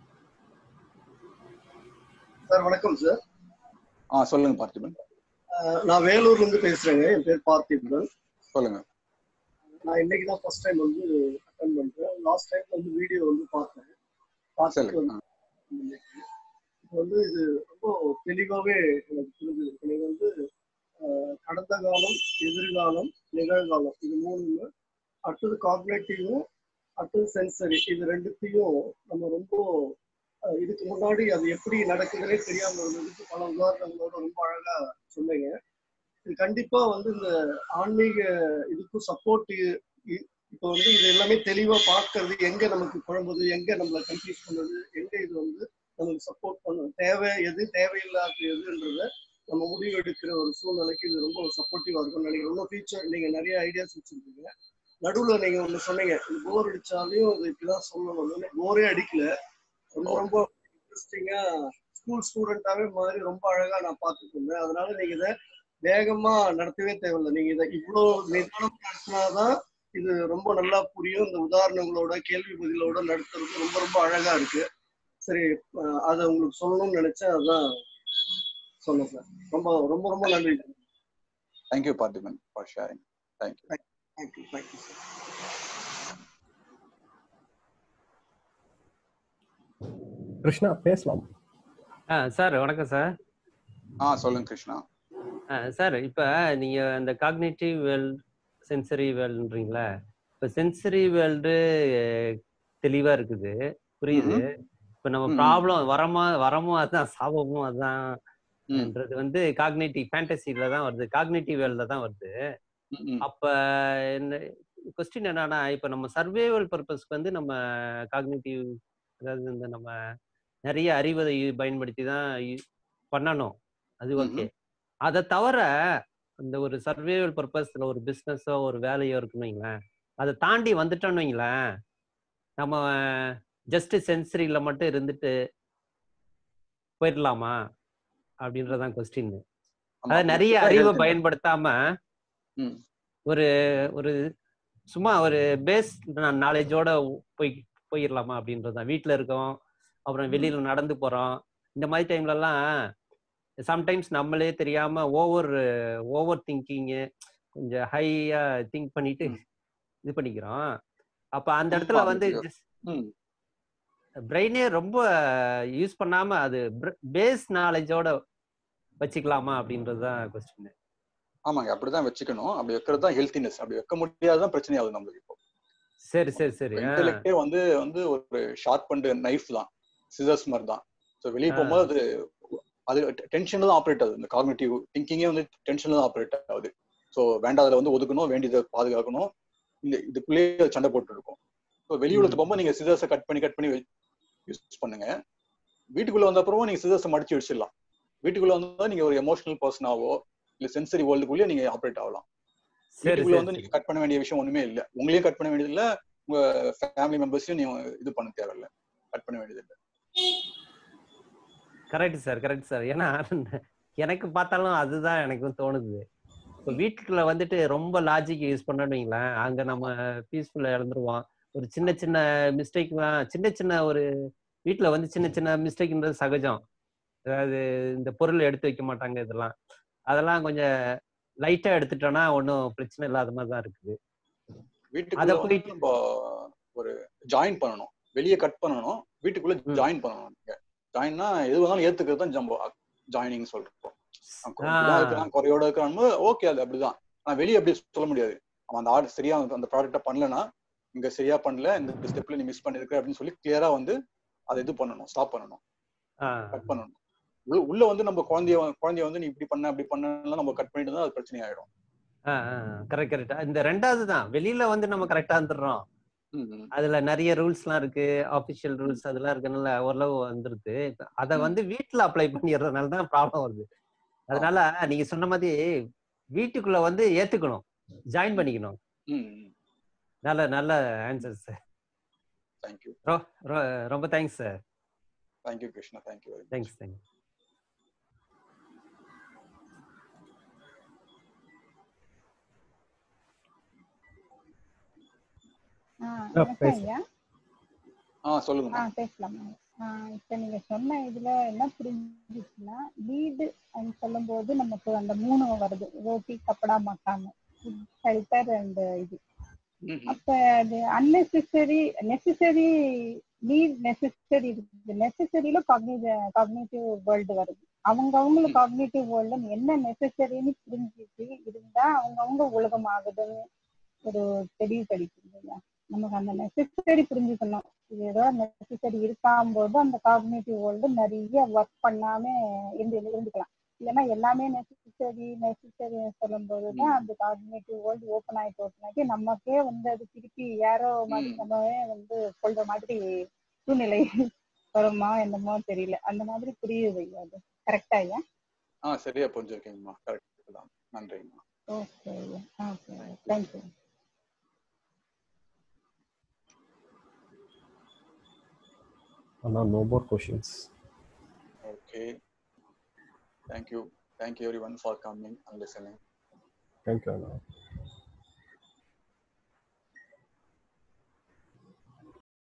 sir வணக்கம் சார். சொல்லுங்க பார்த்திபன். நான் வேலூர்ல இருந்து பேசுறேங்க. என் பேர் பார்த்திபன். சொல்லுங்க. நான் இன்னைக்கு தான் ஃபர்ஸ்ட் டைம் வந்து அட்டெண்ட் பண்றேன். லாஸ்ட் டைம் வந்து வீடியோ வந்து பார்த்தேன். இப்போ வந்து இது ரொம்ப தெளிவாகவே எனக்கு புரிஞ்சுது. எனக்கு வந்து கடந்த காலம், எதிர்காலம், நிகழ்காலம், இது மூணுமே, அடுத்தது காக்னிட்டிவும் அடுத்தது சென்சரி, இது ரெண்டுத்தையும் நம்ம ரொம்ப இதுக்கு முன்னாடி அது எப்படி நடக்குதுன்னே தெரியாம இருந்ததுக்கு பல உதாரணங்களோட ரொம்ப அழகா சொன்னீங்க. இது கண்டிப்பா வந்து இந்த ஆன்மீக இதுக்கும் சப்போர்ட். இப்போ வந்து இது எல்லாமே தெளிவா பார்க்கறது, எங்க நமக்கு குழம்புது, எங்க நம்மளை கன்ஃபியூஸ் பண்ணுது, எங்க இது வந்து நமக்கு சப்போர்ட் பண்ணும், தேவை எது, தேவையில்லாத எதுன்றத நம்ம முடிவு எடுக்கிற ஒரு சூழ்நிலைக்கு இது ரொம்ப சப்போர்ட்டிவா இருக்கும்னு நினைக்கிறேன். இன்னும் ஃபியூச்சர் நீங்க நிறைய ஐடியாஸ் வச்சிருக்கீங்க. நடுவில் நீங்க ஒண்ணு சொன்னீங்க, இது போர் அடிச்சாலையும் இது இப்படிதான் சொல்லணும். போரே அடிக்கல, ரொம்ப இன்ட்ரெஸ்டிங்கா ஸ்கூல் ஸ்டூடெண்டாவே மாதிரி ரொம்ப அழகா நான் பார்த்துட்டு இருந்தேன். அதனால நீங்க இதை வேகமா நடத்தவே தேவையில்லை. நீங்க இதை இவ்வளவு நிதானம் நடத்தினாதான் இது ரொம்ப நல்லா புரியும். இந்த உதாரணங்களோட கேள்வி பதிலோட நடத்துறது ரொம்ப ரொம்ப அழகா இருக்கு. சரி, அதை உங்களுக்கு சொல்லணும்னு நினைச்சேன், அதான் சொன்னேன் சார். ரொம்ப ரொம்ப ரொம்ப நன்றி. Thank you Parthiban for sharing. Thank you. Thank you thank you sir. Krishna பேசலாம். சார் வணக்கம் சார். சொல்லுங்க கிருஷ்ணா. சார் இப்போ நீங்க அந்த காக்னிட்டிவ் வேர்ல்ட் சென்சரி வேர்ல்டுன்றீங்களா? இப்போ சென்சரி வேர்ல்டு தெளிவா இருக்குது, புரியுது. இப்போ நம்ம ப்ராப்ளம் வரமும் அதுதான், சாபமும் அதுதான்ன்றது வந்து காக்னிட்டிவ் ஃபேண்டசில தான் வருது, காக்னிட்டிவ் வேர்ல்ட்ல தான் வருது. அப்ப என்ன கொஸ்டின் என்னன்னா, இப்போ நம்ம சர்வைவல் பர்பஸ்க்கு வந்து நம்ம காக்னிட்டிவ், அதாவது இந்த நம்ம நிறைய அறிவை பயன்படுத்தி தான் பண்ணணும், அது ஓகே. அதை தவிர இந்த ஒரு சர்வைவல் பர்பஸ்ல ஒரு பிஸ்னஸோ ஒரு வேலையோ இருக்குன்னு வைங்களேன், அதை தாண்டி வந்துட்டோன்னு வைங்களேன், நம்ம ஜஸ்ட் சென்சரியில மட்டும் இருந்துட்டு போயிடலாமா அப்படின்றதான் கொஸ்டின். அதாவது நிறைய அறிவை பயன்படுத்தாம ஒரு ஒரு சும்மா ஒரு பேஸ் நாலேஜோட போயிடலாமா அப்படின்றதான். வீட்டில் இருக்கோம், அப்புறம் வெளியில நடந்து போறோம், இந்த மாதிரி டைம்ல எல்லாம் சம்டைம்ஸ் நம்மளே தெரியாம ஓவர் திங்கிங்கு, கொஞ்சம் ஹையா திங்க் பண்ணிட்டு இது பண்ணிக்கிறோம். அப்ப அந்த இடத்துல வந்து பிரெயினே ரொம்ப யூஸ் பண்ணாம அது பேஸ் நாலேஜோட வச்சுக்கலாமா அப்படின்றதுதான் கொஸ்டின். ஆமாங்க, அப்படிதான் வச்சுக்கணும். அப்படி வைக்கிறது தான் ஹெல்த்தினஸ். அப்படி வைக்க முடியாதான் பிரச்சனை ஆகுது நம்மளுக்கு. இப்போ சரி சரி சரி. இன்டெலெக்டே வந்து ஒரு ஷார்ப் அண்ட் நைஃப் தான், சிசர்ஸ் மாதிரி தான். ஸோ வெளியே போகும்போது அது டென்ஷன்ல தான் ஆப்ரேட் ஆகுது. இந்த காக்னிட்டிவ் திங்கிங்கே வந்து டென்ஷன்ல தான் ஆப்ரேட் ஆகுது. ஸோ வேண்டாததை வந்து ஒதுக்கணும், வேண்டியதை பாதுகாக்கணும், இதுக்குள்ளேயே சண்டை போட்டு இருக்கும். ஸோ வெளியுலகத்து போகும்போது நீங்க சிசர்ஸை கட் பண்ணி யூஸ் பண்ணுங்க. வீட்டுக்குள்ள வந்த அப்புறமும் நீங்க சிசர்ஸை மடிச்சு வச்சிடலாம். வீட்டுக்குள்ள வந்தா நீங்க ஒரு எமோஷனல் பர்சனாவோ இல்ல சென்சரி வேர்ல்டுக்குள்ளேயே நீங்க ஆப்ரேட் ஆகலாம். வீட்டுக்குள்ள வந்து நீங்க கட் பண்ண வேண்டிய விஷயம் ஒண்ணுமே இல்லை. உங்களையும் கட் பண்ண வேண்டியது இல்லை, உங்க ஃபேமிலி மெம்பர்ஸையும் நீங்க இது பண்ண தேவையில்லை, கட் பண்ண வேண்டியது இல்லை. Correct sir, correct sir. ஏன்னா எனக்கு பார்த்தாலும் அதுதான் எனக்கும் தோணுது. இப்போ வீட்டுக்குள்ள வந்துட்டு ரொம்ப லாஜிக் யூஸ் பண்ணணுங்களேன், அங்க நம்ம பீஸ்ஃபுல்லா இழந்துருவோம். ஒரு சின்ன சின்ன மிஸ்டேக்லாம், சின்ன ஒரு வீட்டுல வந்து சின்ன மிஸ்டேக்ன்றது சகஜம். அதாவது இந்த பொருள் எடுத்து வைக்க மாட்டாங்க, அதெல்லாம் கொஞ்சம் லைட்டா எடுத்துட்டோம்னா ஒன்றும் பிரச்சனை இல்லாத மாதிரி தான் இருக்குது. வீட்டுக்குள்ள போயிட்டு நம்ம ஒரு ஜாயின் பண்ணணும், வெளியே கட் பண்ணணும், வீட்டுக்குள்ள ஜாயின் பண்ணணும். நீங்க ஜாயின்னா எது வேணாலும் ஏத்துக்கிறது தான் நம்ம ஜாயினிங் சொல்றோம். குறையோட இருக்கிறான் ஓகே, அது அப்படிதான். ஆனா வெளியே அப்படி சொல்ல முடியாது. அவன் அந்த ஆர்டர் சரியா அந்த ப்ராடக்டை பண்ணலன்னா, இங்க சரியா பண்ணல, இந்த ஸ்டெப்ல நீ மிஸ் பண்ணிருக்க அப்படின்னு சொல்லி கிளியரா வந்து அதை இது பண்ணணும், ஸ்டாப் பண்ணணும், கட் பண்ணணும். உள்ள வந்து நம்ம குழந்தைய வந்து நீ இப்படி பண்ண அப்படி பண்ணலாம் நம்ம கட் பண்ணிட்டு தான் அது பிரச்சனை ஆயிடும். கரெக்ட் கரெக்டா. இந்த ரெண்டாவது தான், வெளியில வந்து நம்ம கரெக்டா வந்துடுறோம், அதுல நிறைய ரூல்ஸ் எல்லாம் இருக்கு, ஆபிஷியல் ரூல்ஸ் அதெல்லாம் இருக்கனால ஓரளவு வந்துருது. அதை வந்து வீட்டுல அப்ளை பண்ணிடுறதுனால தான் ப்ராப்ளம் வருது. அதனால நீங்க சொன்ன மாதிரி வீட்டுக்குள்ள வந்து ஏத்துக்கணும், ஜாயின் பண்ணிக்கணும். நல்ல ஆன்சர் சார். தேங்க்யூ. ரொம்ப thanks sir. Thank you Krishna. Thank you. Thanks. சொல்லுங்க. பேசலாம். இப்ப நீங்க சொன்ன இதுல என்ன புரிஞ்சுச்சுன்னா, லீடு சொல்லும் போது நமக்கு அந்த 3 வருது, ரோட்டி கப்படா மக்கான், ஷெல்டர் அண்ட் இது. அப்ப அது நெசசரி நீட் நெசசரி இருக்குது. நெசசரியில காக்னிட்டிவ் வேர்ல்டு வருது. அவங்களுக்கு காக்னிட்டிவ் வேர்ல்டு என்ன நெசசரின்னு புரிஞ்சுட்டு இருந்தா அவங்க உலகம் ஆகுதுன்னு ஒரு தெளிவு கிடைக்கும் இல்லையா? நமக்கு அந்த நெசசரி புரிஞ்சுக்கணும். இது ஏதோ நெசசரி இருக்காம்போது அந்த காக்னிட்டிவ் வேர்ல்டு நிறைய ஒர்க் பண்ணாம இருந்துக்கலாம். இல்லைன்னா எல்லாமே நெசசரி சொல்லும் போதுதான் அந்த காக்னிட்டிவ் வேர்ல்டு ஓப்பன் ஆகி நமக்கே வந்து அது திருப்பி யாரோ மாதிரி நம்மவே வந்து சொல்ற மாதிரி சூழ்நிலை வருமா என்னமோ தெரியல. அந்த மாதிரி புரியுது ஐயா. அது கரெக்டா ஐயா? சரியா புரிஞ்சிருக்கீங்கம்மா. கரெக்ட் தான். நன்றிங்கம்மா. ஓகே ஐயா. Okay, thank you. No more questions. Okay. Thank you. Thank you everyone for coming and listening. Thank you.